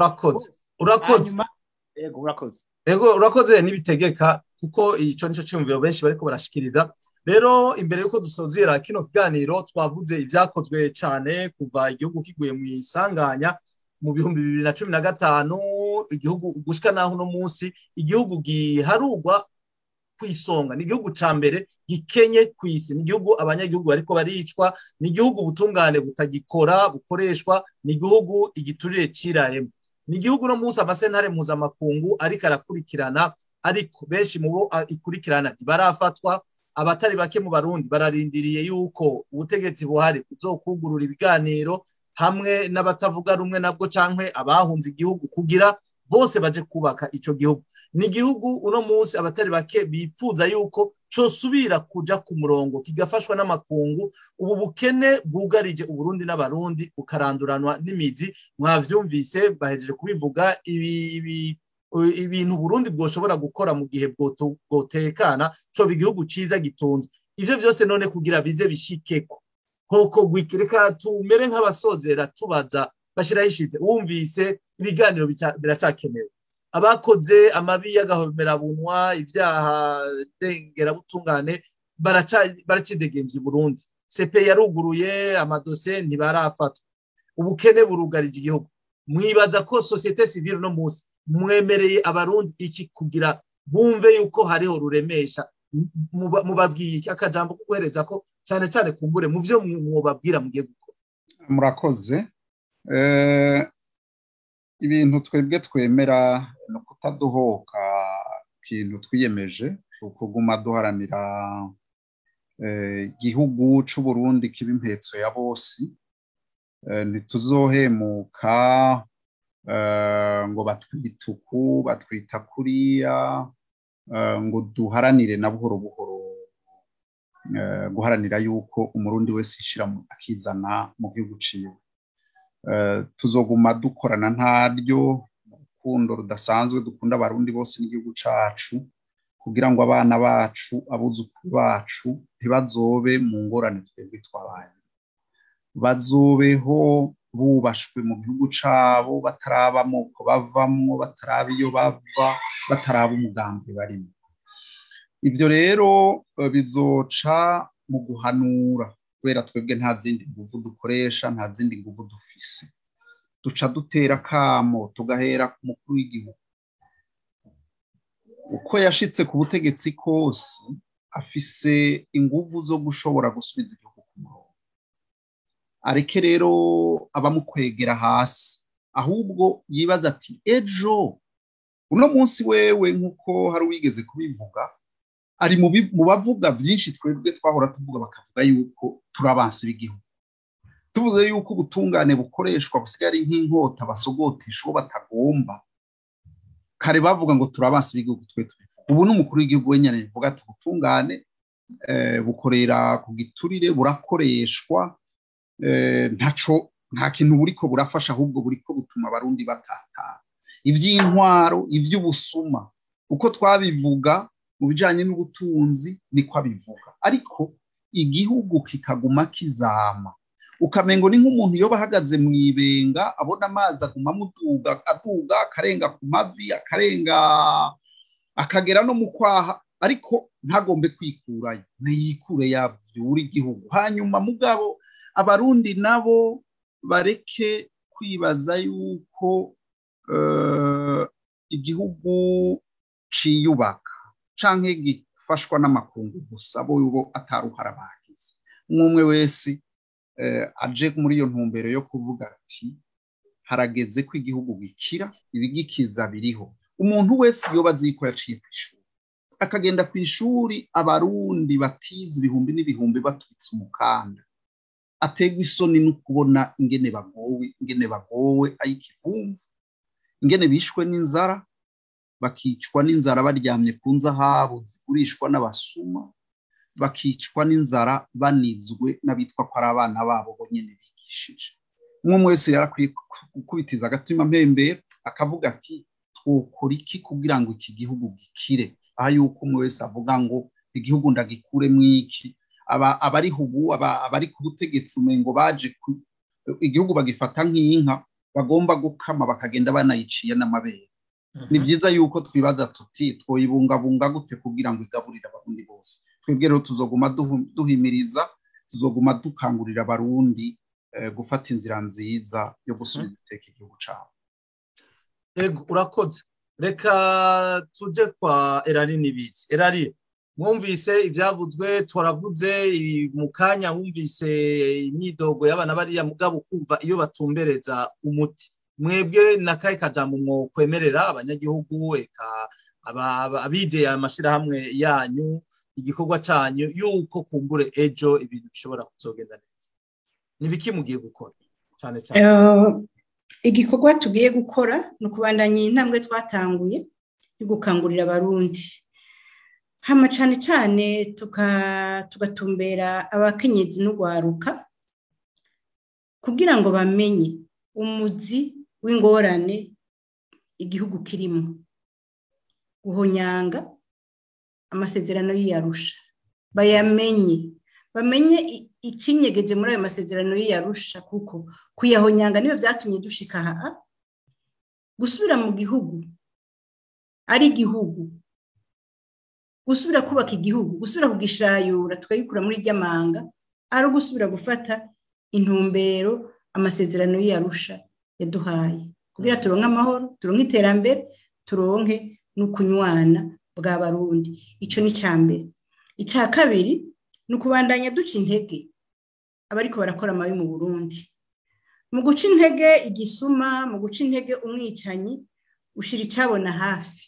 urakoze nibitegeka kuko ico nico cyumviro benshi bariko barashikiriza rero imbere yuko dusozera kino kiganiro twavuze ibyakozwe cyane kuva igihugu kiguye mu isanganya mu 2015 igihugu gushika naho no munsi igihugu giharugwa kwisonga ni igihugu ca mbere gikenye kwisi ni igihugu abanyagihugu bariko baricwa ni igihugu ubutungane butagikora bukoreshwa ni igihugu igiturire cirayemo ni igihugu no munsi amasentare mpuzamakungu ariko arakurikirana ariko benshi mu bo ikurikirana barafatwa abatari bake mu Barundi bararindiriye yuko ubutegetsi buhari kuzokugurura ibiganiro hamwe n'abatavuga rumwe nabwo cankwe abahunze igihugu kugira bose baje kubaka ico gihugu ni igihugu uno munsi abatari bake bipfuza yuko cosubira kuja ku murongo kigafashwa n'amakungu ubu bukene bwugarije Uburundi n'Abarundi bukaranduranwa n'imizi mwavyumvise bahejeje kubivuga ibintu Burundi bwoshobora gukora mu gihe bwotekana co igihugu ciza gitunze ivyo vyose none kugira bize bishikeko hoko gwikireka tumere nk'abasozera tubaza bashira hishize wumvise ibiganiro biracakenewe abakoze amabi y'agahomera bunwa ibyaha dengera butungane baracidegembye Burundi CP yaruguruye amadose ntibarafatwa ubukene burugarije igihugu mwibaza ko societe civile no munsi mwemereye Abarundi iki kugira bumve yuko hariho ruremesha mubabwiye iki akajambo kuguhereza ko cyane cyane kumbure mu byo mwobabwira mugiye gukora murakoze ibintu twebwe twemera no kutaduhoka kintu twiyemeje ukuguma duharanira igihugu c'u Burundi kiba impetso ya bose ntituzohemuka ngo batwituku batwita kuriya ngo duharanire na buhoro buhoro guharanira yuko umurundi wese ishira akizana mu gihugu ciwe tuzoguma dukorana ntaryo urukundo rudasanzwe dukunda Abarundi bose n'igihugu cacu kugira ngo abana bacu abuzukuru bacu ntibazobe mu ngorane twebwe twabaye bazobeho bubashwe mu gihugu cabo bataraba amoko bavamwo bataraba iyo bava bataraba umugambi barimo ivyo rero bizoca mu guhanura kubera twebwe nta zindi nguvu dukoresha nta zindi nguvu dufise duca dutera kamo tugahera ku mukuru w'igihugu uko yashitse ku butegetsi kose afise inguvu zo gushobora gusubiza igihugu ku murongo areke rero abamukwegera hasi ahubwo yibaza ati ejo uno munsi wewe nkuko hari wigeze kubivuga ari mu bavuga byinshi twebwe twahora tuvuga bakavuga yuko turabansi b'igihugu tuvuze yuko ubutungane bukoreshwa busigari nk'inkota basogotesha uwo batagomba kare bavuga ngo turabansi b'igihugu twe tubivuga ubu n'umukuru w'igihugu wenyine bivuga ati ubutungane bukorera ku giturire burakoreshwa nta kintu buriko burafasha ahubwo buriko butuma Abarundi batatana ivy'intwaro ivy'ubusuma uko twabivuga mu bijanye n'ubutunzi niko abivuga ariko igihugu kikaguma kizama ukamengo ni nk'umuntu yoba ahagaze mu ibenga abona amazi aguma aduga akarenga ku mavi akarenga akagera no mu kwaha ariko ntagombe kwikurayo ntiyikure yavyura igihugu hanyuma mugabo Abarundi nabo bareke kwibaza yuko igihugu ciyubaka canke gifashwa n'amakungu gusa bo ataruhara bagize umwe wese aje muri iyo ntumbero yo kuvuga ati harageze ko igihugu gikira ibigikiza biriho umuntu wese yoba azi ko yaciye ku ishuri akagenda ku ishuri abarundi batize ibihumbi n'ibihumbi batwitse umukanda ategwa isoni no kubona ingene bagowe ayikivumvu ingene bishwe n'inzara bakicwa n'inzara baryamye ku nzahabu zigurishwa n'abasuma bakicwa n'inzara banizwe n'abitwa ko ari abana babo bonyene bigishije umwe wese yarakwiye gukubitiza agatima mpembere akavuga ati twokora iki kugira ngo iki gihugu gikire aho yuko umwe wese avuga ngo igihugu ndagikure mwiki abari hubu abari ku butegetsi umengo baje igihugu bagifata nk'inka bagomba gukama bakagenda banayiciye n'amabere ni byiza yuko twibaza tuti twoyibungabunga gute kugira ngo igaburire abarundi bose twebwe rero tuzoguma duhimiriza tuzoguma dukangurira abarundi gufata inzira nziza yo gusubiza iteka igihugu cyabo. Ego urakoze reka tuje kwa Erari Nibizi. Erari mwumvise ibyavuzwe twaravuze mu kanya wumvise imyidogo y'abana bariya mugabo kumva iyo batumbereza umuti mwebwe nakaye kajambo mwo kwemerera abanyagihugu eka abizeye amashirahamwe yanyu igikorwa canyu yuko kumbure ejo ibintu bishobora kuzogenda neza nibiki mugiye gukora cyane cyane igikorwa tugiye gukora no kubandanya intambwe twatanguye yo gukangurira abarundi hama cyane cyane tugatumbera abakenyezi n'ugwaruka kugira ngo bamenye umuzi w'ingorane igihugu kirimo guhonyanga amasezerano y'Arusha bamenye ikinyegeje muri ayo masezerano y'Arusha kuko kuyahonyanga niyo byatumye dushika aha gusubira mu gihugu ari igihugu gusubira kubaka igihugu gusubira kugishayura twayikura muri ry'amanga ari gusubira gufata intumbero amasezerano y'Arusha yaduhaye kugira turonke amahoro turonke iterambere turonke n'ukunywana bw'abarundi ico ni cyambere icya kabiri nukubandanya duca intege abariko barakora amabi mu Burundi mu guca intege igisuma mu guca intege umwicanyi ushira icabona hafi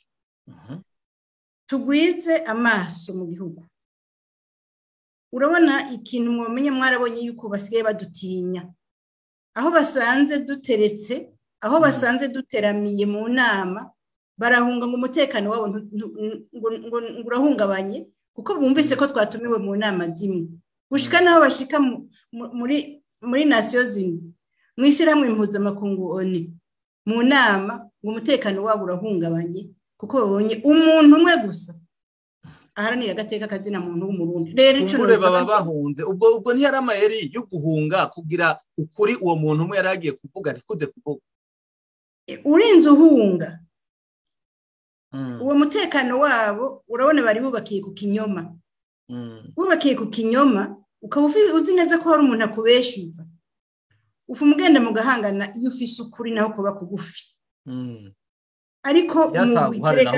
tugwize amaso mu gihugu urabona ikintu mwomenye mwarabonye yuko basigaye badutinya aho basanze duteretse aho basanze duteramiye mu nama barahunga ngo umutekano wabo ngo urahungabanye kuko bumvise ko twatumiwe mu nama zimwe gushika naho bashika muri nation zimwe mwishiramwe impuzamakungu ONU mu nama ngo umutekano wabo urahungabanye kuko babonye umuntu umwe gusa aharanira agateka kazina muntu w'umurundi rero ico baba bahunze ubwo ntiyari amayeri yo guhunga kugira ukuri uwo muntu umwe yaragiye kuvuga ntikuze kuvuga urinze uhunga uwo mutekano wabo urabona bari bubakiye ku kinyoma bubakiye ku kinyoma ukaba uzi neza ko hari umuntu akubeshuza ufu mugenda mu gahangana iyo ufise ukuri naho kuba kugufi ariko mu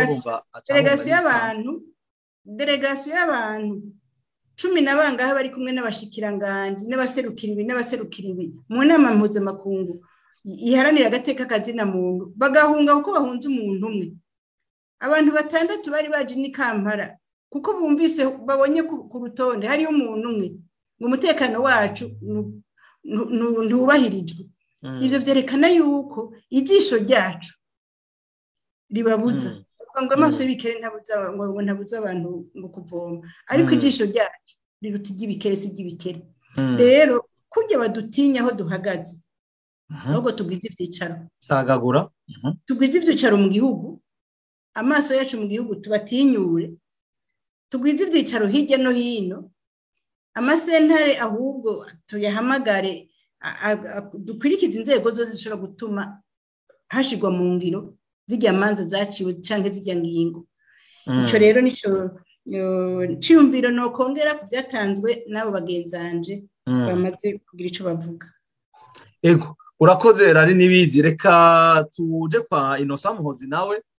delegation y'abantu 10 nabangaha bari kumwe n'abashikiranganje n'abaserukira ibi mu nama mpuzamakungu iharanira agateka kazina muntu bagahunga kuko bahunze umuntu umwe abantu 6 bari baje ni Kampala kuko bumvise babonye ku rutonde hari umuntu umwe ngo umutekano wacu ntubahirijwe ivyo vyerekana yuko ijisho ryacu ribabuza ngo amaso y'ibikere ntabuza abantu ngo kuvoma ariko ijisho ryacu riruta igibikere sigibikere rero kujye badutinya aho duhagaze ahubwo tugwize ivyicaro tagagura tugwize ivyicaro mu gihugu amaso yacu mu gihugu tubatinyure tugwize ivyicaro hirya no hino amasentare ahubwo tuyahamagare dukwirikiza inzego zose zishobora gutuma hashigwa mu ngiro zijya manza zaciwe canke zijya ngingo ico rero nico ciyumviro no kongera kubyatanzwe nabo bagenzanje bamaze kugira ico bavuga. Ego urakoze Erari Nibizi reka tuje kwa Innocent Muhozi nawe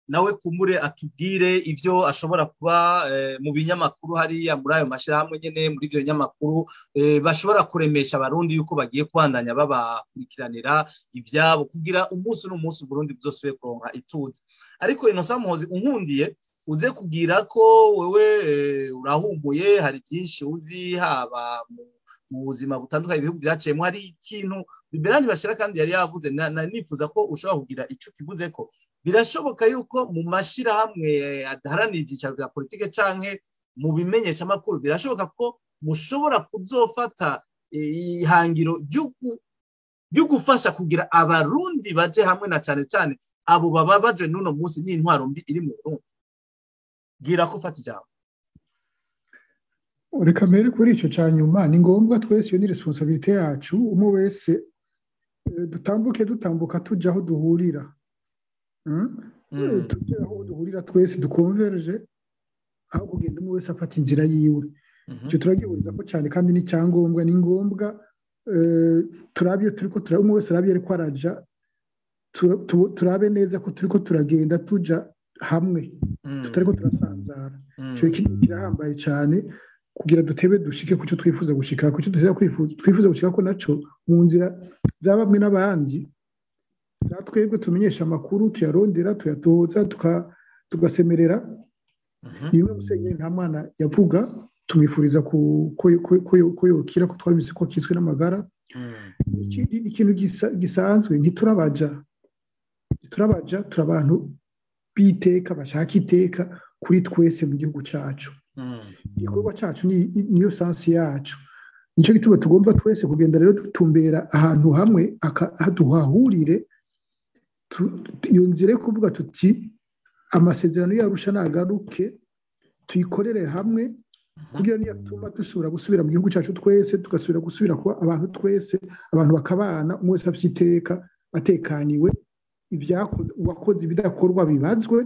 nawe kumbure atubwire ivyo ashobora kuba mu binyamakuru hariya muri ayo mashirahamwe nyene muri ivyo binyamakuru bashobora kuremesha abarundi yuko bagiye kubandanya babakurikiranira ivyabo kugira umunsi n'umunsi Burundi buzosubire kuronka ituze. Ariko Innocent Muhozi unkundiye uze kugira ko wewe urahumuye hari byinshi uzi haba mu buzima butandukanye ibihugu byaciyemo hari ikintu Liberandi bashira kandi yari yavuze nifuza ko ushobora kugira ico kivuze ko birashoboka yuko mu mashirahamwe adaharanira ibyicaro bya politike canke mu bimenyesha makuru birashoboka ko mushobora kuzofata ihangiro ryo gufasha kugira abarundi baje hamwe na cane cane abo baba baje nuno munsi n'intwaro mbi iri mu Burundi. Gira ko fata ijambo. Reka mbere kuri ico cyanyuma ni ngombwa twese iyo ni responsabilité yacu umwe wese dutambuka tuja aho duhurira. Tujya aho duhurira twese dukonverge aho kugenda umwe wese afata inzira yiwe. Cyo turagihuriza ko cyane kandi ni cyangombwa ni ngombwa turabiye turiko umwe wese arabiye ariko araja turabe neza ko turiko turagenda tuja hamwe tutariko turasanzara. Cyo kirahambaye cyane kugira dutebe dushike kuco twifuza gushika kuco twifuza gushika ko naco mu nzira zabamwe n'abandi twebwe tumenyesha amakuru tuyarondera tuyatoza tugasemerera nimwe musenye nta mwana yavuga tumwifuriza ko yokira ko twari ko kiswe n'amagara. Ikintu gisanzwe ntiturabaja turabantu biteka bashaka iteka kuri twese mu gihugu cyacu. Igikorwa cyacu niyo sansi yacu nicyo gituma tugomba twese kugenda rero dutumbera ahantu hamwe hahurire iyo nzira yo kuvuga tuti amasezerano yarusha nagaruke tuyikorere hamwe kugira niyo tuma dushobora gusubira mu gihugu cyacu twese tugasubira gusubira kuba abantu twese abantu bakabana umwe wese afite iteka atekaniwe uwakoze ibidakorwa bibazwe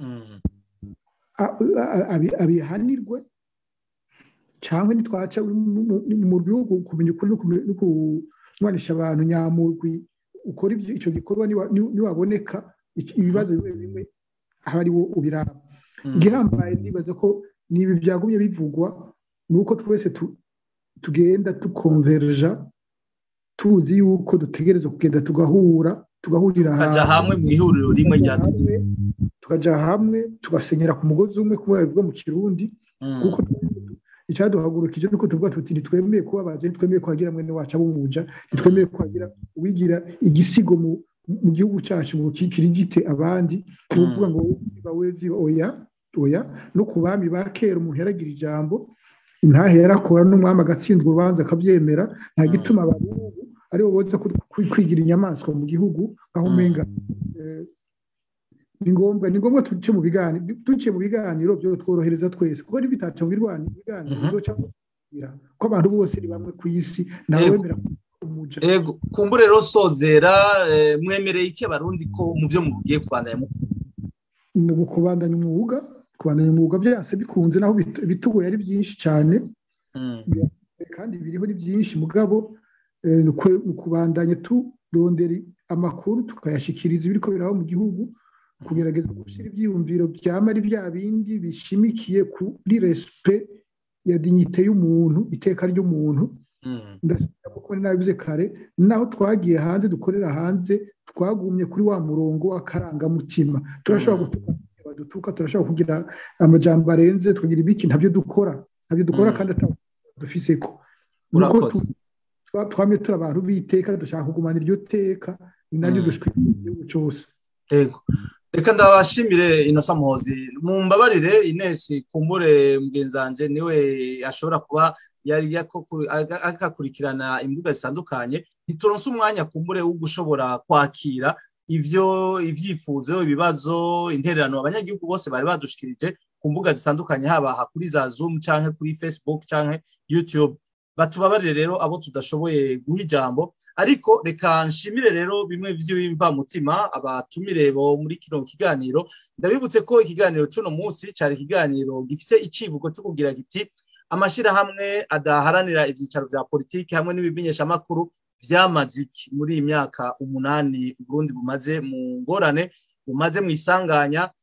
abihanirwe cyangwa nitwaca mu bihugu kumenya ukuri no kunywanisha abantu nyamurwi ukora icyo gikorwa niwaboneka ibibazo bimwe aho ari wo ubiraba. Igihambaye nibaza ko nibi byagumye bivugwa nuko twese tugenda tukonverja tuzi yuko dutegereza kugenda tugahurira hamwe mu ihuriro rimwe rya twese tukaja hamwe tugasenyera ku mugozi umwe kuba mu Kirundi kuko icyaduhagurukije nuko tuvuga tuti ntitwemeye kubabaje ntitwemeye kwagira mwene wacu abumuja ntitwemeye kwagira uwigira igisigo mu gihugu cyacu ngo kirigite abandi kuvuga ngo bawezi oya no kubami bakera umuntu yaragira ijambo intahe yarakora n'umwami agatsindwa urubanza akabyemera nta gituma abantu aribo boza kwigira inyamaswa mu gihugu aho umenga ni ngombwa tuce mu biganiro byo tworohereza twese kuko nibitaca mu biganiro bizoca ko abantu bose ni bamwe ku isi nawe wemera umuja. Ego kumbure rero sozera mwemereye iki abarundi ko mu byo mugiye kubandanya mu kubandanya umwuga byase bikunze naho bitugoye ari byinshi cyane kandi biriho ni byinshi mugabo mu kubandanya turondera amakuru tukayashikiriza ibiriko biraho mu gihugu kugerageza gushyira ibyiyumviro byama ari bya bindi bishimikiye kuri respect ya dignité y'umuntu iteka ry'umuntu. Ndasaba ko nabivuze kare naho twagiye hanze dukorera hanze twagumye kuri wa murongo w'akarangamutima turashobora gutuka turashobora kugira amajambo arenze tukagira ibiki ntabyo dukora kandi dufise ko twamye turi abantu biteka dushaka kugumana iryo teka ni naryo dushikiriza igihugu cyose. Ego reka ndabashimire Innocent Muhozi mumbabarire Ines kumbure mugenzanje niwe ashobora kuba yari akakurikirana imbuga zitandukanye ntituronse umwanya kumbure wo gushobora kwakira ivyifuzo ibibazo intererano abanyagihugu bose bari badushikirije ku mbuga zitandukanye haba kuri za Zoom canke kuri Facebook canke YouTube. Batubabarire rero abo tudashoboye guha ijambo ariko reka nshimire rero bimwe vy'imva mutima abatumire bo muri kino kiganiro. Ndabibutse ko ikiganiro cuno munsi cyari ikiganiro gifise icivugo cyo kugira giti amashira hamwe adaharanira ibyicaro bya politiki hamwe n'ibimenyesha makuru vyamaziki muri imyaka 8 Burundi bumaze mu ngorane bumaze mu isanganya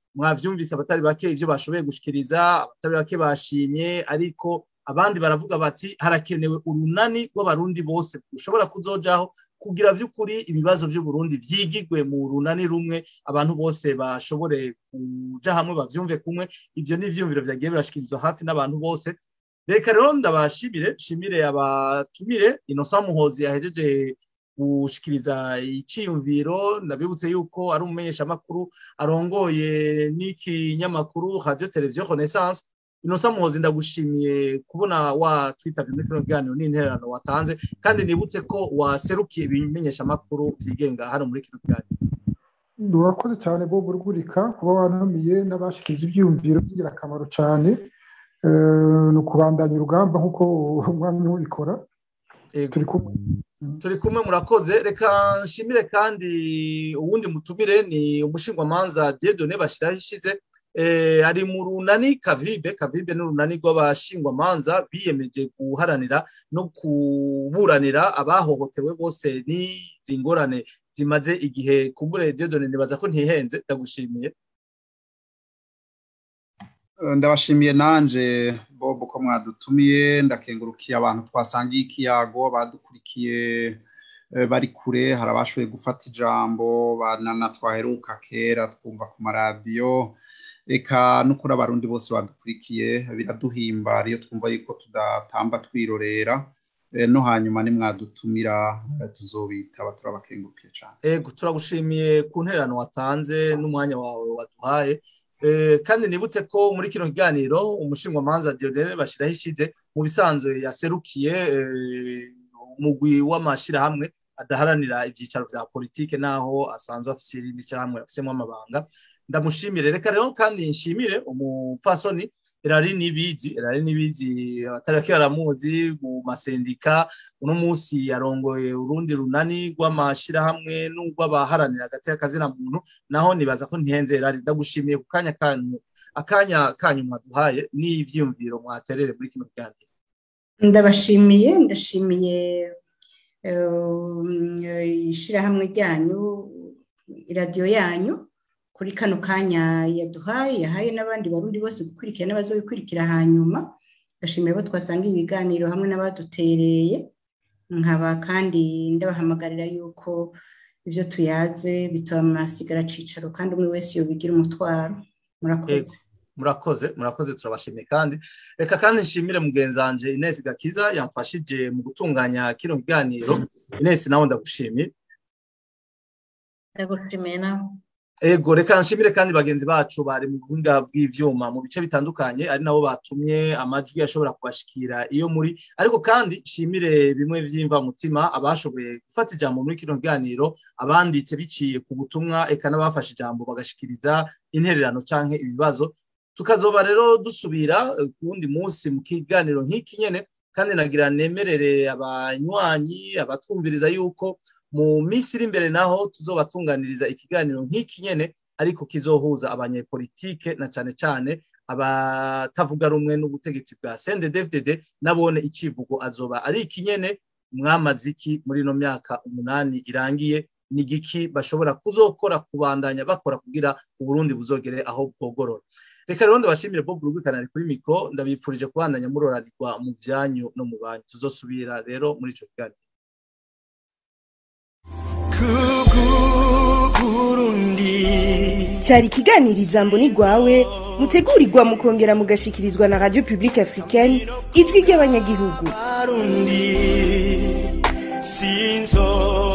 mwavyumvise abatari bake ivyo bashoboye gushikiriza, abatari bake bashimye, ariko abandi baravuga bati harakenewe urunani rw'abarundi bose ushobora kuzojaho kugira vy'ukuri ibibazo vy'Uburundi vyigigwe mu runani rumwe, abantu bose bashobore kuja hamwe bavyumve kumwe. Ivyo ni ivyumviro vyagiye birashikirizwa hafi n'abantu bose. Reka rero shimire abatumire. Innocent Muhozi yahejeje gushikiriza iciyumviro, ndabibutse yuko ari umumenyesha makuru arongoye n'ikinyamakuru Radio Television Renaissance. Innocent Muhozi ndagushimiye kubona watwitabye muri kino kiganiro n'intererano watanze, kandi nibutse ko waserukiye ibimenyesha makuru vyigenga hano muri kino kiganiro. Urakoze cyane Bob Rugurika kuba wantumiye n'abashikije ivyumviro bigira akamaro cyane no kubandanya urugamba nkuko umwami ubikora. Turi kumwe murakoze. Reka nshimire kandi uwundi mutumire ni umushingwamanza Dieudonné Bashirahishize, ari mu runani Kavibe n'urunani rw'abashingwamanza biyemeje guharanira no kuburanira abahohotewe bose n'izi ngorane zimaze igihe. Kumbure Dieudonné nibaza ko ntihenze, ndagushimiye. Ndabashimiye nanje Bob ko mwadutumiye, ndakengurukiye abantu twasangiye ikiyago, badukurikiye bari kure, hari abashoboye gufata ijambo, banana twaheruka kera twumva ku maradiyo, eka n'ukuri abarundi bose badukurikiye biraduhimbara iyo twumva yuko tudatamba twirorera, no hanyuma nimwadutumira tuzobitaba, turabakengurukiye cyane. Turagushimiye ku ntererano watanze n'umwanya wawe waduhaye. Kandi nibutse ko muri kino kiganiro umushingwamanza Dieudonné Bashirahishize mu bisanzwe yaserukiye umugwi w'amashirahamwe adaharanira ibyicaro vya politike, naho asanzwe afise irindi cyamwe afisemo amabanga. Ndamushimire. Reka rero kandi nshimire umupfasoni Erari Nibizi abatari baramuzi mu masendika. Uno munsi yarongoye urundi runani rw'amashirahamwe n'urw'abaharanira hagati y'akazina muntu, naho nibaza ko ntihenze. Erari, ndagushimiye ku akanya kanyu mwaduhaye n'ivyumviro mwaterere muri kino kiganiro. Ndashimiye ishirahamwe ryanyu, iradiyo yanyu, kuri kano kanya yahaye n'abandi barundi bose gukurikira n'abazobikurikira hanyuma. Ndashimiye bo twasangiye ibiganiro hamwe n'abadutereye, nkaba kandi ndabahamagarira yuko ivyo tuyaze bitaba amasigara cicaro, kandi umwe wese yobigira umutwaro. Murakoze turabashimiye. Kandi reka kandi nshimire mugenzanje Ines Gakiza yamfashije mu gutunganya kino kiganiro. Ines, nawe ndagushimiye. Ndagushimiye nawe. Reka nshimire kandi bagenzi bacu bari mu buhinga bw'ivyuma mu bice bitandukanye, ari nabo batumye amajwi yashobora kubashikira iyo muri. Ariko kandi nshimire bimwe vyimva mutima abashoboye gufata ijambo muri kino kiganiro, abanditse biciye ku butumwa, eka n'abafashe ijambo bagashikiriza intererano canke ibibazo. Tukazoba rero dusubira kundi munsi mu kiganiro nk'iki nyene, kandi nagira nemerere abanywanyi abatwumviriza yuko mu minsi iri imbere naho tuzobatunganiriza ikiganiro nk'iki nyene, ariko kizohuza abanyepolitike na cane cane abatavuga rumwe n'ubutegetsi bwa CNDD-FDD. nabone icivugo azoba ari iki nyene: mwamaziki muri no myaka 8 irangiye, ni giki bashobora kuzokora kubandanya bakora kugira Uburundi buzogere aho bwogorora. Reka rero ndabashimire Bob Rugurika ari kuri mikro, ndabipfurije kubandanya muroranirwa mu vyanyu no mu banyu. Tuzosubira rero muri ico kiganiro. Cyari ikiganiro Ijambo ni Rwawe, mutegurirwa mukongera mugashikirizwa na Radio Publique Africaine, ijwi ry'abanyagihugu.